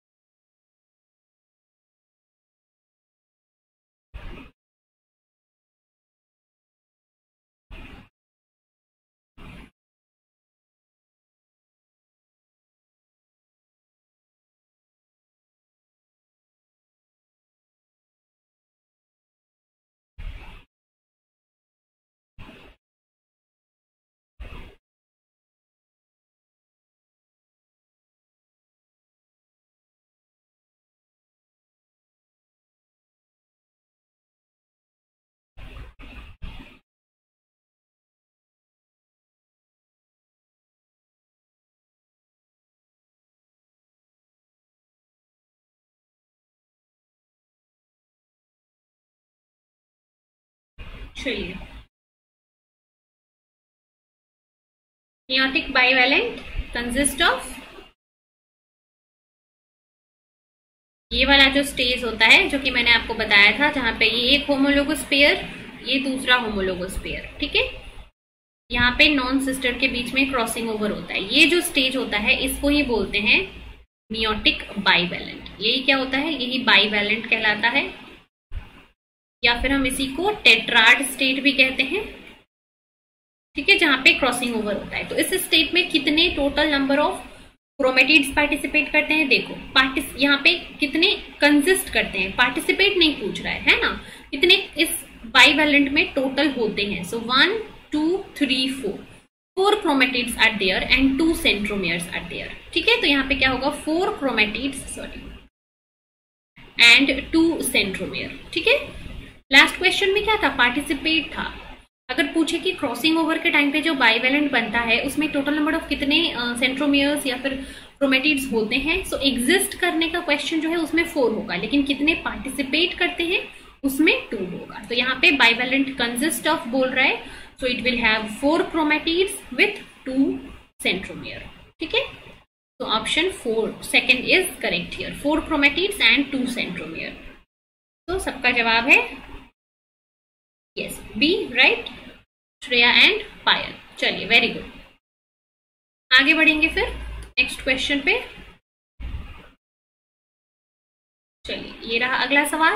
चलिए meiotic bivalent कंसिस्ट ऑफ, ये वाला जो स्टेज होता है जो कि मैंने आपको बताया था जहां पे ये एक होमोलोगस पेयर, ये दूसरा होमोलोगस पेयर, ठीक है, यहाँ पे नॉन सिस्टर के बीच में क्रॉसिंग ओवर होता है। ये जो स्टेज होता है इसको ही बोलते हैं मियोटिक बाईवैलेंट। यही क्या होता है, यही बाईवैलेंट कहलाता है, या फिर हम इसी को टेट्राड स्टेट भी कहते हैं, ठीक है, जहां पे क्रॉसिंग ओवर होता है। तो इस स्टेट में कितने total number of chromatids participate करते हैं। देखो पार्टिस यहाँ पे कितने कंसिस्ट करते हैं, पार्टिसिपेट नहीं पूछ रहा है, है ना, कितने इस बाइवेलेंट में टोटल होते हैं। So one two three four, four chromatids are there and two centromeres are there. ठीक है, तो यहाँ पे क्या होगा, four chromatids sorry and two centromere. ठीक है, लास्ट क्वेश्चन में क्या था, पार्टिसिपेट था। अगर पूछे कि क्रॉसिंग ओवर के टाइम पे जो बाइवेलेंट बनता है उसमें टोटल नंबर ऑफ कितने सेंट्रोमियर्स uh, या फिर क्रोमेटिड्स होते हैं, सो so, एग्जिस्ट करने का क्वेश्चन जो है उसमें फोर होगा, लेकिन कितने पार्टिसिपेट करते हैं उसमें टू होगा। तो यहाँ पे बाइवेलेंट कंसिस्ट ऑफ बोल रहा है, so it will have four chromatids with two centromere. ठीक है, तो option four second is correct here, four chromatids and two centromere. तो सबका जवाब है yes B, right, Shreya and Payal. चलिए वेरी गुड, आगे बढ़ेंगे फिर नेक्स्ट क्वेश्चन पे। चलिए ये रहा अगला सवाल।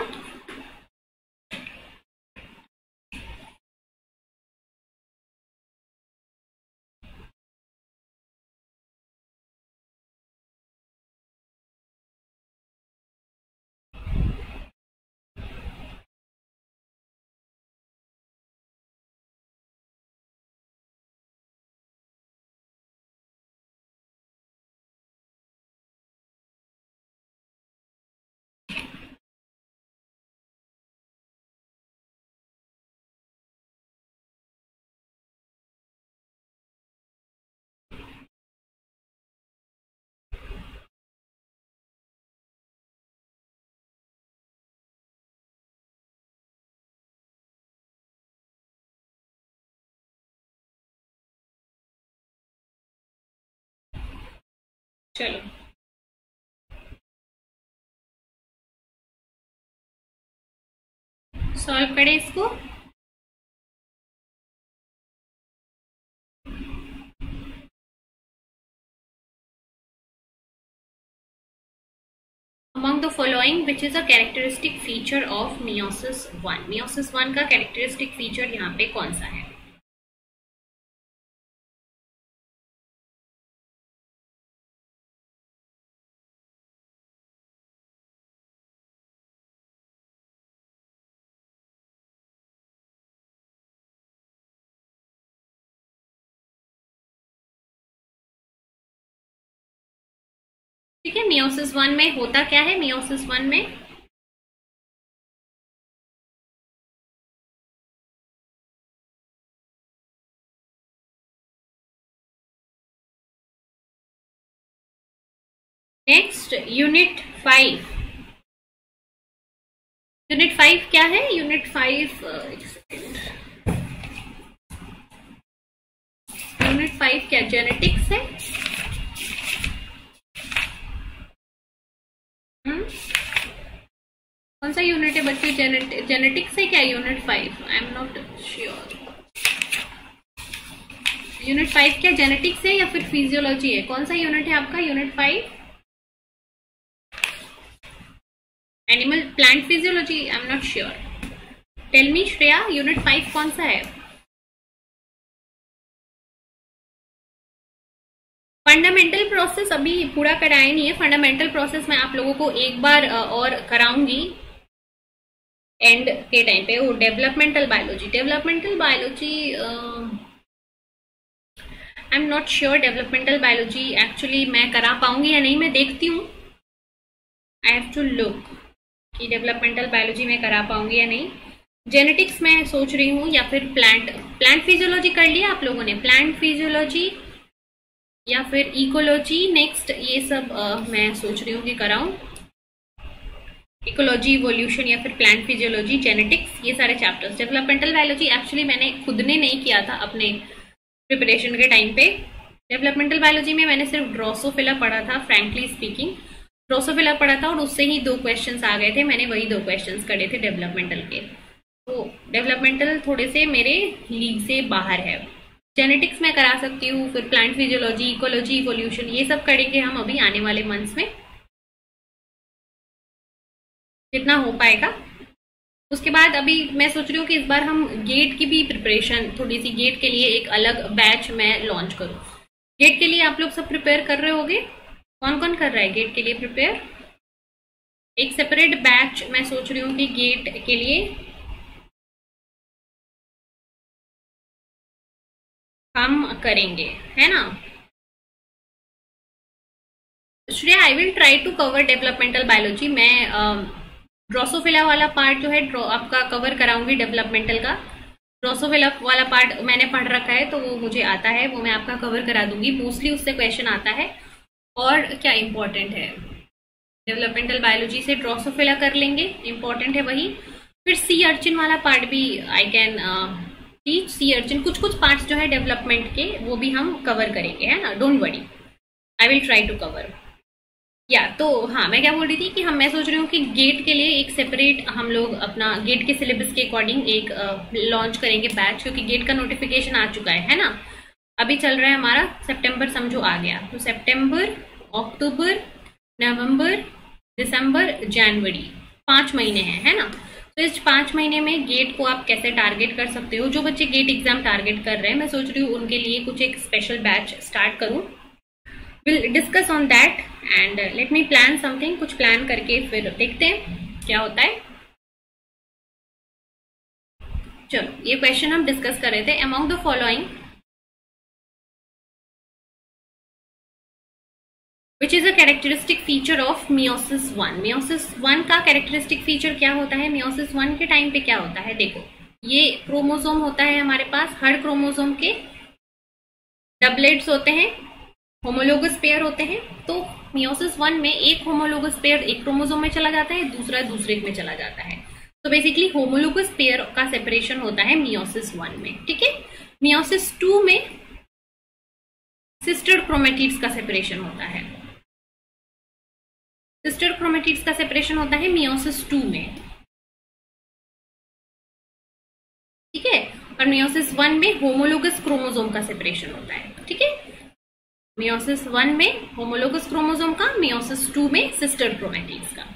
चलो सॉल्व करें इसको। Among the following which is a characteristic feature of meiosis one, meiosis one का characteristic feature यहाँ पे कौन सा है? ठीक है, मियोसिस वन में होता क्या है, मियोसिस वन में next unit five, unit five क्या है, यूनिट फाइव यूनिट फाइव क्या जेनेटिक्स है। कौन सा यूनिट है बच्चों, जेनेटिक जेनेटिक्स है क्या unit five, I am not sure. Unit five क्या जेनेटिक्स है या फिर फिजियोलॉजी है, कौन सा यूनिट है आपका unit five? Animal plant physiology, I am not sure, tell me Shreya, unit five कौन सा है? फंडामेंटल प्रोसेस अभी पूरा कराया नहीं है, फंडामेंटल प्रोसेस मैं आप लोगों को एक बार और कराऊंगी एंड के टाइम पे। वो developmental biology, developmental biology I am not sure, developmental biology actually मैं करा पाऊंगी या नहीं, मैं देखती हूँ, आई हैव टू लुक कि डेवलपमेंटल बायोलॉजी में करा पाऊंगी या नहीं। जेनेटिक्स मैं सोच रही हूँ या फिर प्लांट प्लांट फिजियोलॉजी कर लिया आप लोगों ने, प्लांट फिजियोलॉजी या फिर इकोलॉजी, नेक्स्ट ये सब uh, मैं सोच रही हूँ कि कराऊं, इकोलॉजी, इवोल्यूशन या फिर प्लांट फिजियोलॉजी, जेनेटिक्स, ये सारे चैप्टर्स। डेवलपमेंटल बायोलॉजी एक्चुअली मैंने खुद ने नहीं किया था अपने प्रिपरेशन के टाइम पे। डेवलपमेंटल बायोलॉजी में मैंने सिर्फ ड्रोसोफिला पढ़ा था, फ्रैंकली स्पीकिंग ड्रोसोफिला पढ़ा था और उससे ही दो क्वेश्चंस आ गए थे, मैंने वही दो क्वेश्चंस करे थे डेवलपमेंटल के। तो डेवलपमेंटल थोड़े से मेरे लीग से बाहर है। जेनेटिक्स में करा सकती हूँ, फिर प्लांट फिजियोलॉजी, इकोलॉजी, इवोल्यूशन, ये सब करेंगे हम अभी आने वाले मंथ्स में जितना हो पाएगा। उसके बाद अभी मैं सोच रही हूँ कि इस बार हम गेट की भी प्रिपरेशन, थोड़ी सी गेट के लिए एक अलग बैच मैं लॉन्च करूँ। गेट के लिए आप लोग सब प्रिपेयर कर रहे होगे? कौन कौन कर रहा है गेट के लिए प्रिपेयर? एक सेपरेट बैच मैं सोच रही हूँ कि गेट के लिए हम करेंगे, है ना? Shreya, I will try to cover developmental biology. मैं ड्रोसोफिला वाला पार्ट जो है आपका कवर कराऊंगी, डेवलपमेंटल का। ड्रोसोफिला वाला पार्ट मैंने पढ़ रखा है तो वो मुझे आता है, वो मैं आपका कवर करा दूंगी। मोस्टली उससे क्वेश्चन आता है। और क्या इंपॉर्टेंट है डेवलपमेंटल बायोलॉजी से? ड्रोसोफिला कर लेंगे, इंपॉर्टेंट है वही। फिर सी अर्चिन वाला पार्ट भी I can teach. Sea urchin कुछ कुछ पार्ट्स जो है डेवलपमेंट के वो भी हम कवर करेंगे, है ना? Don't worry, I will try to cover. या तो हाँ, मैं क्या बोल रही थी कि हम मैं सोच रही हूँ कि गेट के लिए एक सेपरेट हम लोग अपना गेट के सिलेबस के अकॉर्डिंग एक लॉन्च करेंगे बैच, क्योंकि गेट का नोटिफिकेशन आ चुका है है ना? अभी चल रहा है हमारा सितंबर, समझो आ गया तो सितंबर, अक्टूबर, नवंबर, दिसंबर, जनवरी, पांच महीने हैं, है ना? तो इस पांच महीने में गेट को आप कैसे टारगेट कर सकते हो? जो बच्चे गेट एग्जाम टारगेट कर रहे हैं, मैं सोच रही हूँ उनके लिए कुछ एक स्पेशल बैच स्टार्ट करूँ। Will discuss on that and let me plan something. कुछ प्लान करके फिर देखते हैं क्या होता है। चलो, ये क्वेश्चन हम डिस्कस कर रहे थे। Among the following which is a characteristic feature of meiosis one. Meiosis one का कैरेक्टरिस्टिक फीचर क्या होता है? मियोसिस वन के टाइम पे क्या होता है? देखो, ये क्रोमोसोम होता है हमारे पास। हर क्रोमोसोम के डबलेट्स होते हैं, होमोलोगस पेयर होते हैं। तो मियोसिस वन में एक होमोलोगस पेयर एक क्रोमोसोम में चला जाता है, दूसरा दूसरे में चला जाता है। तो बेसिकली होमोलोगस पेयर का सेपरेशन होता है मियोसिस वन में, ठीक है? मियोसिस टू में सिस्टर क्रोमेटिड्स का सेपरेशन होता है। सिस्टर क्रोमेटिड्स का सेपरेशन होता है मियोसिस टू में, ठीक है? और मियोसिस वन में होमोलोगस क्रोमोसोम का सेपरेशन होता है, ठीक है? मियोसिस वन में होमोलोगस क्रोमोसोम का, मियोसिस टू में सिस्टर क्रोमेटिड्स का,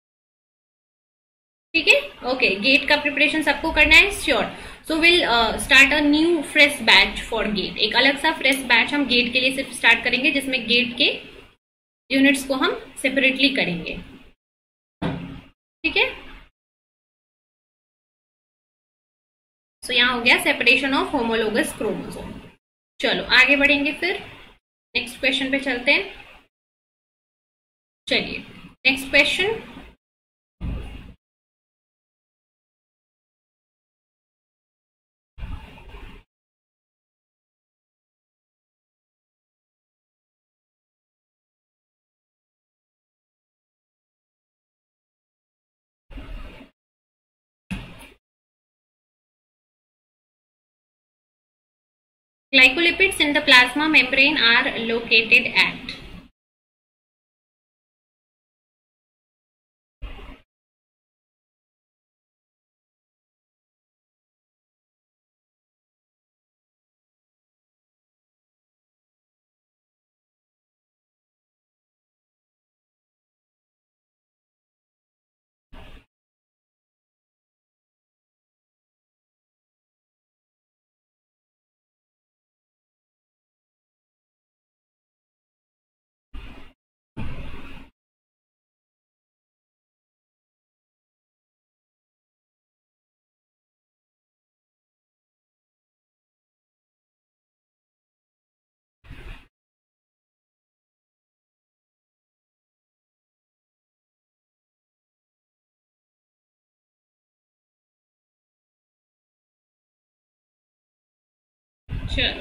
ठीक है? ओके, गेट का प्रिपरेशन सबको करना है, sure. So will start a new fresh batch for GATE. एक अलग सा फ्रेश बैच हम गेट के लिए सिर्फ स्टार्ट करेंगे, जिसमें गेट के यूनिट्स को हम सेपरेटली करेंगे, ठीक है? सो so, यहाँ हो गया सेपरेशन ऑफ होमोलोगस क्रोमोसोम। चलो आगे बढ़ेंगे, फिर नेक्स्ट क्वेश्चन पे चलते हैं। चलिए next question, glycolipids in the plasma membrane are located at. चलो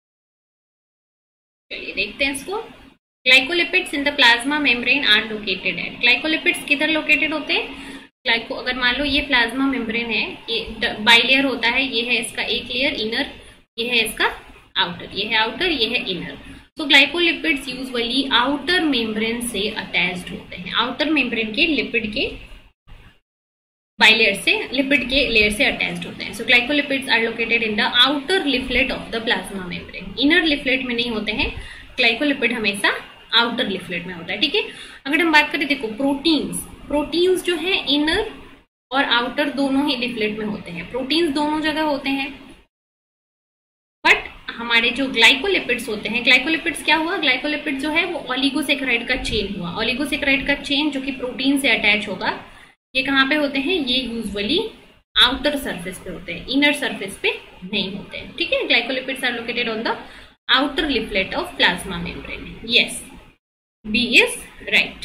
चलिए देखते हैं इसको। Glycolipids in the plasma membrane are located at. Glycolipids किधर लोकेटेड होते हैं? ग्लाइको अगर मान लो ये प्लाज्मा मेम्ब्रेन है, ये बाइलेयर होता है, ये है इसका एक लेयर इनर, ये है इसका आउटर, ये है आउटर, ये है इनर। तो ग्लाइकोलिपिड्स यूजुअली आउटर मेम्ब्रेन से अटैच्ड होते हैं, आउटर मेम्ब्रेन के लिपिड के बाइलेयर से, लिपिड के लेयर से अटैच्ड होते हैं। So glycolipids are located in the outer leaflet of the plasma membrane. Inner leaflet में नहीं होते हैं, ग्लाइकोलिपिड हमेशा आउटर लिफलेट में होता है, ठीक है? अगर हम बात करें, देखो प्रोटीन्स, प्रोटीन्स जो है इनर और आउटर दोनों ही लिफलेट में होते हैं। प्रोटीन्स दोनों जगह होते हैं, बट हमारे जो ग्लाइकोलिपिड्स होते हैं, ग्लाइकोलिपिड्स क्या हुआ, ग्लाइकोलिपिड जो है वो ओलिगोसेकेराइड का चेन हुआ। ओलिगोसेकेराइड का चेन जो कि प्रोटीन से अटैच होगा, ये कहाँ पे होते हैं, ये यूजुअली आउटर सरफेस पे होते हैं, इनर सरफेस पे नहीं होते हैं। ठीक है, glycolipids are located on the outer leaflet of plasma membrane. Yes, B is right.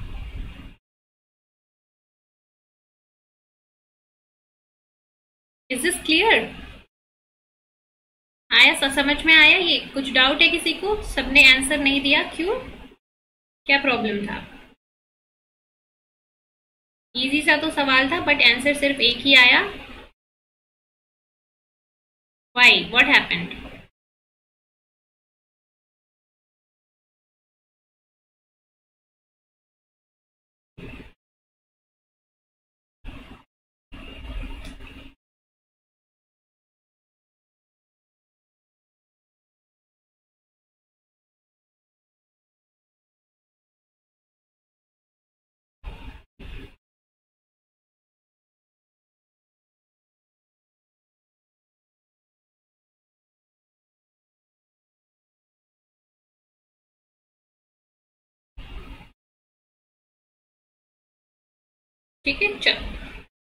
Is this clear? आया, सब समझ में आया? ये कुछ डाउट है किसी को? सबने आंसर नहीं दिया, क्यों, क्या प्रॉब्लम था? इजी सा तो सवाल था बट आंसर सिर्फ एक ही आया। Why, what happened? ठीक है, चलो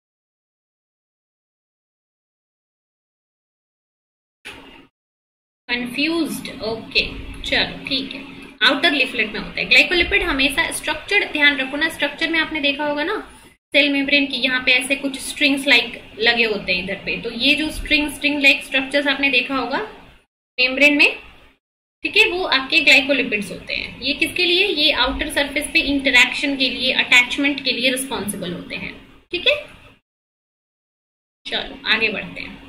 कंफ्यूज्ड, ओके चलो ठीक है। आउटर लिफलेट में होता है ग्लाइकोलिपिड। हमेशा स्ट्रक्चर ध्यान रखो ना, स्ट्रक्चर में आपने देखा होगा ना सेल मेम्ब्रेन की, यहाँ पे ऐसे कुछ स्ट्रिंग्स लाइक लगे होते हैं इधर पे, तो ये जो स्ट्रिंग स्ट्रिंग लाइक स्ट्रक्चर्स आपने देखा होगा मेम्ब्रेन में, ठीक है, वो आपके ग्लाइकोलिपिड्स होते हैं। ये किसके लिए, ये आउटर सरफेस पे इंटरैक्शन के लिए, अटैचमेंट के लिए रिस्पॉन्सिबल होते हैं। ठीक है, चलो आगे बढ़ते हैं।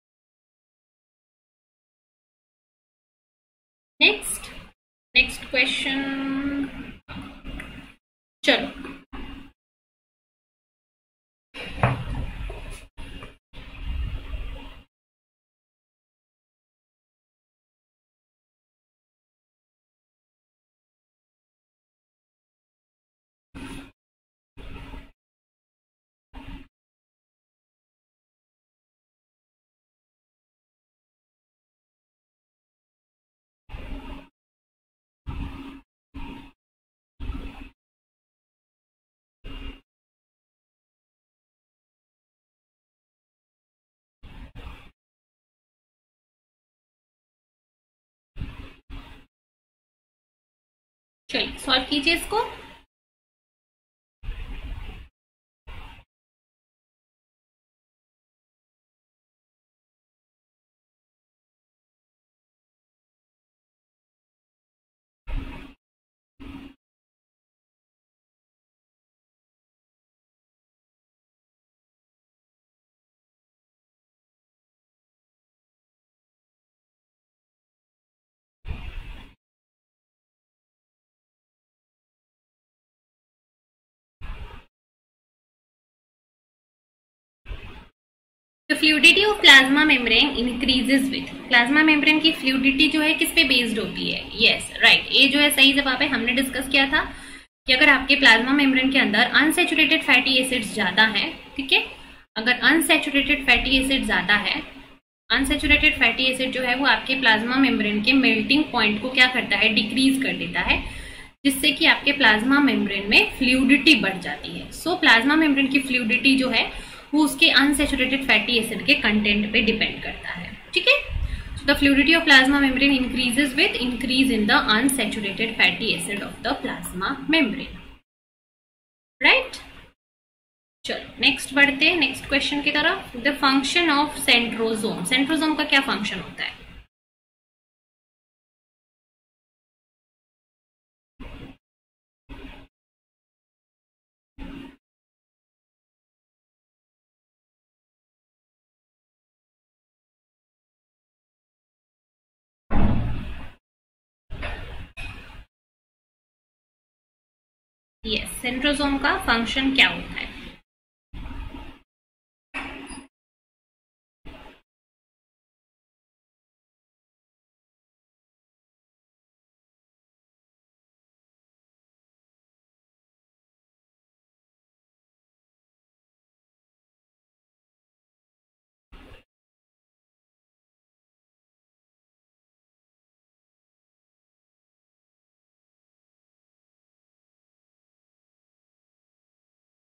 नेक्स्ट नेक्स्ट क्वेश्चन, चलो चलिए सॉल्व कीजिए इसको। The fluidity of plasma membrane increases with, plasma membrane की फ्लूइडिटी जो है किस पे बेस्ड होती है, यस राइट, ये जो है सही जवाब है। हमने डिस्कस किया था कि अगर आपके प्लाज्मा मेम्ब्रेन के अंदर अनसैचुरेटेड फैटी एसिड्स ज्यादा हैं, ठीक है, अगर अनसैचुरेटेड फैटी एसिड ज्यादा है, अनसैचुरेटेड फैटी एसिड जो है वो आपके प्लाज्मा मेम्ब्रेन के मेल्टिंग पॉइंट को क्या करता है, डिक्रीज कर देता है, जिससे कि आपके प्लाज्मा मेम्ब्रेन में फ्लूइडिटी बढ़ जाती है। सो प्लाज्मा मेम्ब्रेन की फ्लूइडिटी जो है वो उसके अनसैचुरेटेड फैटी एसिड के कंटेंट पे डिपेंड करता है। ठीक है, so the fluidity of plasma membrane increases with increase in the unsaturated fatty acid of the plasma membrane, right. चलो नेक्स्ट बढ़ते हैं नेक्स्ट क्वेश्चन की तरफ। The function of centrosome, centrosome का क्या फंक्शन होता है? यस, सेंट्रोसोम का फंक्शन क्या होता है?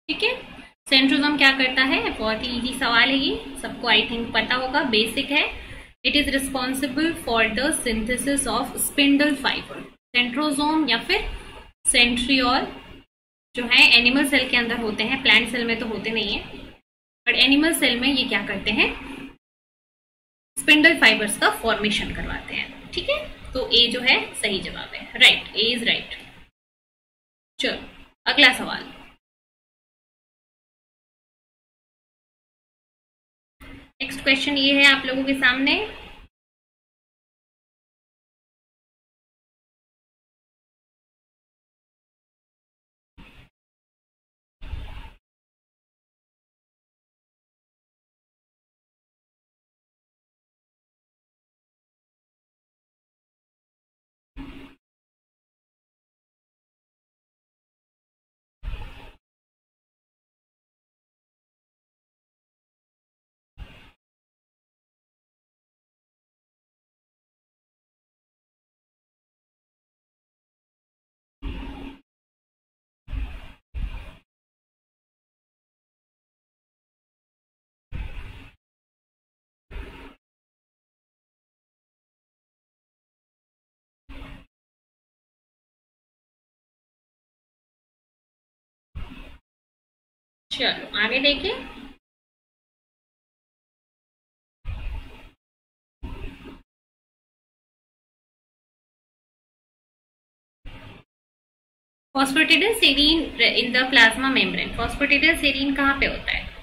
ठीक है, सेंट्रोसोम क्या करता है, बहुत ही इजी सवाल है ये, सबको आई थिंक पता होगा, बेसिक है। It is responsible for the synthesis of spindle fibre. Centrosome या फिर सेंट्रियोल जो है एनिमल सेल के अंदर होते हैं, प्लांट सेल में तो होते नहीं है, बट एनिमल सेल में ये क्या करते हैं, स्पिंडल फाइबर्स का फॉर्मेशन करवाते हैं। ठीक है, तो ए जो है सही जवाब है, राइट, ए इज राइट। चलो अगला सवाल, नेक्स्ट क्वेश्चन ये है आप लोगों के सामने। चलो आगे देखिए, phosphatidyl serine in the plasma membrane. Phosphatidyl serine कहाँ पे होता है,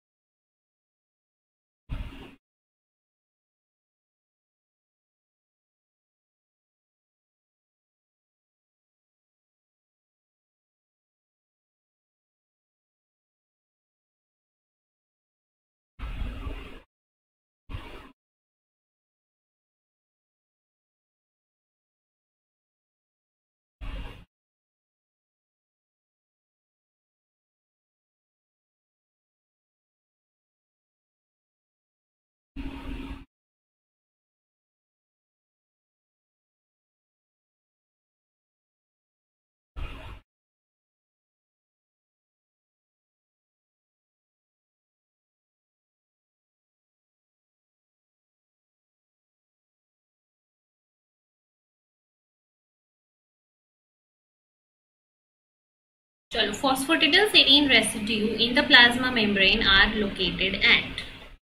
चलो phosphatidylserine serine residue in the plasma membrane are located at,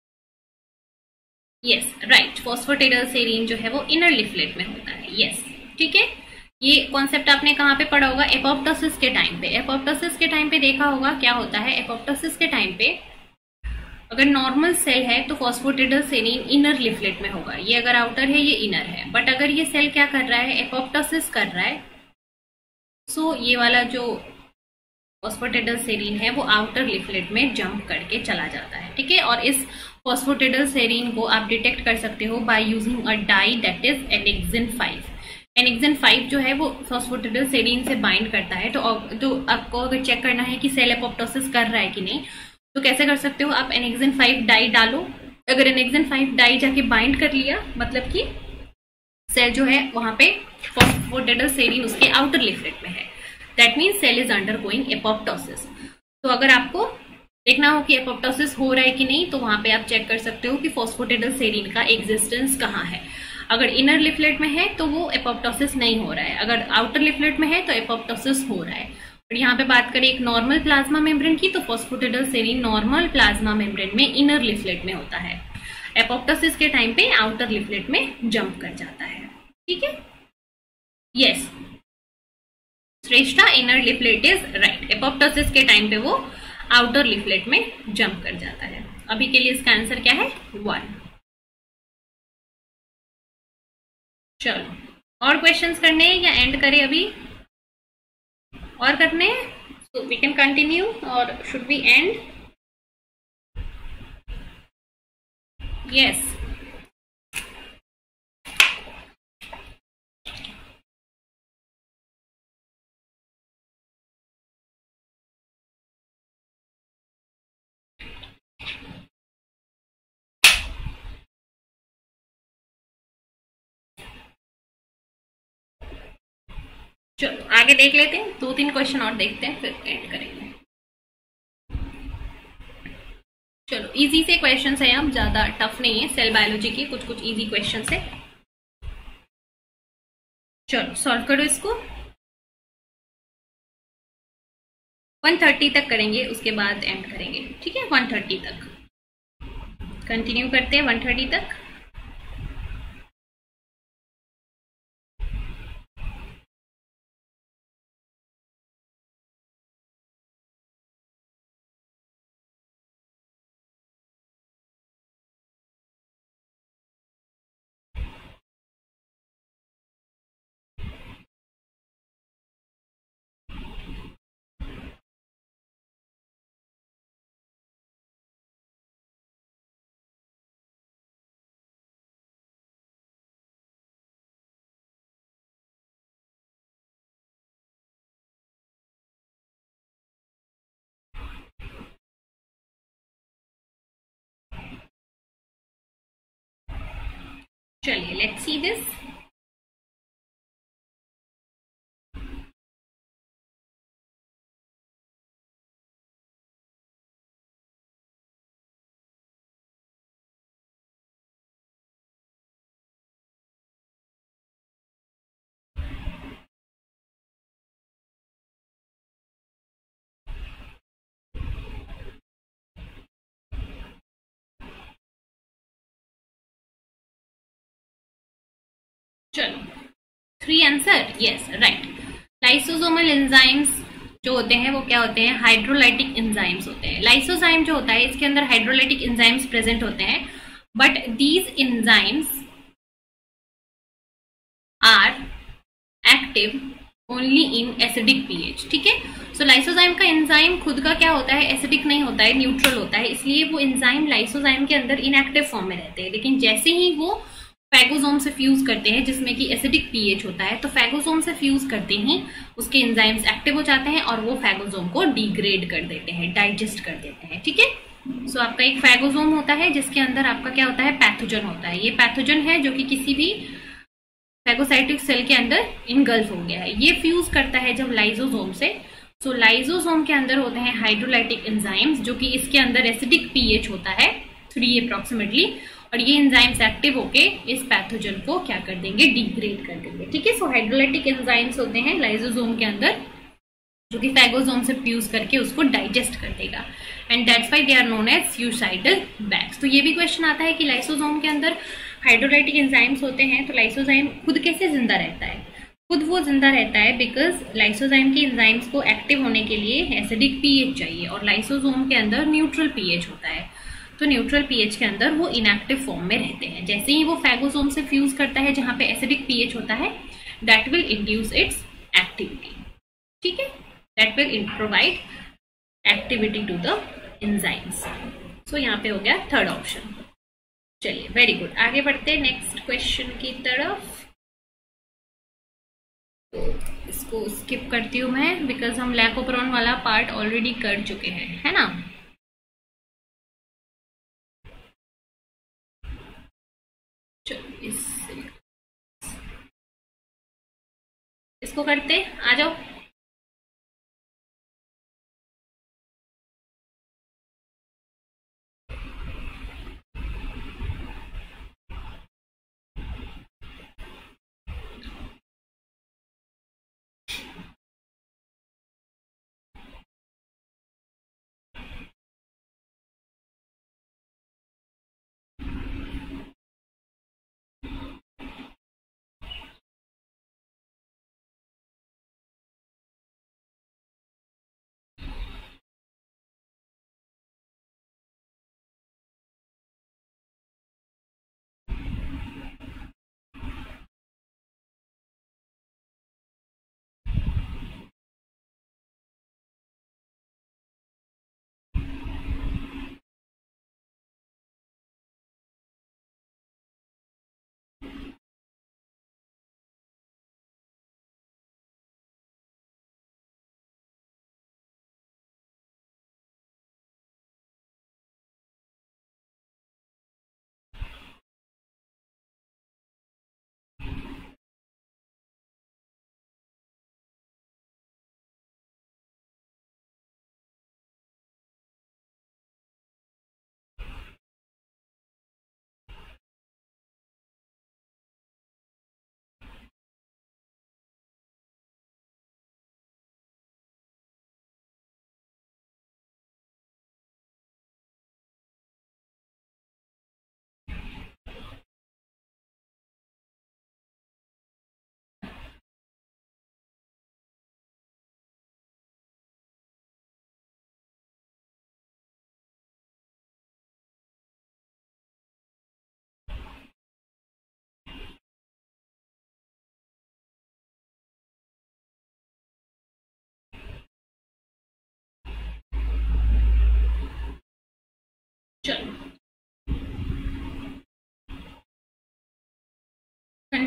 yes right, phosphatidylserine जो है वो इनर लिफलेट में होता है, यस yes, ठीक है। ये कॉन्सेप्ट आपने कहाँ पे पढ़ा होगा, एपोप्टोसिस के टाइम पे। एपोप्टोसिस के टाइम पे देखा होगा क्या होता है, एपोप्टोसिस के टाइम पे अगर नॉर्मल सेल है तो phosphatidylserine इनर लिफलेट में होगा, ये अगर आउटर है ये इनर है। बट अगर ये सेल क्या कर रहा है, एपोप्टोसिस कर रहा है, सो ये वाला जो फॉस्फेटिडिलसेरीन है वो आउटर लिफलेट में जंप करके चला जाता है, ठीक है। और इस फॉस्फेटिडिलसेरीन को आप डिटेक्ट कर सकते हो by using a dye that is annexin five. Annexin five जो है वो फॉस्फेटिडिलसेरीन से बाइंड करता है। तो, तो आपको अगर चेक करना है कि सेल एपोप्टोसिस कर रहा है कि नहीं, तो कैसे कर सकते हो, आप एनेक्सिन फाइव डाई डालो। अगर एनेक्सिन फाइव डाई जाके बाइंड कर लिया, मतलब कि सेल जो है वहां पे फॉस्फेटिडिलसेरीन उसके आउटर लिफलेट में है, that means cell is undergoing apoptosis. तो अगर आपको देखना हो कि एपोप्टोसिस हो रहा है कि नहीं, तो वहां पे आप चेक कर सकते हो कि फॉस्फेटिडिलसेरीन का एग्जिस्टेंस कहाँ है। अगर इनर लिफलेट में है तो वो एपोप्टोसिस नहीं हो रहा है, अगर आउटर लिफलेट में है तो एपोप्टोसिस हो रहा है। और यहाँ पे बात करें एक नॉर्मल प्लाज्मा मेम्ब्रेन की, तो फॉस्फेटिडिलसेरीन नॉर्मल प्लाज्मा मेम्ब्रेन में इनर लिफलेट में होता है, एपोप्टोसिस के टाइम पे आउटर लिफलेट में जंप कर जाता है, ठीक है। Yes Shreshtha, inner leaflet is right, apoptosis के टाइम पे वो आउटर लिफलेट में जंप कर जाता है। अभी के लिए इसका आंसर क्या है, वन। चलो और क्वेश्चंस करने हैं या एंड करें अभी, और करने हैं, सो वी कैन कंटिन्यू और शुड वी एंड, यस। चलो आगे देख लेते हैं, दो तीन क्वेश्चन और देखते हैं फिर एंड करेंगे। चलो इजी से क्वेश्चन है, अब ज्यादा टफ नहीं है, सेल बायोलॉजी के कुछ कुछ इजी क्वेश्चन है। चलो सॉल्व करो इसको। वन थर्टी तक करेंगे, उसके बाद एंड करेंगे, ठीक है। वन थर्टी तक कंटिन्यू करते हैं, वन थर्टी तक। चलिए लेट्स सी दिस। चलो three answer, yes right. Lysosomal enzymes जो होते हैं वो क्या होते हैं, हाइड्रोलाइटिक एंजाइम्स होते हैं। लाइसोजाइम जो होता है इसके अंदर हाइड्रोलाइटिक एंजाइम्स प्रेजेंट होते हैं, but these enzymes are active only in acidic pH, ठीक है। सो लाइसोजाइम का एंजाइम खुद का क्या होता है, एसिडिक नहीं होता है, न्यूट्रल होता है, इसलिए वो एंजाइम लाइसोजाइम के अंदर इनएक्टिव फॉर्म में रहते हैं। लेकिन जैसे ही वो फैगोसोम से फ्यूज करते हैं जिसमें कि एसिडिक पीएच होता है, तो फैगोसोम से फ्यूज करते ही उसके एंजाइम्स एक्टिव हो जाते हैं और वो फैगोसोम को डिग्रेड कर देते हैं, डाइजेस्ट कर देते हैं, ठीक है। सो so, आपका एक फैगोसोम होता है जिसके अंदर आपका क्या होता है, पैथोजन होता है। ये पैथोजन है जो कि किसी भी फैगोसाइटिक सेल के अंदर इनगल्फ हो गया है। ये फ्यूज करता है जब लाइसोसोम से। सो so, लाइसोसोम के अंदर होते हैं हाइड्रोलाइटिक एंजाइम्स जो कि इसके अंदर एसिडिक पीएच होता है थ्री अप्रोक्सीमेटली, और ये एंजाइम्स एक्टिव होके इस पैथोजन को क्या कर देंगे, डिग्रेड कर देंगे, ठीक है। सो हाइड्रोलाइटिक एंजाइम्स होते हैं लाइसोसोम के अंदर जो कि फैगोसोम से फ्यूज करके उसको डाइजेस्ट कर देगा, and that's why they are known as suicidal bags. तो ये भी क्वेश्चन आता है कि लाइसोसोम के अंदर हाइड्रोलाइटिक एंजाइम्स होते हैं तो लाइसोजाइम खुद कैसे जिंदा रहता है, खुद वो जिंदा रहता है बिकॉज लाइसोजाइम के एंजाइम्स को एक्टिव होने के लिए एसिडिक पीएच चाहिए, और लाइसोसोम के अंदर न्यूट्रल पीएच होता है। तो न्यूट्रल पीएच के अंदर वो इनएक्टिव फॉर्म में रहते हैं। जैसे ही वो फैगोसोम से फ्यूज करता है जहां पे एसिडिक पीएच होता है, that will induce its activity, ठीक है, that will provide activity to the enzymes. So यहाँ पे हो गया थर्ड ऑप्शन। चलिए वेरी गुड, आगे बढ़ते हैं नेक्स्ट क्वेश्चन की तरफ। तो इसको स्किप करती हूँ मैं बिकॉज हम लैकोप्रोन वाला पार्ट ऑलरेडी कर चुके हैं, है ना। चलो इस इसको करते, आ जाओ।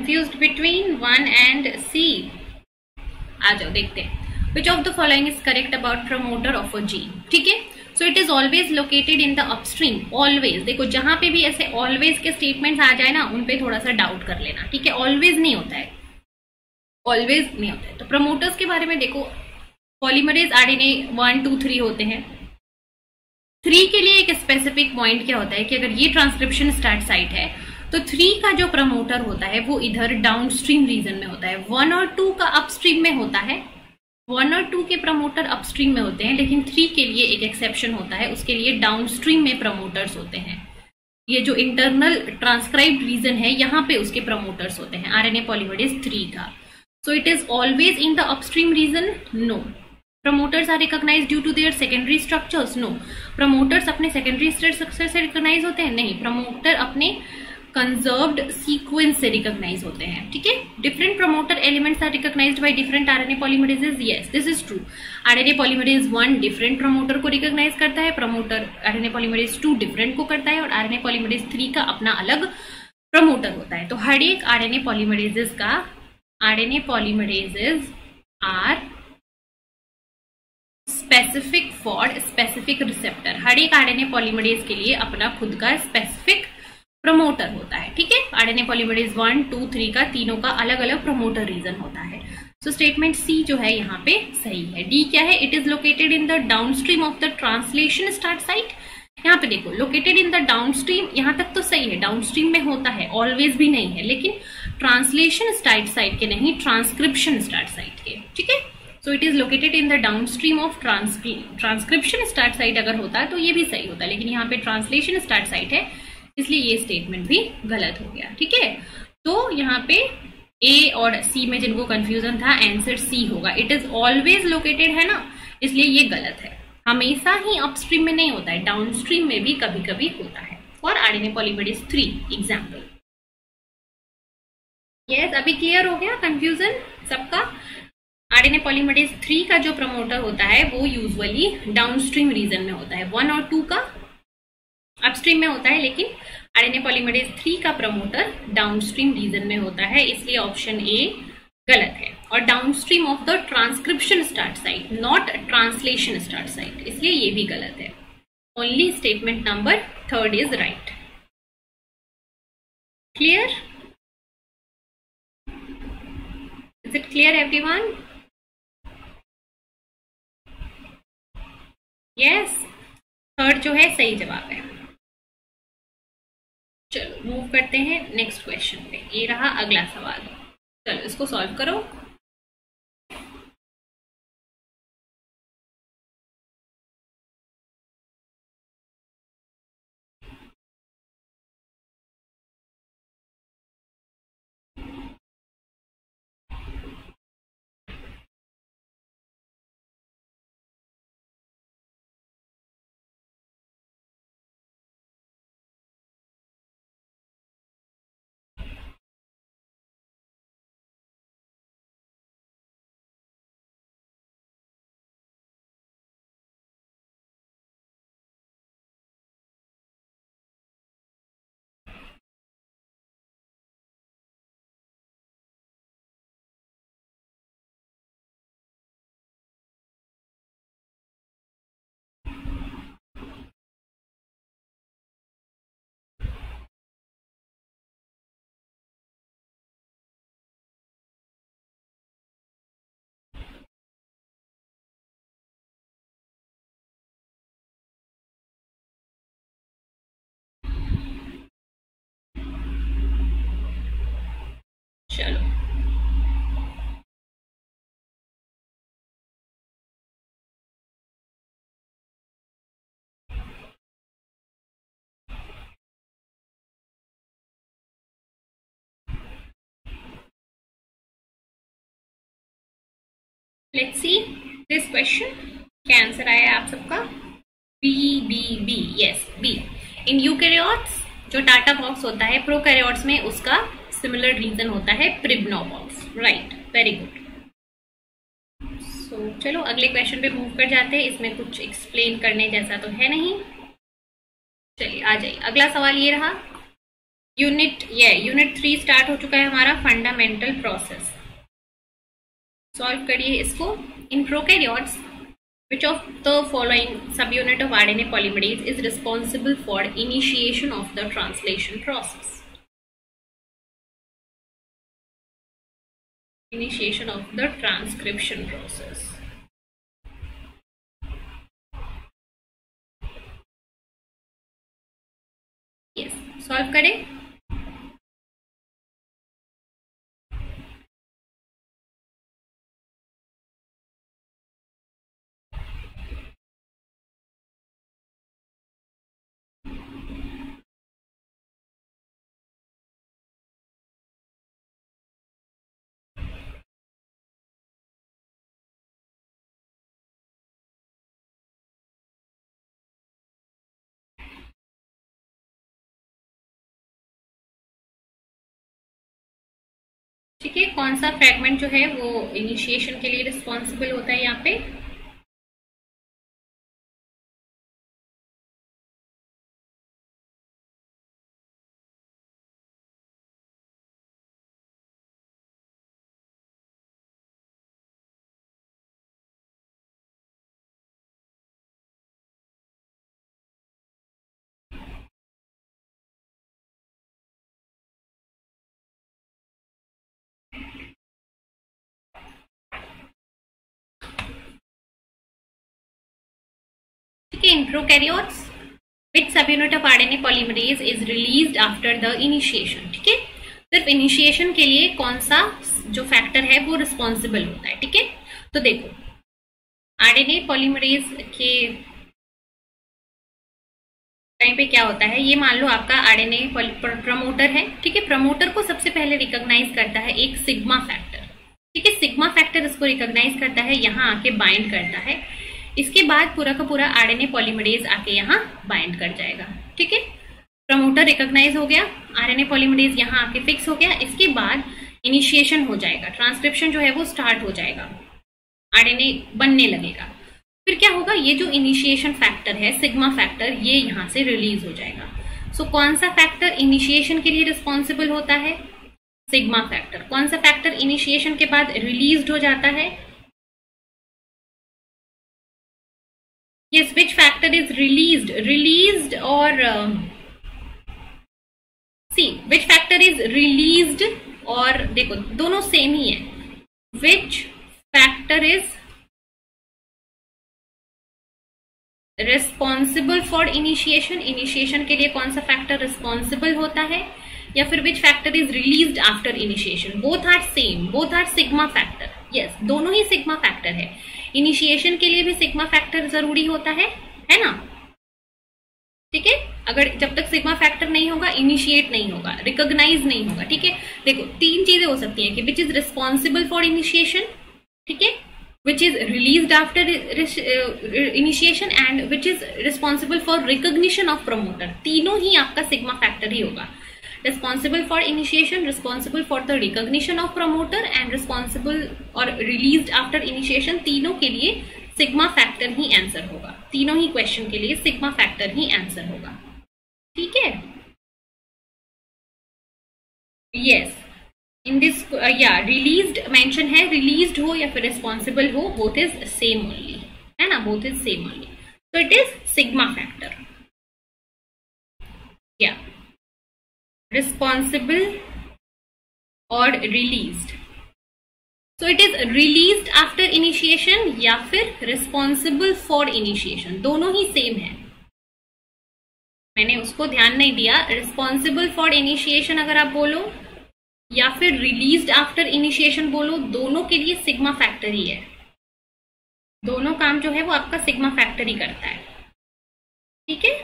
Confused between one and C? आ जाओ देखते हैं। Which of the following is correct about promoter of a gene? ठीक है, so it is always located in the upstream. Always देखो, जहां पे भी ऐसे ऑलवेज के स्टेटमेंट्स आ जाए ना, उन पे थोड़ा सा डाउट कर लेना, ठीक है। ऑलवेज नहीं होता है, ऑलवेज नहीं होता है। तो प्रमोटर्स के बारे में देखो, polymerase RNA one two three होते हैं। थ्री के लिए एक स्पेसिफिक पॉइंट क्या होता है कि अगर ये ट्रांसक्रिप्शन स्टार्ट साइट है तो थ्री का जो प्रमोटर होता है वो इधर डाउनस्ट्रीम रीजन में होता है। वन और टू का अपस्ट्रीम में होता है, वन और टू के प्रमोटर अपस्ट्रीम में होते हैं, लेकिन थ्री के लिए एक एक्सेप्शन होता है, उसके लिए डाउनस्ट्रीम में प्रमोटर्स होते हैं। ये जो इंटरनल ट्रांसक्राइब्ड रीजन है यहाँ पे उसके प्रमोटर्स होते हैं आरएनए पॉलीमरेज थ्री का। So it is always in the upstream region? No. Promoters are recognised due to their secondary structures? No. Promoters अपने सेकेंडरी स्ट्रक्चर से रिकॉग्नाइज होते हैं? नहीं। प्रमोटर अपने कंजर्व्ड सीक्वेंस से रिकॉग्नाइज होते हैं, ठीक है। Different promoter elements are recognised by different RNA polymerases? Yes, this is true. RNA polymerase one different promoter को रिकॉग्नाइज करता है, promoter RNA polymerase two different को करता है, और आरएनए पॉलीमरेज थ्री का अपना अलग प्रमोटर होता है। तो हर एक आरएनए पॉलीमरेजेस का RNA polymerases are specific for specific receptor. हर एक आरएनए पॉलीमरेज के लिए अपना खुद का स्पेसिफिक प्रमोटर होता है, ठीक है। RNA polymerase one two three का तीनों का अलग अलग प्रमोटर रीजन होता है। सो स्टेटमेंट सी जो है यहाँ पे सही है। डी क्या है? It is located in the downstream of the translation start site. यहाँ पे देखो, लोकेटेड इन द डाउनस्ट्रीम, यहाँ तक तो सही है, डाउनस्ट्रीम में होता है, ऑलवेज भी नहीं है, लेकिन ट्रांसलेशन स्टार्ट साइट के नहीं, ट्रांसक्रिप्शन स्टार्ट साइट के, ठीक है। So it is located in the downstream of transcription start site अगर होता है तो ये भी सही होता है, लेकिन यहाँ पे ट्रांसलेशन स्टार्ट साइट है, इसलिए ये स्टेटमेंट भी गलत हो गया, ठीक है। तो यहाँ पे ए और सी में जिनको कंफ्यूजन था, आंसर सी होगा। इट इज ऑलवेज लोकेटेड है ना, इसलिए ये गलत है। हमेशा ही अपस्ट्रीम में नहीं होता है, डाउनस्ट्रीम में भी कभी कभी होता है। For RNA polymerase three example. Yes, अभी क्लियर हो गया कंफ्यूजन सबका? आरएनए पॉलीमरेज थ्री का जो प्रमोटर होता है वो यूजुअली डाउनस्ट्रीम रीजन में होता है, वन और टू का अपस्ट्रीम में होता है, लेकिन आरएनए पॉलीमरेज थ्री का प्रमोटर डाउनस्ट्रीम रीजन में होता है, इसलिए ऑप्शन ए गलत है। और downstream of the transcription start site, not translation start site, इसलिए ये भी गलत है। Only statement number third is right. Clear? Is it clear everyone? Yes, third जो है सही जवाब है। चलो मूव करते हैं नेक्स्ट क्वेश्चन पे। ये रहा अगला सवाल, चलो इसको सॉल्व करो। चलो लेट्स सी दिस क्वेश्चन। क्या आंसर आया आप सबका? B B B, yes B. In eukaryotes जो टाटा बॉक्स होता है, प्रोकैरियोट्स में उसका सिमिलर रीजन होता है Pribnow box, right, very good. So चलो अगले क्वेश्चन पे मूव कर जाते हैं। इसमें कुछ एक्सप्लेन करने जैसा तो है नहीं, चलिए आ जाइए। अगला सवाल ये रहा, यूनिट ये यूनिट थ्री स्टार्ट हो चुका है हमारा, फंडामेंटल प्रोसेस। सॉल्व करिए इसको। In prokaryotes which of the following subunit of R N A polymerase is responsible for initiation of the translation process? Initiation of the transcription process. Yes, solve करें। ठीक है, कौन सा फ्रैगमेंट जो है वो इनिशिएशन के लिए रिस्पॉन्सिबल होता है यहाँ पे? In prokaryotes, which subunit of R N A polymerase is released after the initiation? ठीक है, सिर्फ इनिशिएशन के लिए कौन सा जो फैक्टर है वो रिस्पॉन्सिबल होता है। ठीक है, तो देखो आरएनए पॉलीमरेज के टाइम पे क्या होता है, ये मान लो आपका आरएनए प्रमोटर है। ठीक है, प्रमोटर को सबसे पहले रिकॉग्नाइज करता है एक सिग्मा फैक्टर। ठीक है, सिग्मा फैक्टर इसको रिकॉग्नाइज करता है, यहाँ आके बाइंड करता है। इसके बाद पूरा का पूरा आरएनए पॉलीमरेज आके यहाँ बाइंड कर जाएगा। ठीक है, प्रमोटर रिकॉग्नाइज हो गया, आरएनए पॉलीमरेज यहाँ आके फिक्स हो गया। इसके बाद इनिशिएशन हो जाएगा, ट्रांसक्रिप्शन जो है वो स्टार्ट हो जाएगा, आरएनए बनने लगेगा। फिर क्या होगा, ये जो इनिशिएशन फैक्टर है सिग्मा फैक्टर, ये यहाँ से रिलीज हो जाएगा। सो so, कौन सा फैक्टर इनिशिएशन के लिए रिस्पॉन्सिबल होता है? Sigma factor. कौन सा फैक्टर इनिशिएशन के बाद रिलीज हो जाता है? Yes, which factor is released? Released or uh, see, which factor is released और देखो दोनों सेम ही है। Which factor is responsible for initiation? Initiation के लिए कौन सा factor responsible होता है? या फिर which factor is released after initiation? Both are same, both are sigma factor. Yes, दोनों ही sigma factor है। इनिशिएशन के लिए भी सिग्मा फैक्टर जरूरी होता है, है ना? ठीक है, अगर जब तक सिग्मा फैक्टर नहीं होगा इनिशिएट नहीं होगा, रिकॉग्नाइज नहीं होगा। ठीक है, देखो तीन चीजें हो सकती हैं कि which is responsible for initiation, ठीक है, which is released after initiation and which is responsible for recognition of promoter. तीनों ही आपका सिग्मा फैक्टर ही होगा। responsible for initiation, responsible for the recognition of promoter and responsible और released after initiation, तीनों के लिए सिग्मा फैक्टर ही answer होगा। तीनों ही क्वेश्चन के लिए सिग्मा फैक्टर ही आंसर होगा। ठीक है, यस, इन दिस या रिलीज्ड मेंशन है, रिलीज्ड हो या फिर रिस्पॉन्सिबल हो, बोथ इज सेम ओनली, है ना, बोथ इज सेम ओनली। तो इट इज सिग्मा फैक्टर। या responsible or released, so it is released after initiation या फिर responsible for initiation, दोनों ही सेम है। मैंने उसको ध्यान नहीं दिया। responsible for initiation अगर आप बोलो या फिर released after initiation बोलो, दोनों के लिए सिग्मा फैक्टर ही है। दोनों काम जो है वो आपका सिग्मा फैक्टर ही करता है। ठीक है,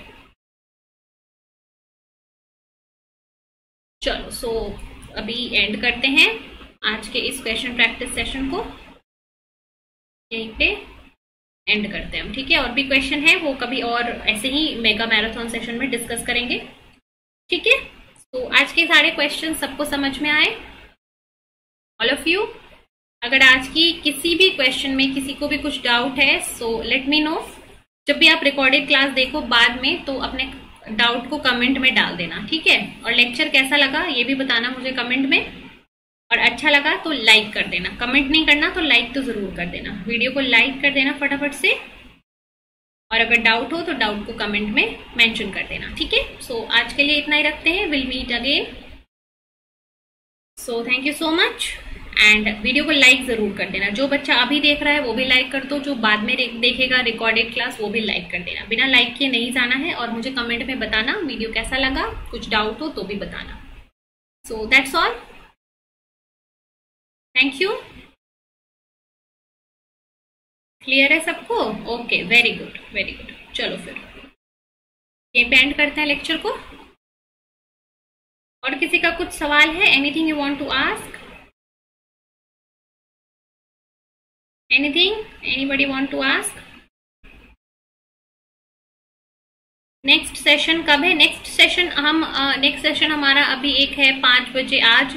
चलो सो so, अभी एंड करते हैं आज के इस क्वेश्चन प्रैक्टिस सेशन को, यहीं पे एंड करते हैं हम। ठीक है, और भी क्वेश्चन है वो कभी और ऐसे ही मेगा मैराथन सेशन में डिस्कस करेंगे। ठीक है, तो आज के सारे क्वेश्चन सबको समझ में आए, ऑल ऑफ यू? अगर आज की किसी भी क्वेश्चन में किसी को भी कुछ डाउट है सो लेट मी नो। जब भी आप रिकॉर्डेड क्लास देखो बाद में तो अपने डाउट को कमेंट में डाल देना, ठीक है। और लेक्चर कैसा लगा ये भी बताना मुझे कमेंट में, और अच्छा लगा तो लाइक कर देना, कमेंट नहीं करना तो लाइक तो जरूर कर देना, वीडियो को लाइक कर देना फटाफट से। और अगर डाउट हो तो डाउट को कमेंट में मेंशन कर देना, ठीक है। सो so, आज के लिए इतना ही रखते हैं, will meet again. So thank you so much, and video को लाइक जरूर कर देना। जो बच्चा अभी देख रहा है वो भी लाइक कर दो, जो बाद में देखेगा रिकॉर्डेड क्लास वो भी लाइक कर देना। बिना लाइक किए नहीं जाना है, और मुझे कमेंट में बताना वीडियो कैसा लगा, कुछ डाउट हो तो भी बताना। So that's all, thank you. Clear है सबको? Okay, very good very good. चलो फिर ये एंड करते हैं लेक्चर को। और किसी का कुछ सवाल है? Anything you want to ask? Anything anybody want to ask? Next session कब है? नेक्स्ट सेशन हम नेक्स्ट uh, सेशन हमारा अभी एक है पांच बजे आज।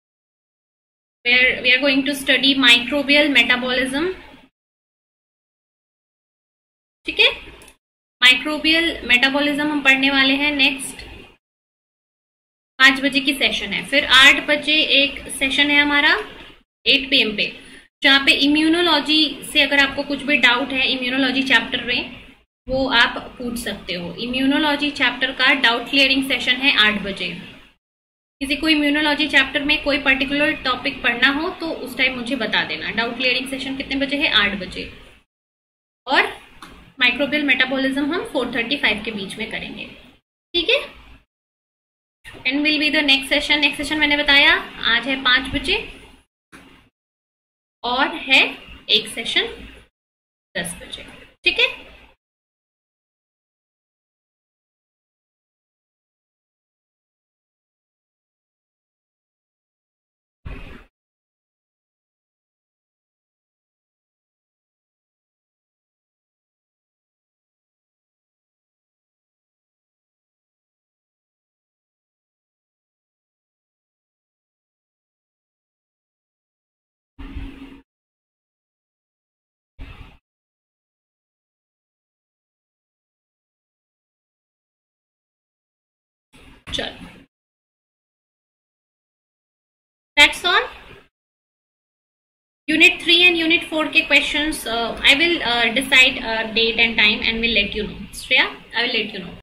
We are going to study microbial metabolism, ठीक है। माइक्रोबियल मेटाबॉलिज्म हम पढ़ने वाले हैं नेक्स्ट, पांच बजे की सेशन है। फिर आठ बजे एक सेशन है हमारा एट पी एम पे, जहाँ पे इम्यूनोलॉजी से अगर आपको कुछ भी डाउट है इम्यूनोलॉजी चैप्टर में वो आप पूछ सकते हो। इम्यूनोलॉजी चैप्टर का डाउट क्लियरिंग सेशन है आठ बजे। किसी को इम्यूनोलॉजी चैप्टर में कोई पर्टिकुलर टॉपिक पढ़ना हो तो उस टाइम मुझे बता देना। डाउट क्लियरिंग सेशन कितने बजे है? आठ बजे। और माइक्रोबियल मेटाबॉलिज्म हम फोर थर्टी फाइव के बीच में करेंगे, ठीक है। And will be the next session. Next session मैंने बताया आज है पांच बजे, और है एक सेशन दस बजे, ठीक है। चलो, that's all. Unit three and unit four के questions I will decide date and time and will let you know. Shreya, I will let you no.